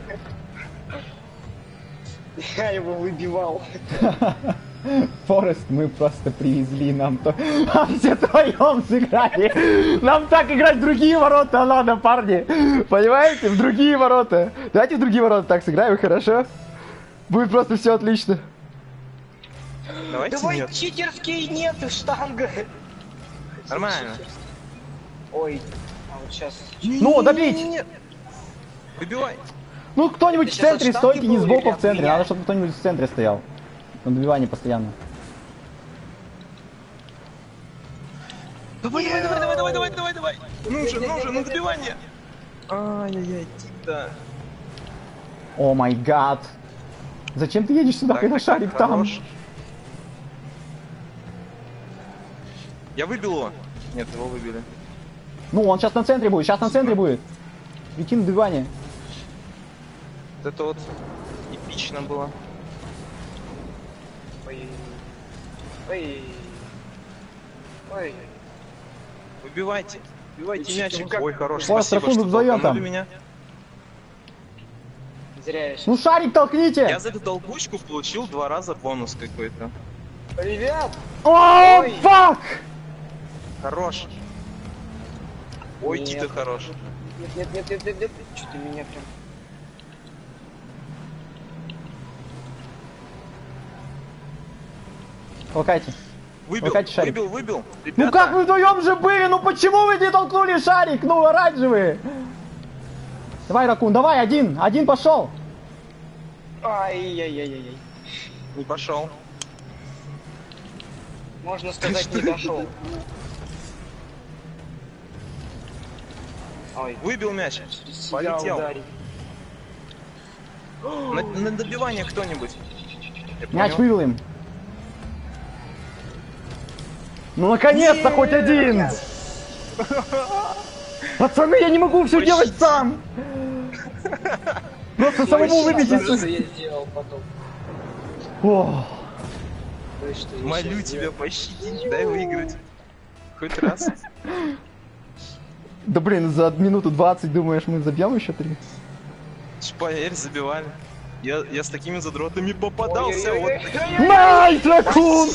Я его выбивал. Форест, мы просто привезли нам то. А все втроем сыграли. Нам так играть в другие ворота надо, парни. Понимаете? В другие ворота. Давайте в другие ворота так сыграем, и хорошо? Будет просто все отлично. Давайте Давай нет. читерский нет, штанга. Нормально. Ой, а вот сейчас. Ну, добить! Нет. Выбивай. Ну, кто-нибудь в Сейчас центре, от стойте штанги не был сбоку или в центре. от меня? Надо, чтобы кто-нибудь в центре стоял. На добивании постоянно. Давай, давай, давай, давай, давай, давай, давай, давай. Ну же, ну же, на добивание. Ай-яй-яй, Тита. О май гад. Зачем ты едешь сюда, Так, когда так, шарик так, там? хорош. Я выбил его. Нет, его выбили. Ну, он сейчас на центре будет, сейчас на центре будет. Лети на добивание. Вот это вот эпично было. Ой. Ой. Ой. Выбивайте. Выбивайте Ты мячик. чё, как- Ой, хорош. Ой, Спасибо, Рафун, что вы вдвоём толканули там. меня. Зря я щас. Ну, шарик толкните! Я за эту толкучку получил два раза бонус какой-то. Ребят! О, Ой. фак! Хорош. Ой, Нет. Тита хорош. Нет, нет, нет, нет, нет, нет. Что-то меня прям... Толкайте. Выбил, Толкайте шарик. выбил, выбил. Ну Ребята, как вы вдвоем же были? Ну почему вы не толкнули шарик? Ну, оранжевый! Давай, Ракун, давай, один, один пошел. Ай-яй-яй-яй. не пошел. Можно сказать, не дошел. Ой, Выбил мяч. себя Полетел. ударить. На, на добивание кто-нибудь. Я Мяч понял. вывел им. Ну, наконец-то хоть один! Пацаны, я не могу все Почти. делать сам! Просто самому выбить Что из... я сделал потом? О, То есть, что я Молю щас тебя, сделал? пощади, дай выиграть. Хоть раз. да блин, за минуту двадцать думаешь, мы забьем еще три? Ж, Поверь, забивали. Я, я с такими задротами попадался. Вот. Ой-ой-ой-ой-ой. Найс, Ракун!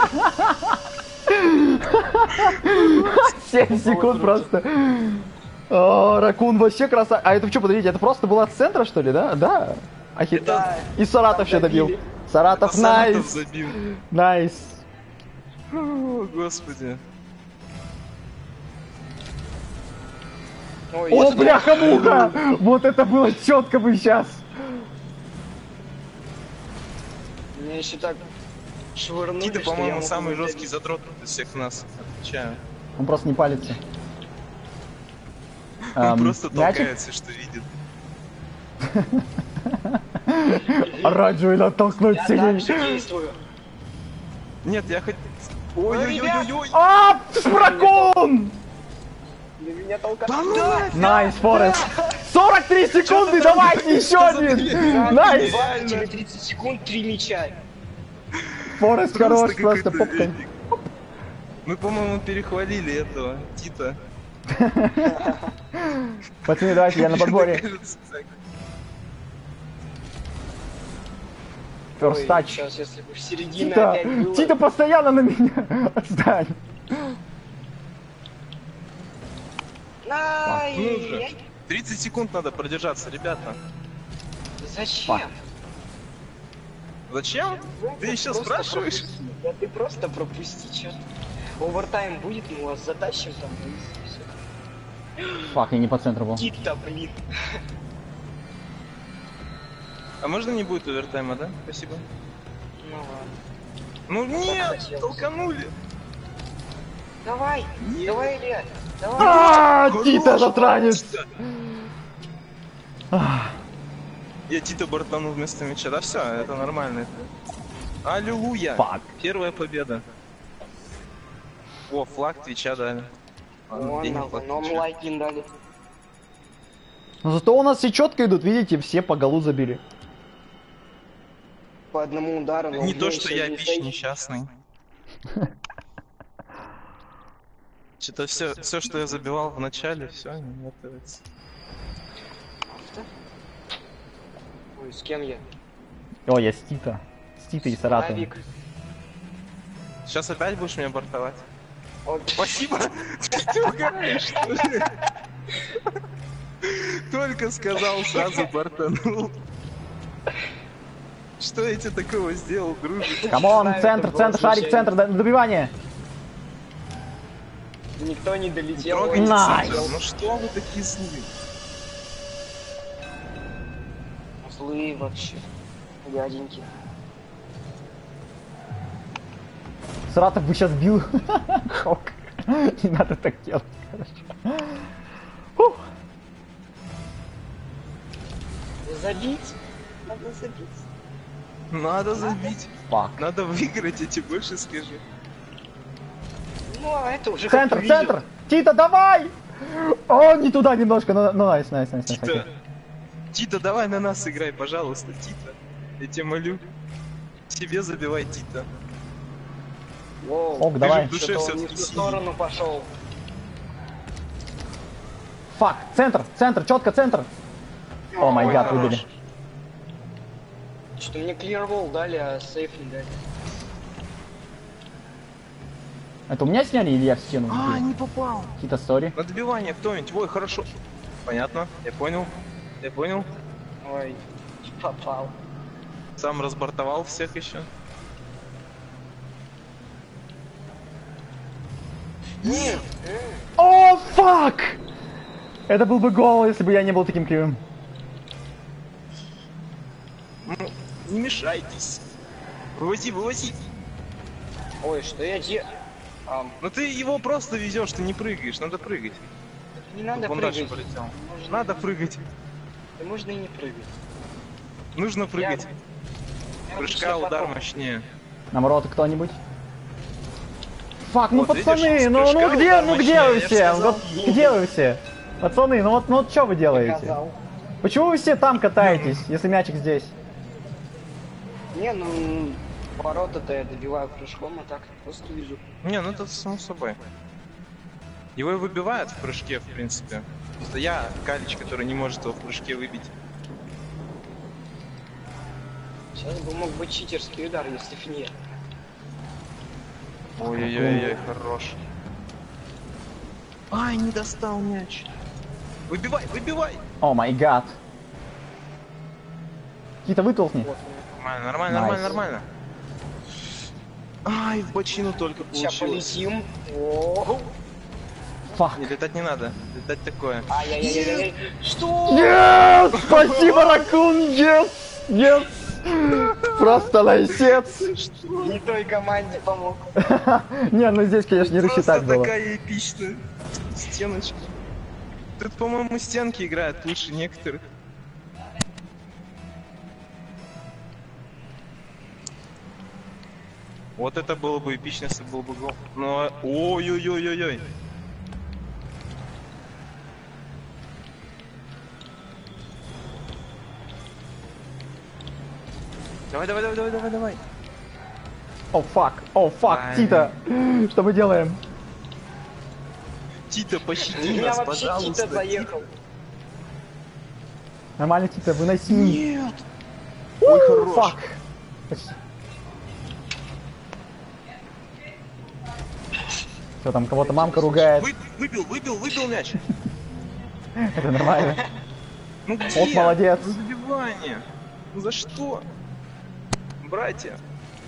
семь секунд просто. О, Ракун вообще красавец. А это что, подождите, это просто было от центра, что ли, да? Да. Ахи- Да. И Саратов еще добил. Добили. Саратов, Саратов найс. забил. Найс. О, господи. Ой, О, я- бляха-муха! Вот это было четко бы сейчас. Меня еще так швырнули, Тита, что я по-моему, мог самый его жесткий добить. задрот из всех нас. Отвечаю. Он просто не палится. Он Эм, просто мячик? толкается, что видит. Оранжевый надо толкнуть Я сильнее. так же действую. Нет, я хоть... Ой-ой-ой-ой-ой! А, спракон! Для меня толкать. Найс, Форест. сорок три секунды, давайте еще один. Найс. Тебе тридцать секунд, три мяча. Форест хорош, просто какой-то попкой. эпик. Мы, по-моему, перехвалили этого Тита. Пацаны, давайте, я на подборе. Кажется, так. First touch. Сейчас, если бы в середине Тита, опять было... Тита постоянно на меня. Отстань. Ай, Ну же. я- тридцать секунд надо продержаться, ребята. Зачем? Зачем? Ты еще Просто спрашиваешь? пропусти. Да ты просто пропусти, чё. Овертайм будет, мы вас затащим там. и всё. Фак, я не по центру был. Тита, блин. А можно не будет овертайма, да? Спасибо. Ну ладно. Ну нет, хотелось. толканули. Давай, Нет. давай, Илья. Давай. А, Хорош, Тита затранец. Тита. Я Тита бортанул вместо мяча. Да все, это нормально. Аллилуйя. Фак. Первая победа. О, флаг Твича дали. Ладно, Вон, денег нам флаг нам Твича. лайки им дали. Но зато у нас все четко идут, видите, все по голу забили. По одному удару. но Не у то, меня что еще я не пич стоит. несчастный. Что-то все, все, что я забивал в начале, все не готовится. Ой, с кем я? О, я с Тита. С Тита и Саратова. Навик. Сейчас опять будешь меня бортовать? О, Спасибо! Ты угораешь, что ли? Только сказал, сразу бортанул. Что я тебе такого сделал, дружище? Камон, Ставит центр, футбол, центр, шарик, случайно. центр, до- добивание. Никто не долетел. Трогайте Найс. центр. Ну что вы такие злые? Злые вообще. Гаденькие. Саратов бы сейчас бил. Хок. Не надо так делать, короче. Фух. Забить? Надо забить. Надо забить. Фак. Надо выиграть, я тебе больше скажу. Ну, а это уже как Центр, видео. центр! Тита, давай! О, не туда немножко, ну, ну, найс, найс, найс, найс. Тита, Тита, давай на нас играй, пожалуйста, Тита. Я тебя молю. Тебе забивай, Тита. Воу, Ок, Ты давай. же в душе что-то он все не в ту сторону пошел. Фак, центр, центр, четко, центр. О май Ой, гад, хорош. выбили. Что мне clear wall дали, а сейф не дали. Это у меня сняли или я в стену А, вбил? не попал. Какие-то сори. На добивание кто-нибудь. Ой, хорошо. Понятно, я понял. Я понял. Ой, попал. Сам разбортовал всех еще. Нет, О, фак! Это был бы гол, если бы я не был таким кривым. Ну, не мешайтесь. Вывози, вывози. ой, что я де... А, Ну ты его просто везешь, ты не прыгаешь, надо прыгать. не надо Вон дальше прыгать. полетел. Можно- Надо прыгать. Да можно и не прыгать. Нужно прыгать. Я Прыжка обычно удар потом- мощнее. Наоборот, кто-нибудь? Фак, ну Вот, пацаны, видишь, ну, прыжка ну где, удар ну где мощнее, вы я ж все? сказал. Вот где вы все? Пацаны, ну вот, ну вот что вы делаете? Показал. Почему вы все там катаетесь, если мячик здесь? Не, ну, ворота-то я добиваю прыжком, а так просто вижу. Не, ну это само собой. Его и выбивают в прыжке, в принципе. Просто я Калич, который не может его в прыжке выбить. Сейчас бы мог быть читерский удар, если б нет. Ой-ой-ой, хорош. Ай, не достал мяч. Выбивай, выбивай! О май гад. Какие-то вытолкни. Вот, Нормально, нормально, Найс. нормально, нормально. Ай, в бочину только сейчас получилось. полетим. О, Фак. Не, летать не надо. дать такое. Ай-яй-яй-яй. Что? Нет! Спасибо, Ракун! Yes! Yes! Просто лайсец! Не той команде помог. Не, ну здесь, конечно, не рассчитать Просто было. такая эпичная стеночка. Тут, по-моему, стенки играют лучше некоторых. Вот это было бы эпично, если был бы гол. Ну, а- ой-ой-ой-ой-ой. Давай, давай, давай, давай, давай, давай. О, фак, о, фак, Ай. Тита! Что мы делаем? Тита, пощади Меня нас, вообще пожалуйста. Тита заехал. Нормально, Тита, выноси. Нет. Ой, хорош. Фак. Почти. Что там, кого-то мамка ругает? Вы- выбил, выбил, выбил мяч. Это нормально. Ну где? Ох, молодец. Ну, забивание. Ну за что? Братья.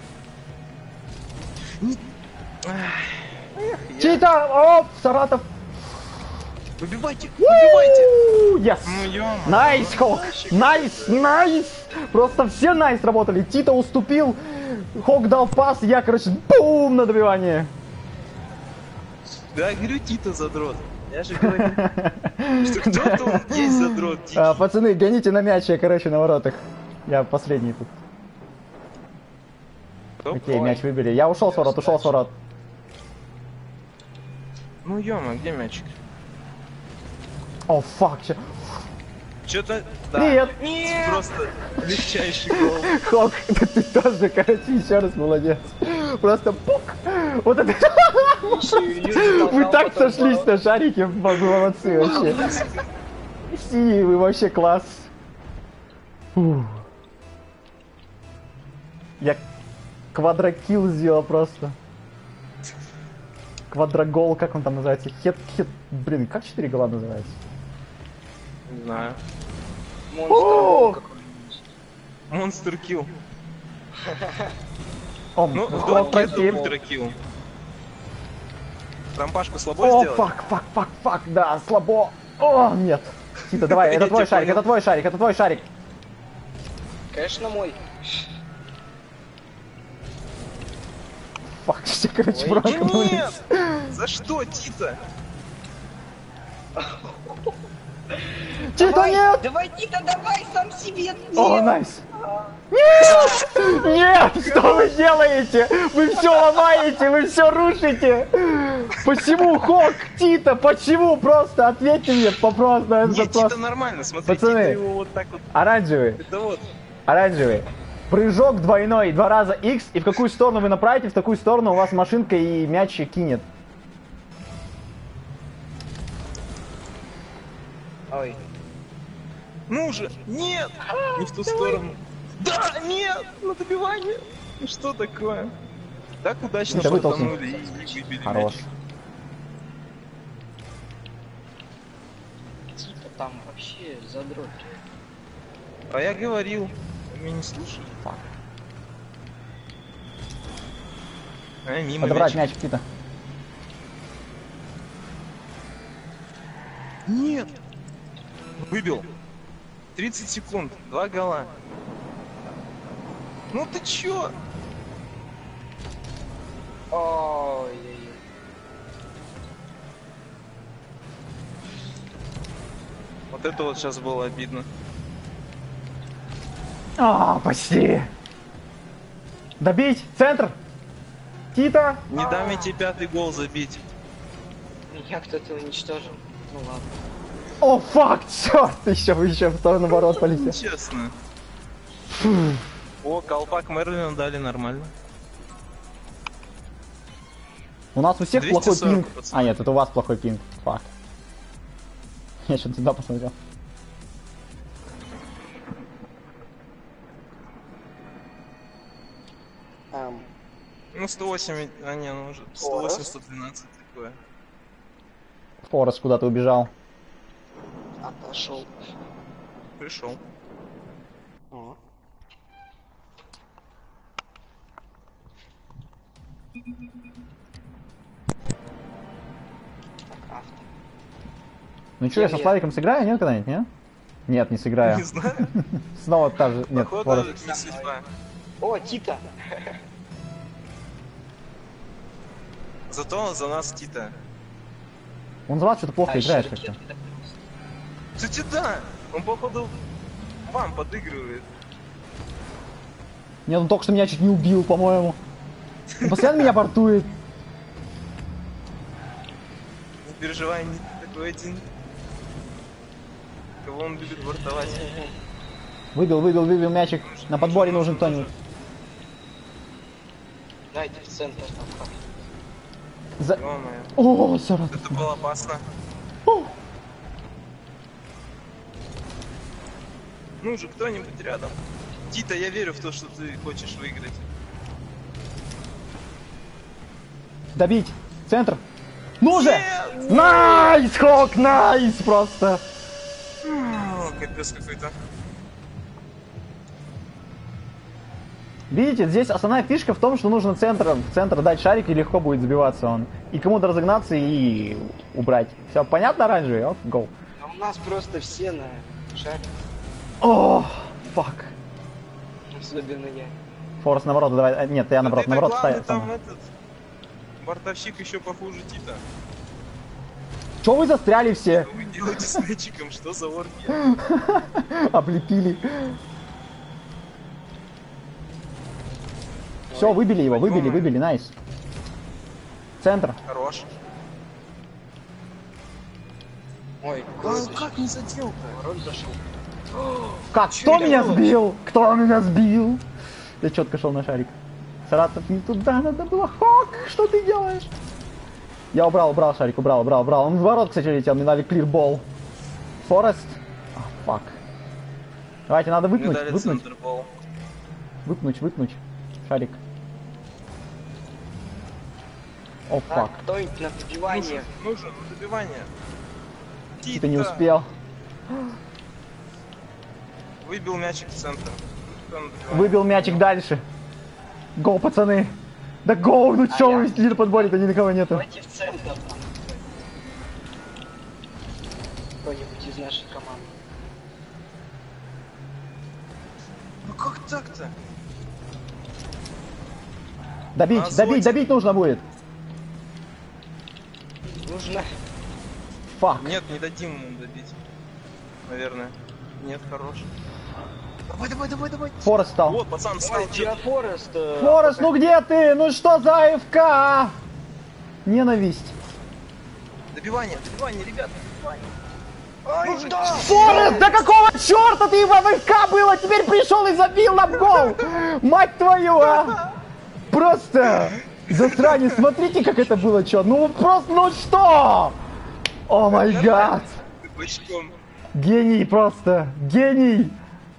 Не- Ах, эх, я- Тита! Оп, Саратов! Выбивайте, выбивайте. Yes! Ну ё. Найс, Хок! Найс, найс! Просто все найс работали. Тита уступил, Хок дал пас, я, короче, бум на добивание. Да, говорю, Тита задрот. Я же говорю, что кто-то он есть задрот. дикий. А, пацаны, гоните на мяч, я, короче, на воротах. Я последний тут. Кто? Окей, мяч выбили. Я ушел с ворот, ушел с ворот. Ну ё-мо, где мячик? О, фак, че- Чё-то... Да. Привет! Просто легчайший гол. Хок, да ты тоже, короче, еще раз молодец. Просто пук! Вот это... Вы так сошлись на шарике, вы молодцы вообще. Си, вы вообще класс. Фу. Я квадрокилл сделал просто. Квадрогол, как он там называется? Хет, хет, блин, как четыре гола называется? Не знаю. О! Монстр килл. О, Ну, в Хок, дотке это прости. ультра килл. Рампашку слабо О, сделать? фак, фак, фак, фак, да, слабо. О, нет. Тита, давай, это Я твой тебя шарик, понял. это твой шарик, это твой шарик. Конечно, мой. Фак, все, короче, Ой, Да прокнулись. нет! За что, Тита? Тита, Давай, нет! давай, Тита, давай, сам себе. О, Нет. найс. Нет! Нет! Что вы делаете? Вы все ломаете, вы все рушите! Почему, Хок, Тита, почему? Просто ответьте мне, попросту на этот Нет, вопрос. Тита нормально, смотри, Пацаны. Тита его вот так вот... Оранжевый, Это вот. оранжевый. Прыжок двойной, два раза X, и в какую сторону вы направите, в такую сторону у вас машинка и мяч кинет. Ой. Ну же! Нет! Не в ту сторону. Да! Нет! На добивание! Ну что такое? Так удачно Это вытолкни. потонули и и выбили Хорош. мяч. Тита там вообще задрот. А я говорил, вы меня не слушали. Фак. А, мимо Подобрать мяч. мяч, Тита. Нет! Выбил. тридцать секунд, два гола. Ну ты чё? Ой. Вот это вот сейчас было обидно. А, почти. Добить, центр. Тита. Не дам я тебе пятый гол забить. Меня кто-то уничтожил. Ну ладно. О, фак, черт, еще, еще в сторону ворот полетел. Честно. О, колпак Мерлина дали нормально. У нас у всех плохой двести сорок, пинг. пацаны. А, нет, это у вас плохой пинг. Фак. Я что-то туда посмотрел. Ам, Ну сто восемь, а не, ну уже сто восемь сто двенадцать такое. Форест куда-то убежал. отошел. Пришел. О. Так, авто. Ну что, я со Нет. Славиком сыграю, нет, когда-нибудь, нет? Нет, не сыграю. Не знаю. Снова та же... Нет, Походу, Форест. не судьба. О, Тита! Зато за нас Тита. Он за вас что-то плохо А, еще играет ракеты как-то. так. Кстати, да. Он, походу, вам подыгрывает. Нет, он только что меня чуть не убил, по-моему. Он постоянно меня бортует. Не переживай, не такой один. Кого он любит бортовать. Выбил, выбил, выбил мячик. На подборе нужен кто-нибудь. Дайте в центр там. За... Ё-моё. О, сорок. Это было опасно. Ну же, кто-нибудь рядом. Тита, я верю в то, что ты хочешь выиграть. Добить. Центр. Ну же! Найс, Хок, найс просто. О, капец какой-то. Видите, здесь основная фишка в том, что нужно центр, в центр дать шарик, и легко будет забиваться он. И кому-то разогнаться и убрать. Все понятно, оранжевый? Оп, гол. А у нас просто все на шаре. О, фак. Особенно я. Форс наоборот, давай. а, Нет, я наоборот, А ты наоборот так главный, ставил. там этот бортовщик еще похуже Тита. Че вы застряли все? Что вы делаете с мячиком? Что за оргия? Облепили. Все, выбили его, выбили, выбили, найс. Центр. Хорош. Ой, А как не задел-то? Роль зашел. Как? Кто меня сбил? Кто меня сбил? Я четко шел на шарик. Саратов не туда надо было. Хок, что ты делаешь? Я убрал, убрал шарик, убрал, убрал, убрал. Он в ворот, кстати, летел, мне дали клирбол. Форест. А, фак. Давайте, надо Мне выпнуть, дали выпнуть, центрбол. выпнуть, выпнуть. Шарик. О, Так, фак. кто-нибудь на добивание. Нужен, нужен, на добивание. Тита. Ты не успел. Выбил мячик в центр. Кто на добивание? Выбил мячик дальше. Гол, пацаны. Да гол, ну чё вы сидели на подборе-то, ни на кого нету. Давайте в центр там. Кто-нибудь из нашей команды. Ну как так-то? Добить, А, добить, Зотик. добить нужно будет. Нужно. Фак. Нет, не дадим ему добить. Наверное. Нет, хорош. Давай, давай, давай, давай. Форест стал. Вот, пацан, встал. Ой, Тиа Форест. э, Форест, ну где ты? Ну что за АФК? Ненависть. Добивание, добивание, ребята, добивание. Ой, что? Форест, да какого черта ты в АФК был, а теперь пришел и забил нам гол? Мать твою, а! Просто засранец, смотрите, как это было, чё? Ну просто, ну что? О май гад! Ты бочком. Гений просто, гений!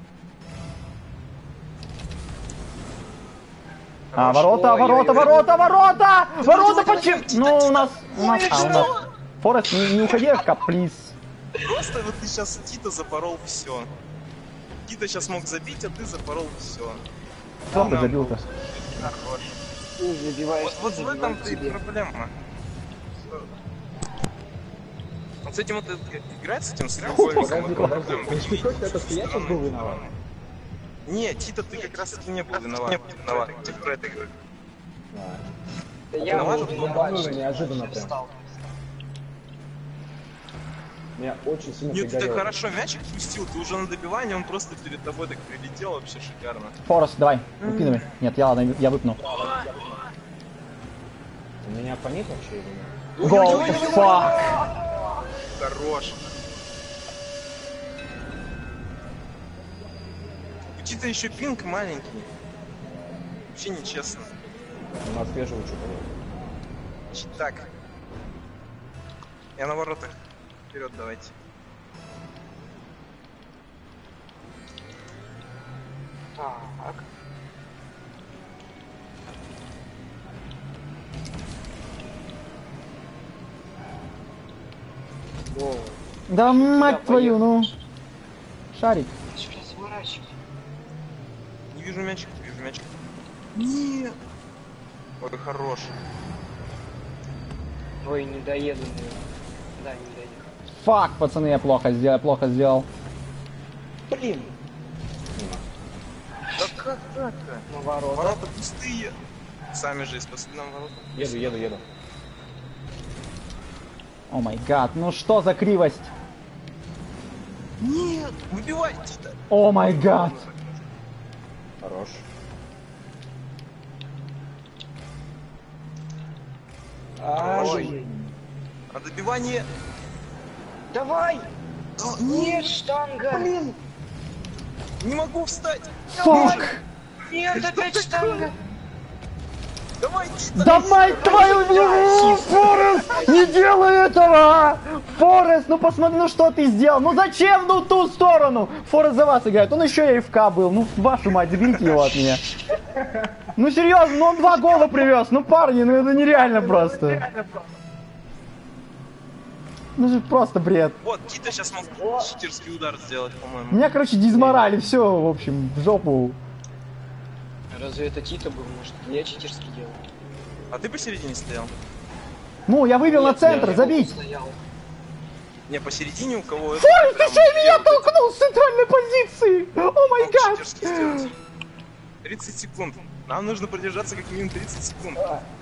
А, ворота, Ой, ворота, ой, ой. ворота, ворота! Ворота давай, почему? давай, Ну, Тита, у нас, у нас, Ой, а, у нас. Форест, не, не уходи, АФК, плиз. Просто вот ты сейчас Тита запорол все. Тита сейчас мог забить, а ты запорол все. Кто ты забил-то? Хорош. Ну, забиваешь. Вот, вот в забиваешь этом-то и себе. проблема. Вот с этим вот э, играть с этим с треугольником, это проблема. был виноват? Нет, Тита, ты как раз таки не был виноват. Не был виноват. Ты про это говоришь. Да я Виноват уже в том, виноват, неожиданно что прям. встал. Меня очень сильно Нет, ты так пригорело. хорошо мячик пустил, ты уже на добивании, он просто перед тобой так прилетел, вообще шикарно. Форест, давай, выпинывай. Нет, я ладно, я выпну. У меня паник вообще или нет? Гол, фак. Хорош. У Тита еще пинг маленький. Вообще нечестно. У нас свежего чего. Так. Я на воротах. Вперед давайте. Так. О, Да мать твою, ну. Шарик. что разворачивай. Не вижу мячик, не вижу мячик. Нет. Ой, хорош. Ой, не доеду, наверное. Да, не доеду. Фак, пацаны, я плохо сделал, я плохо сделал. Блин, Да как так-то? на ворота. Ворота пустые. Сами же спасли нам ворота. Еду, еду, еду. О май гад, ну что за кривость? Нет, выбивайте Тита. О май гад. Хорош. Ай, А добивание... давай! Да, Нет, штанга! Блин! не могу встать. Фак. Нет, опять штанга! Давай, Тита. Да мать твою, ну, Форест, не делай этого! Форест, ну посмотри, ну что ты сделал? Ну зачем, ну ту сторону? Форест за вас играет, он еще и АФК был. Ну вашу мать, заберите его от меня. Ну серьезно, ну он два гола привез. Ну парни, ну это нереально просто. Ну же просто бред. Вот, Тита сейчас мог читерский удар сделать, по-моему. Меня, короче, дизморали, все, в общем, в жопу. Разве это Тита был? Может, я читерский делал? А ты посередине стоял? Ну, я вывел на Нет, центр, я забить. стоял. Не, посередине у кого это... Форест, ты прям что, меня делает толкнул с центральной позиции? О май это. гад. Читерский сделать. тридцать секунд. Нам нужно продержаться как минимум тридцать секунд.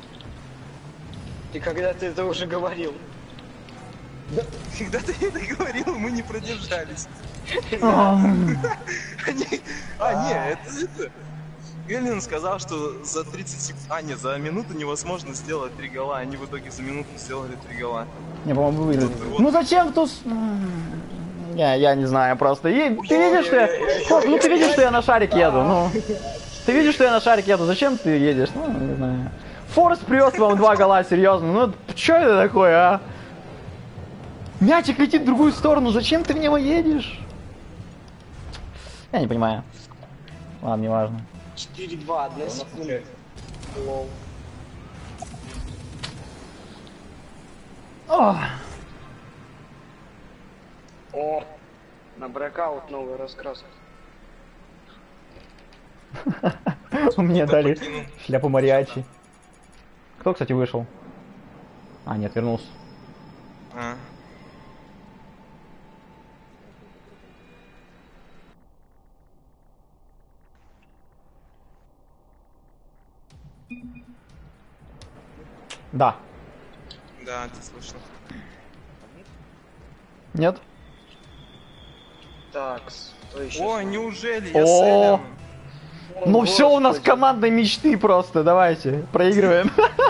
Ты когда-то это уже говорил. Когда ты это говорил, мы не продержались. А, Они- А, не, это это. Гэллин сказал, что за тридцать секунд... А, не, за минуту невозможно сделать три гола. Они в итоге за минуту сделали три гола. Не, по-моему, вывели. Ну зачем тут... Я, я не знаю просто. И, ты видишь, что я... Фок, ну ты видишь, что я на шарик еду, ну. Ты видишь, что я на шарик еду, зачем ты едешь? Ну, не знаю. Форест привез вам два гола, серьезно. Ну, что это такое, а? Мячик летит в другую сторону, зачем ты в него едешь? Я не понимаю. Ладно, не важно. четыре-два, одна секунда. Лол. О, О, на брекаут новая раскраска. мне дали шляпу мариачи. Кто, кстати, вышел? А, нет, вернулся. А. Да. Да, ты слышал. Нет? Так, что еще? О, неужели? Я О, с Элем. ну все у нас командной мечты просто, давайте, проигрываем.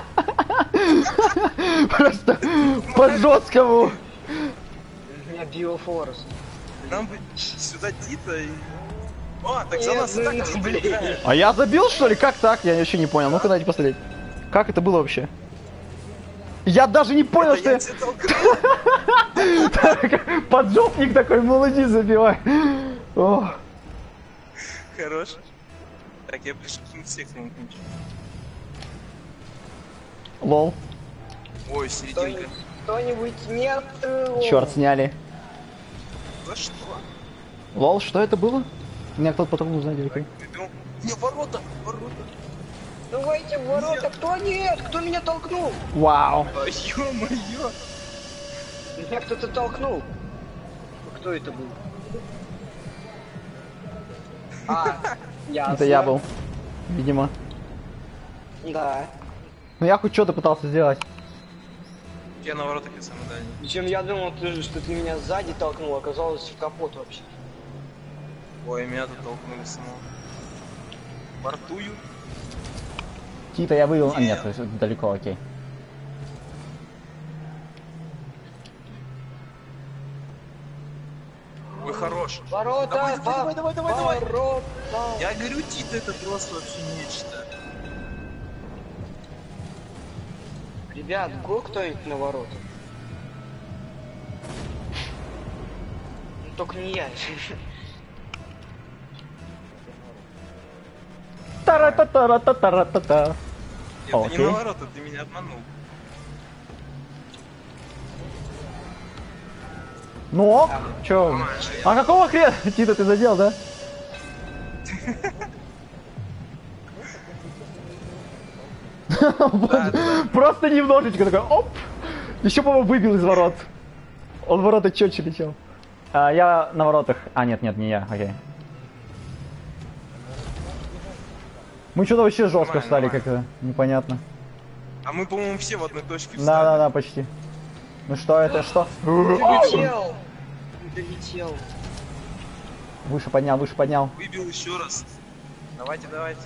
Просто по жесткому. У меня биофорест. Нам бы сюда Тита и... О, так за нас и Нет, так ну, Тита блин. играет. А я забил, что ли? Как так? Я вообще не понял. Ну-ка, дайте посмотреть. Как это было вообще? Я даже не понял, Это что я я... тебя толкнул. Поджопник такой, молодец, забивай. О, Хорош. Так, я ближе к всех не кончу. лол. Ой, серединка. Кто-нибудь нет? Черт, сняли. За что? Лол, что это было? Меня кто-то потолкнул сзади, окей. Ты думал? Не, ворота, ворота. Давайте в ворота. Кто нет? Кто меня толкнул? Вау. А, ё-моё. Меня кто-то толкнул. Кто это был? А, ясно. Это я был. Видимо. Да. Ну я хоть что-то пытался сделать. Я на воротах я самый дальний. Причем я думал, ты- что ты меня сзади толкнул, оказалось в капот вообще. Ой, меня тут толкнули самого. Портую. Тита я вывел. А нет, то есть далеко, окей. Ой, хорош. Ворота! Давай, давай, давай, давай, давай, давай. Ворота! Я говорю, Тита это просто вообще нечто. Ребят, го кто-нибудь на ворота? Ну, только не я. Тара-та-тара-та-тара-та-та. Нет, ты не Окей. на ворота, ты меня обманул. Ну ок, чё? А какого хрена? Тита, ты задел, да? Просто немножечко такой, оп! Еще, по-моему, выбил из ворот. Он в ворота четче летел. А, я на воротах. А, нет, нет, не я, окей. Мы что-то вообще жестко встали, как-то непонятно. А мы, по-моему, все в одной точке встали. Да, да, да, почти. Ну что это, что? Долетел! Долетел. Выше поднял, выше поднял. Выбил еще раз. Давайте, давайте.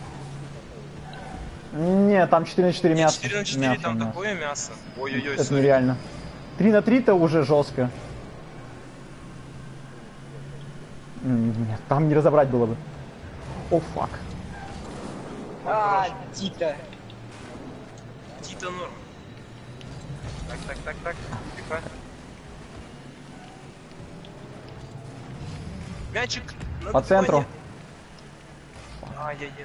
Не, там четыре на четыре мясо. четыре на четыре, мясо, там мясо. такое мясо. Ой-ой-ой, Это сори. нереально. три на три-то уже жестко. Нет, там не разобрать было бы. О, фак. А, Тита. Тита норм. Так, так, так, так. Тихо. Мячик. на По центру. добивание. Ай-яй-яй.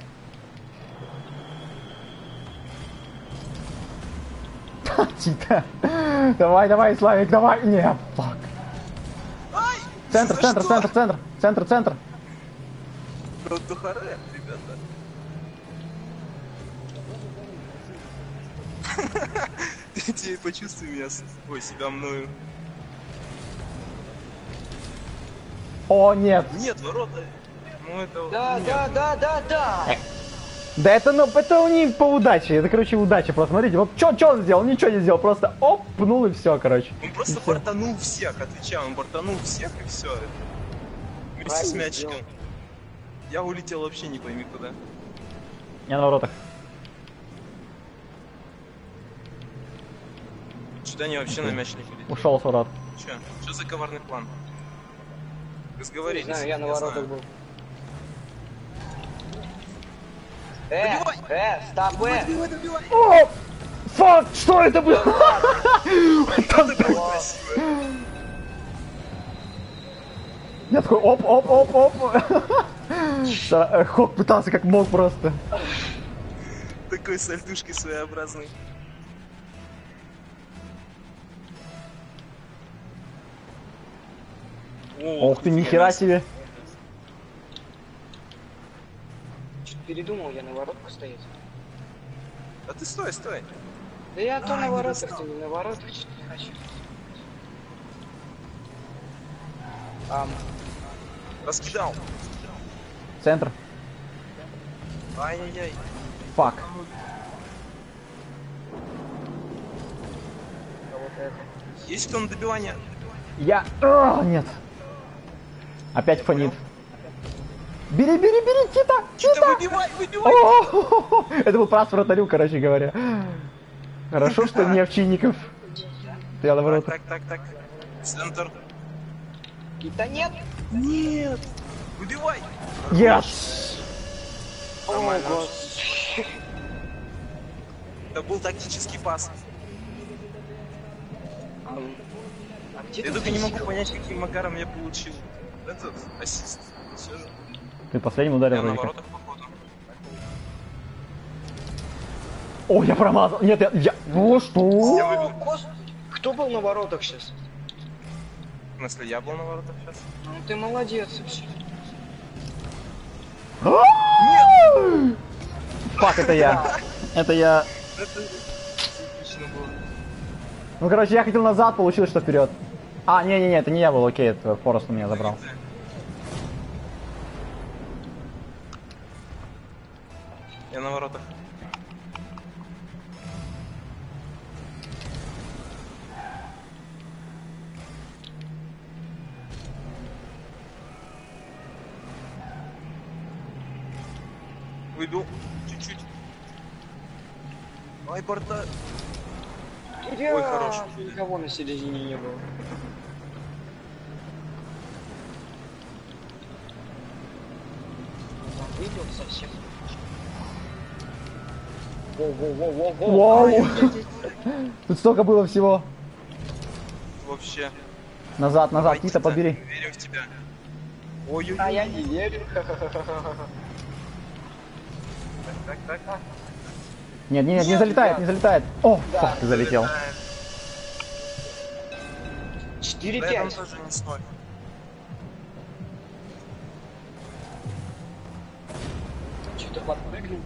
Тита. Давай, давай, Славик, давай. Не, фак. Ай! Центр, За центр, что? центр, центр, центр, центр. Ну, Тухаре, ребята. Ты почувствуй меня, с- ой, себя мною. О, нет. Нет, ворота. Ну это... Да, нет. да, да, да, да. Да это, ну, это у них по удаче. Это, короче, удача. Просто смотрите, вот что он сделал? Ничего не сделал. Просто оп, пнул и все, короче. Он просто бортанул всех, отвечаю, он бортанул всех и все. Вместе с мячиком. Я улетел вообще не пойми куда. Я на воротах. Что-то они вообще на мяч не полетели. Ушел с ворот. Че? Что за коварный план? Не Разговорились. знаю, я на знаю. воротах был. Э, Добивай! э, стоп, э. Добивай, добивай! О! Фак, что это было? Там- Красиво. Я такой, оп, оп, оп, оп. Да, э, Хок пытался как мог просто. Такой сальдушки своеобразный. О, Ох ты, нихера себе. Чуть передумал я на воротах стоять. А ты стой, стой. Да я то А, на не воротах, достал. то не на воротах, что не хочу. Ам, Раскидал. Центр. Ай-яй-яй. Фак. а вот это. Есть кто на добивание? Я... А, нет. Опять фонит. Бери, бери, бери, Тита! Тита, выбивай, выбивай! О, это был прас вратарю, короче говоря. Хорошо, что не овчинников. Ты на Так, воротах. так, так, так. Центр. Да нет! Нет! Выбивай! Yes! О, Нормально. господи. Это был тактический пас. Ам, А где Я ты только не могу физика? понять, каким макаром я получил этот ассист. Всё же. Ты последним ударил Я на вроде как. воротах, походу. О, я промазал. Нет, я... я... Ну Я что? выбил. О, гос- Кто был на воротах сейчас? В смысле, я был на воротах сейчас? Ну ты молодец вообще. Фак, это я. Это я. Это отлично было. Ну, короче, я хотел назад, получилось, что вперед. А, не-не-не, это не я был, окей, это Форест у меня забрал. Я на воротах. Выбил чуть-чуть. Ай, борта. Я... хорош. Никого на середине не было. Видел совсем. Воу-воу-воу-воу-воу. Вау! Тут столько было всего. Вообще. Назад, назад, Давай, Тита, Тита, побери. Верим в тебя. А Ой-ой-ой. я не верю. Так, так, так, так. Нет, нет, нет, не залетает, не залетает. О, Да, фак, ты залетел. Залетает. четыре Да, я там пять. тоже не смог. Что-то подпрыгнул.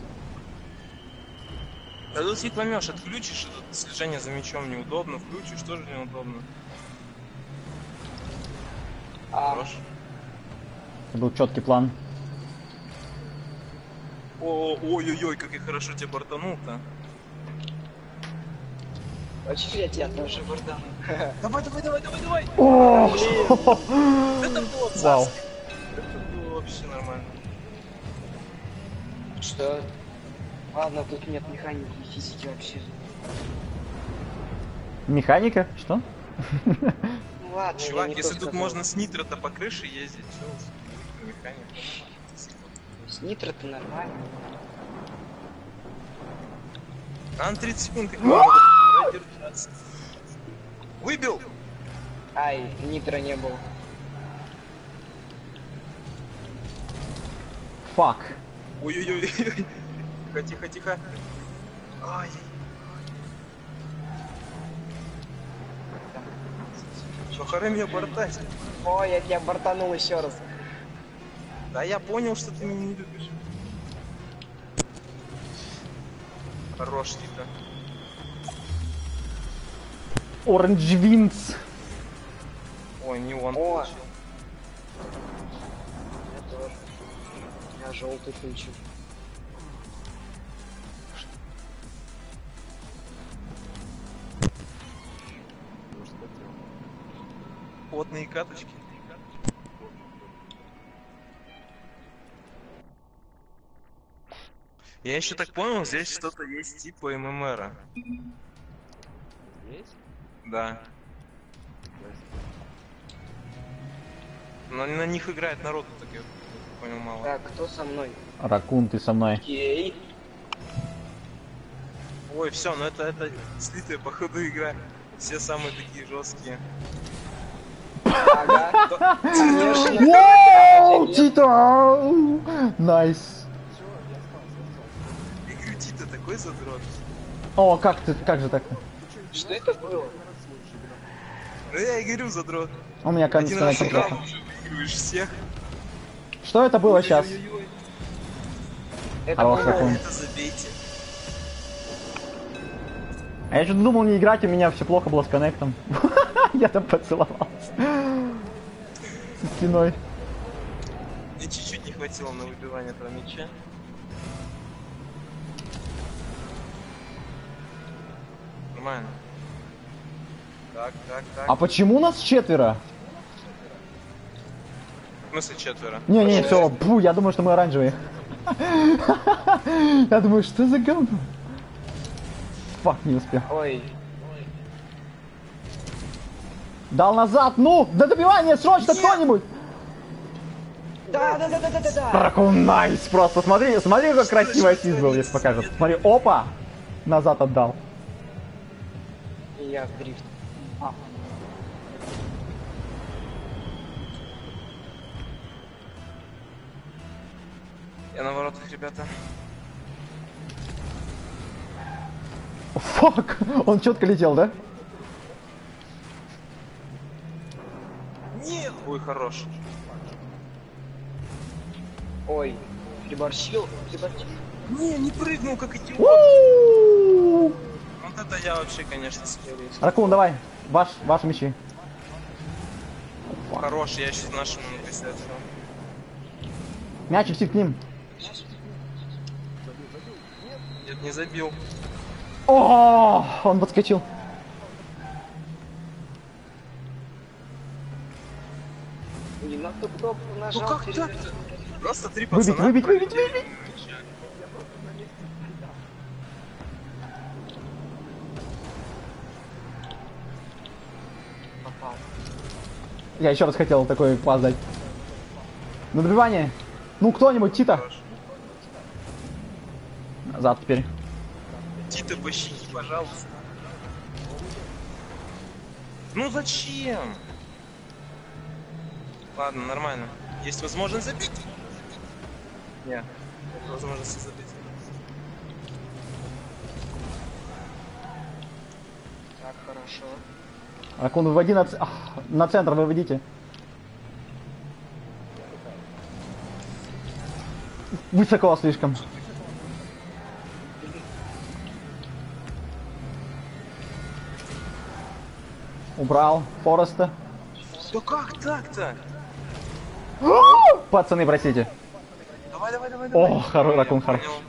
Да тут фиг поймешь, отключишь, это слежение за мячом неудобно, включишь тоже неудобно. А, Хорош. Это был четкий план. О, ой-ой-ой, как я хорошо тебя бортанул-то. Вообще я тебя тоже бордану. Давай, давай, давай, давай, давай! О! Это было Вау. царски. Это было вообще нормально. Что? Ладно, тут нет механики и физики вообще. Механика? Что? Ну ладно, я Чувак, не если то тут сказал. можно с нитро-то по крыше ездить, что механик. С нитро-то нормально. А на тридцать секунд как надо продержаться. Выбил! Ай, нитро не было. Фак. Ой-ой-ой. Тихо, тихо, тихо. Ай. Сухары меня бортать. Ой, я тебя бортанул еще раз. Да я понял, что ты меня не любишь. Хорош, тихо. Orange Wings. Ой, не он. О! Я тоже. Я желтый включу. Плотные каточки. Я еще так понял, здесь что-то есть типа ММРа. Есть? Да. Но на них играет народ, так я понял мало. Так, кто со мной? Ракун, ты со мной. Окей. Ой, все, ну это, это слитая походу игра. Все самые такие жесткие. Ага. Конечно. Воу, Тита! Найс. И говорю, Тита такой задрот. О, как ты, как же так? Что это было? Ну я и говорю, задрот. У меня Один раз коннектор играл, плохо. уже выигрываешь всех. Что это было сейчас? Ой-ой-ой. Это Хороший было... ракун. Это забейте. А я что-то думал не играть, у меня все плохо было с коннектом. Я там поцеловался. Со стеной. Мне чуть-чуть не хватило на выбивание этого мяча. Нормально. Так, так, так. А почему нас четверо? В смысле четверо? Не, не, Пошли. все, пу, я думаю, что мы оранжевые. Я думаю, что за говно? Фак, не успел. Ой. Дал назад, ну, до добивания, срочно кто-нибудь! Да, да, да, да, да, да, да. Ракун, найс, просто смотри, смотри, как красивый ассист был, если покажет. Смотри, опа, назад отдал. И я в дрифт. А. Я на воротах, ребята. Фак, он четко летел, да? Нет! Ой, хорош. Ой. Приборщил, приборщил. Не, не прыгнул, как идиот. У-у-у. Вот это я вообще, конечно, скорее. Ракун, давай, ваш, ваши мячи. Хорош, я сейчас нашему написать. Мячик все к ним. Нет, не забил. О, он подскочил. Не на ту кнопку Ну нажал. как перед- так-то? Просто три Выбить, пацана. выбить, выбить, пролетели выбить. мимо мяча. Попал. Я еще раз хотел такой пас дать. На добивание. Ну, кто-нибудь, Тита. Хорош. Назад теперь. Тита, пощади, пожалуйста. Ну зачем? Ладно, нормально. Есть возможность забить? Нет. Нет возможности забить. Так, хорошо. Ракун, выводи на, ц- ах, на центр, выводите. Высоко слишком. Убрал Фореста. Да как так-то? Пацаны, простите. Давай, давай, давай, давай. О, хоро, Ракун, хорош. Понял.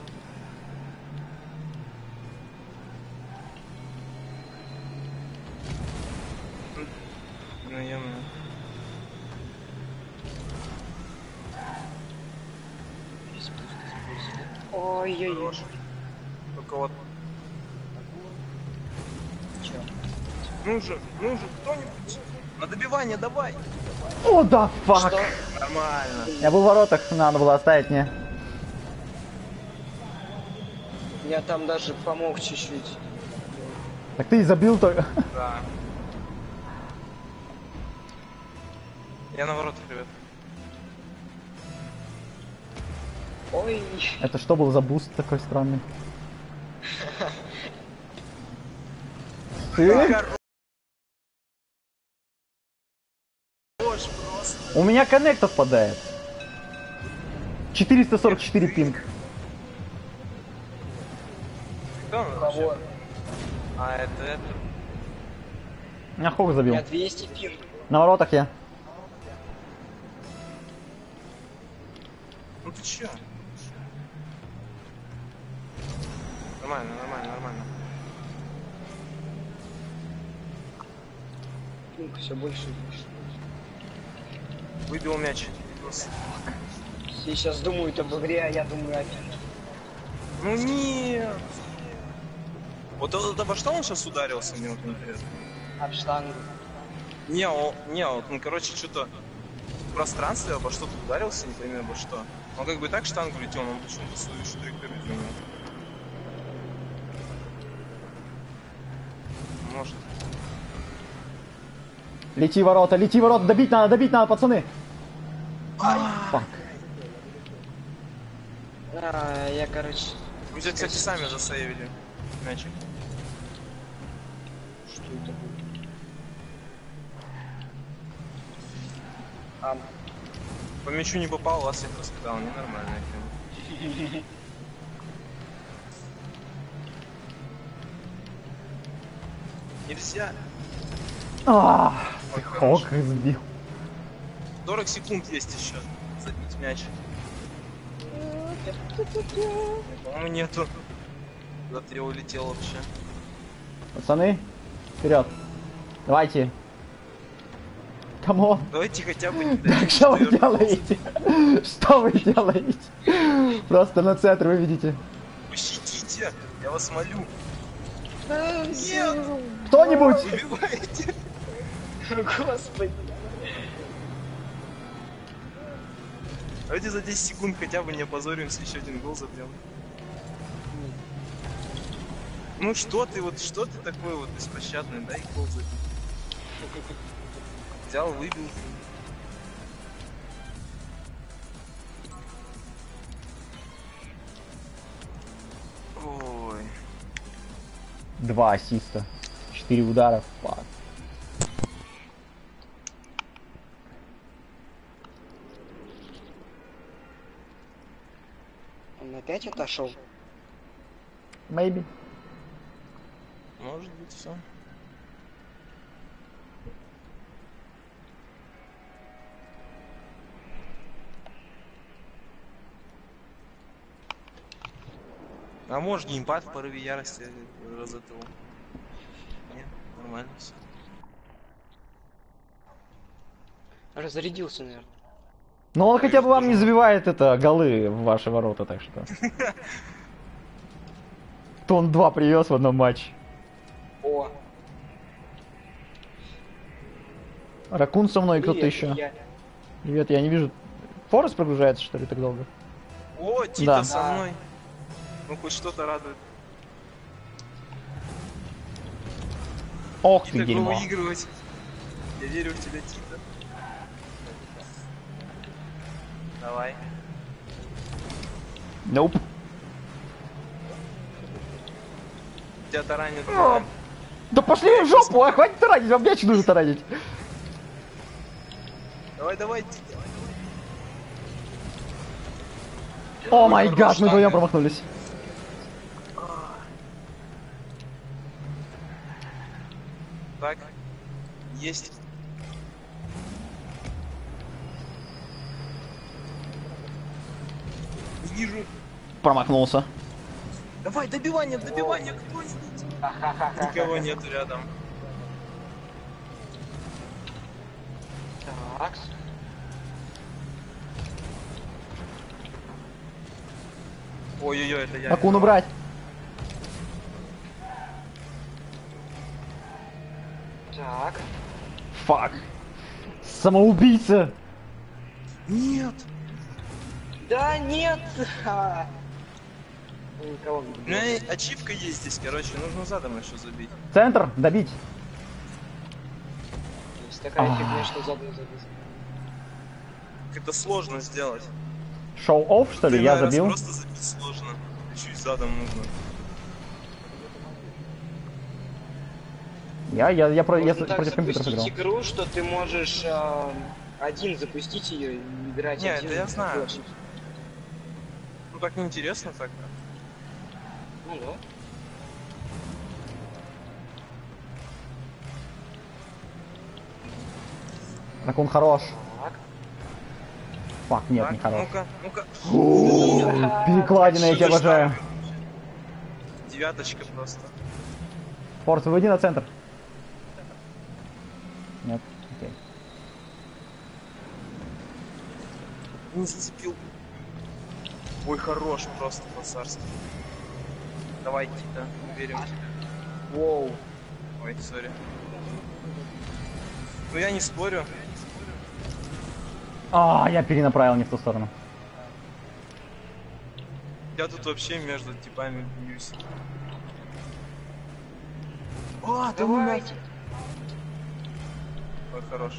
Ну, ё-моё. Ой-ой-ой. Только вот. Ну же, ну же, кто-нибудь. На добивание давай. О, да, фак. Нормально. Я был в воротах, надо было оставить мне. Я там даже помог чуть-чуть. Так ты и забил только. Да. Я на воротах, ребят. Ой. Это что был за буст такой странный? Ты? У меня коннект отпадает. четыреста сорок четыре пинг. Кто он вообще? А, это, это. Меня хок забил. Я двести пинг. На воротах я. Ну ты чё? Нормально, нормально, нормально. Пинг все больше и больше. Выбил мяч. Все сейчас думают об игре, а я думаю о пинге. Ну нет. Вот это обо что он сейчас ударился, мне вот интересно. Об штангу. Не, он, не, вот он, короче, что-то в пространстве обо что-то ударился, не пойми обо что. Он как бы и так штангу летел, но он почему-то свою траекторию изменил. Может. Лети ворота, лети ворота, добить надо, добить надо, пацаны. Фак. А, я, короче... Вы здесь, кстати, сами засейвили мячик. Что это было? А, По мячу не попал, вас их раскидал, ненормальная тема. Нельзя. А, хок сбил. сорок секунд есть еще. Забить мяч. По-моему, нету. Куда-то я улетел вообще. Пацаны, вперед. Давайте. Камон. Давайте хотя бы не Так дадим, что вы что я- делаете? Что вы делаете? Просто на центр вы видите. Пощадите, я вас молю. Кто-нибудь? Убивайте. Господи. Давайте за десять секунд хотя бы не опозоримся, еще один гол забьем. Ну что ты, вот что ты такой вот беспощадный, дай гол забить. Взял, выбил. Ой. Два ассиста. Четыре удара. Фак. Он опять отошел? Maybe. Может быть, все. А может геймпад в порыве ярости разотыл? Нет, нормально все. Разрядился, наверное. Но он хотя бы вам не забивает это голы в ваши ворота, так что. То он два привез в одном матче. О, Ракун со мной и кто-то привет, еще. я. Привет, я не вижу. Форест прогружается, что ли, так долго? О, Тита Да. со мной. Ну хоть что-то радует. Ох ты, Тита, дерьмо. выигрывать. Я верю в тебя, Тита. Давай. Nope. Тебя таранит. О, да пошли вы в жопу, а хватит таранить, вам мяч нужно таранить. Давай, давай, Тита. О май гад, мы вдвоем промахнулись. Так. Есть. вижу. Промахнулся. Давай, добивание, добивание, кто-нибудь. Никого нету рядом. Так. Ой-ой-ой, это я. Акуну брать. Так. Фак. Самоубийца. Нет. Да нет! А. Никого не У меня и ачивка есть здесь, короче, нужно задом еще забить. Центр, добить. Есть такая А. фигня, что задом забить. Это сложно сделать. Шоу-офф, что ли? Ты, Я наверное, забил. Просто забить сложно. Еще и задом нужно. Я, я, я, про, я Можно с- так против компьютера запустить сыграл. игру, что ты можешь а, один запустить ее и играть Не, один. это я знаю. Очень. Ну так неинтересно так. Ну да. Ракун хорош. Так. Фак, нет, Так, не хорош. ну-ка, ну-ка. Перекладина, я тебя Что ты обожаю. Девяточка просто. Форс, выводи на центр. Нет, окей. Не зацепил. Ой, хорош просто по-царски. Давай, Тита, верим в тебя. Воу. Ой, сори. Ну я не спорю. А, я перенаправил не в ту сторону. Я тут вообще между типами бьюсь. О, ты Давайте. Ой, хорош.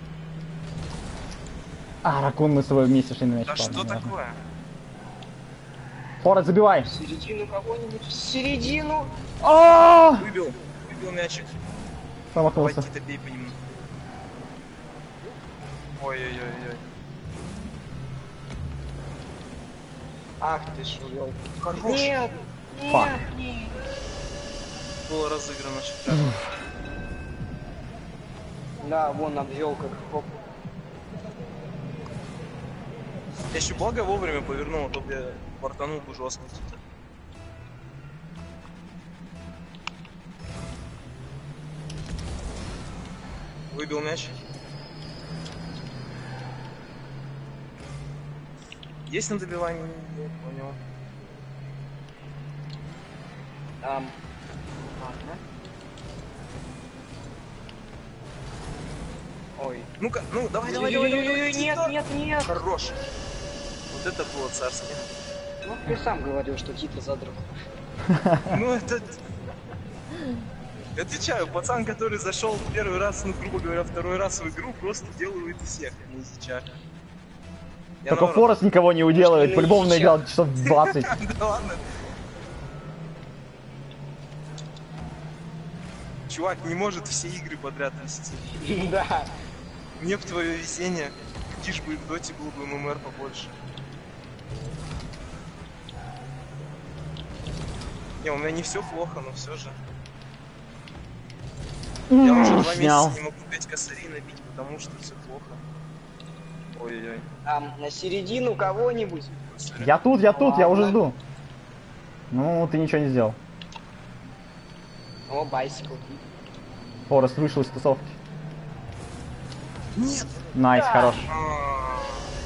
А, Ракун, мы с тобой вместе шли на мяч. Да ладно, что ладно. такое? Форд, забивай. В середину кого-нибудь. В середину. А, Выбил. Выбил мячик. Давай, промахнулся. Тита, бей по нему. Ой-ой-ой-ой. Ах ты ж увел. Хорош. Нет. Фак. Нет, нет. Было разыграно шикарно. Да, вон обвел как хоп. Я еще благо вовремя повернул, а то бы я портанул бы жестко. Выбил мяч. Есть на добивании? Нет, понял. Там. Ладно. Ой. Ну-ка, ну давай, давай, давай, давай, давай, Нет, Тита. нет, нет. Хорош. Вот это было царское. Ну, ты сам говорил, что Тита задрал. Ну это... Отвечаю, пацан, который зашел первый раз, ну, грубо говоря, второй раз в игру, просто делает из всех, не сейчас. Я Только наоборот- Форест никого не уделывает, Может, по-любому и наиграл часов двадцать. Да ладно. Чувак не может все игры подряд вести. Да. Мне б твое везение. Тишь бы и в доте было бы ММР побольше. Не, у меня не все плохо, но все же. Я уже два Снял. месяца не могу пять косарей набить, потому что все плохо. Ой-ой-ой. Там на середину кого-нибудь. Я тут, я тут, я уже Ладно. жду. Ну, ты ничего не сделал. О, байсикл. Форест вышел из тусовки. Нет! Найс, хорош. А,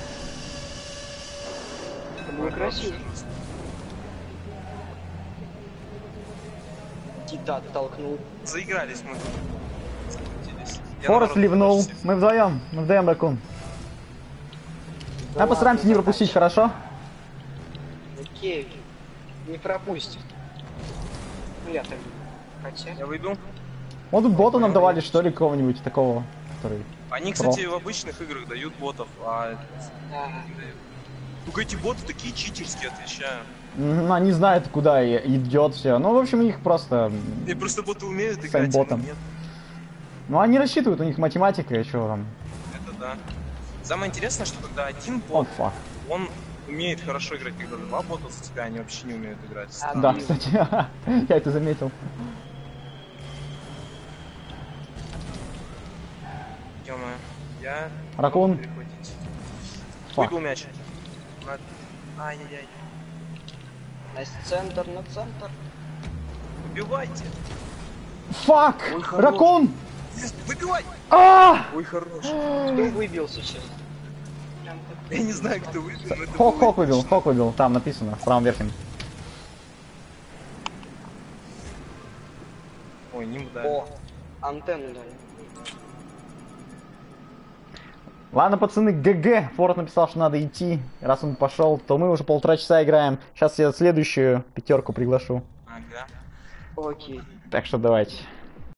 Это было красиво. Тита оттолкнул. Заигрались мы тут. Скрутились. Я Форест наоборот ливнул. почти- Мы вдвоем, мы вдвоем, Ракун. Давай постараемся не пропустить, хорошо? Окей. Не пропустит. Ну я так. Хотя. Я выбил. Вот тут бота нам давали, что ли, кого-нибудь такого, который... Они, Про. кстати, в обычных играх дают ботов, а Да. не дают. Только эти боты такие читерские, отвечаю. Мгм, они знают, куда и- идет все. Ну, в общем, у них просто... И просто боты умеют С играть, а мы ботом. нет. Ну, они рассчитывают, у них математика, и что там. Это да. Самое интересное, что когда один О, бот, фак. он умеет хорошо играть, когда два бота за тебя, они вообще не умеют играть. А, Странно. Да, кстати, я это заметил. Ё-моё, я... Ракун. Перехватить. Фак. Выбил мяч. На- Ай-яй-яй. На центр, на центр. Убивайте. Фак! Ракун! Есть, выбивай! А! Ой, хорош. Кто выбил сейчас? Прям как- Я не знаю, кто выбил, но это Хок, было хок выбил, эпично. хок выбил. Там написано, в правом верхнем. Ой, не ударил. О, антенну дали. Ладно, пацаны, ГГ. Форд написал, что надо идти. Раз он пошел, то мы уже полтора часа играем. Сейчас я следующую пятерку приглашу. Ага. Окей. Так что давайте.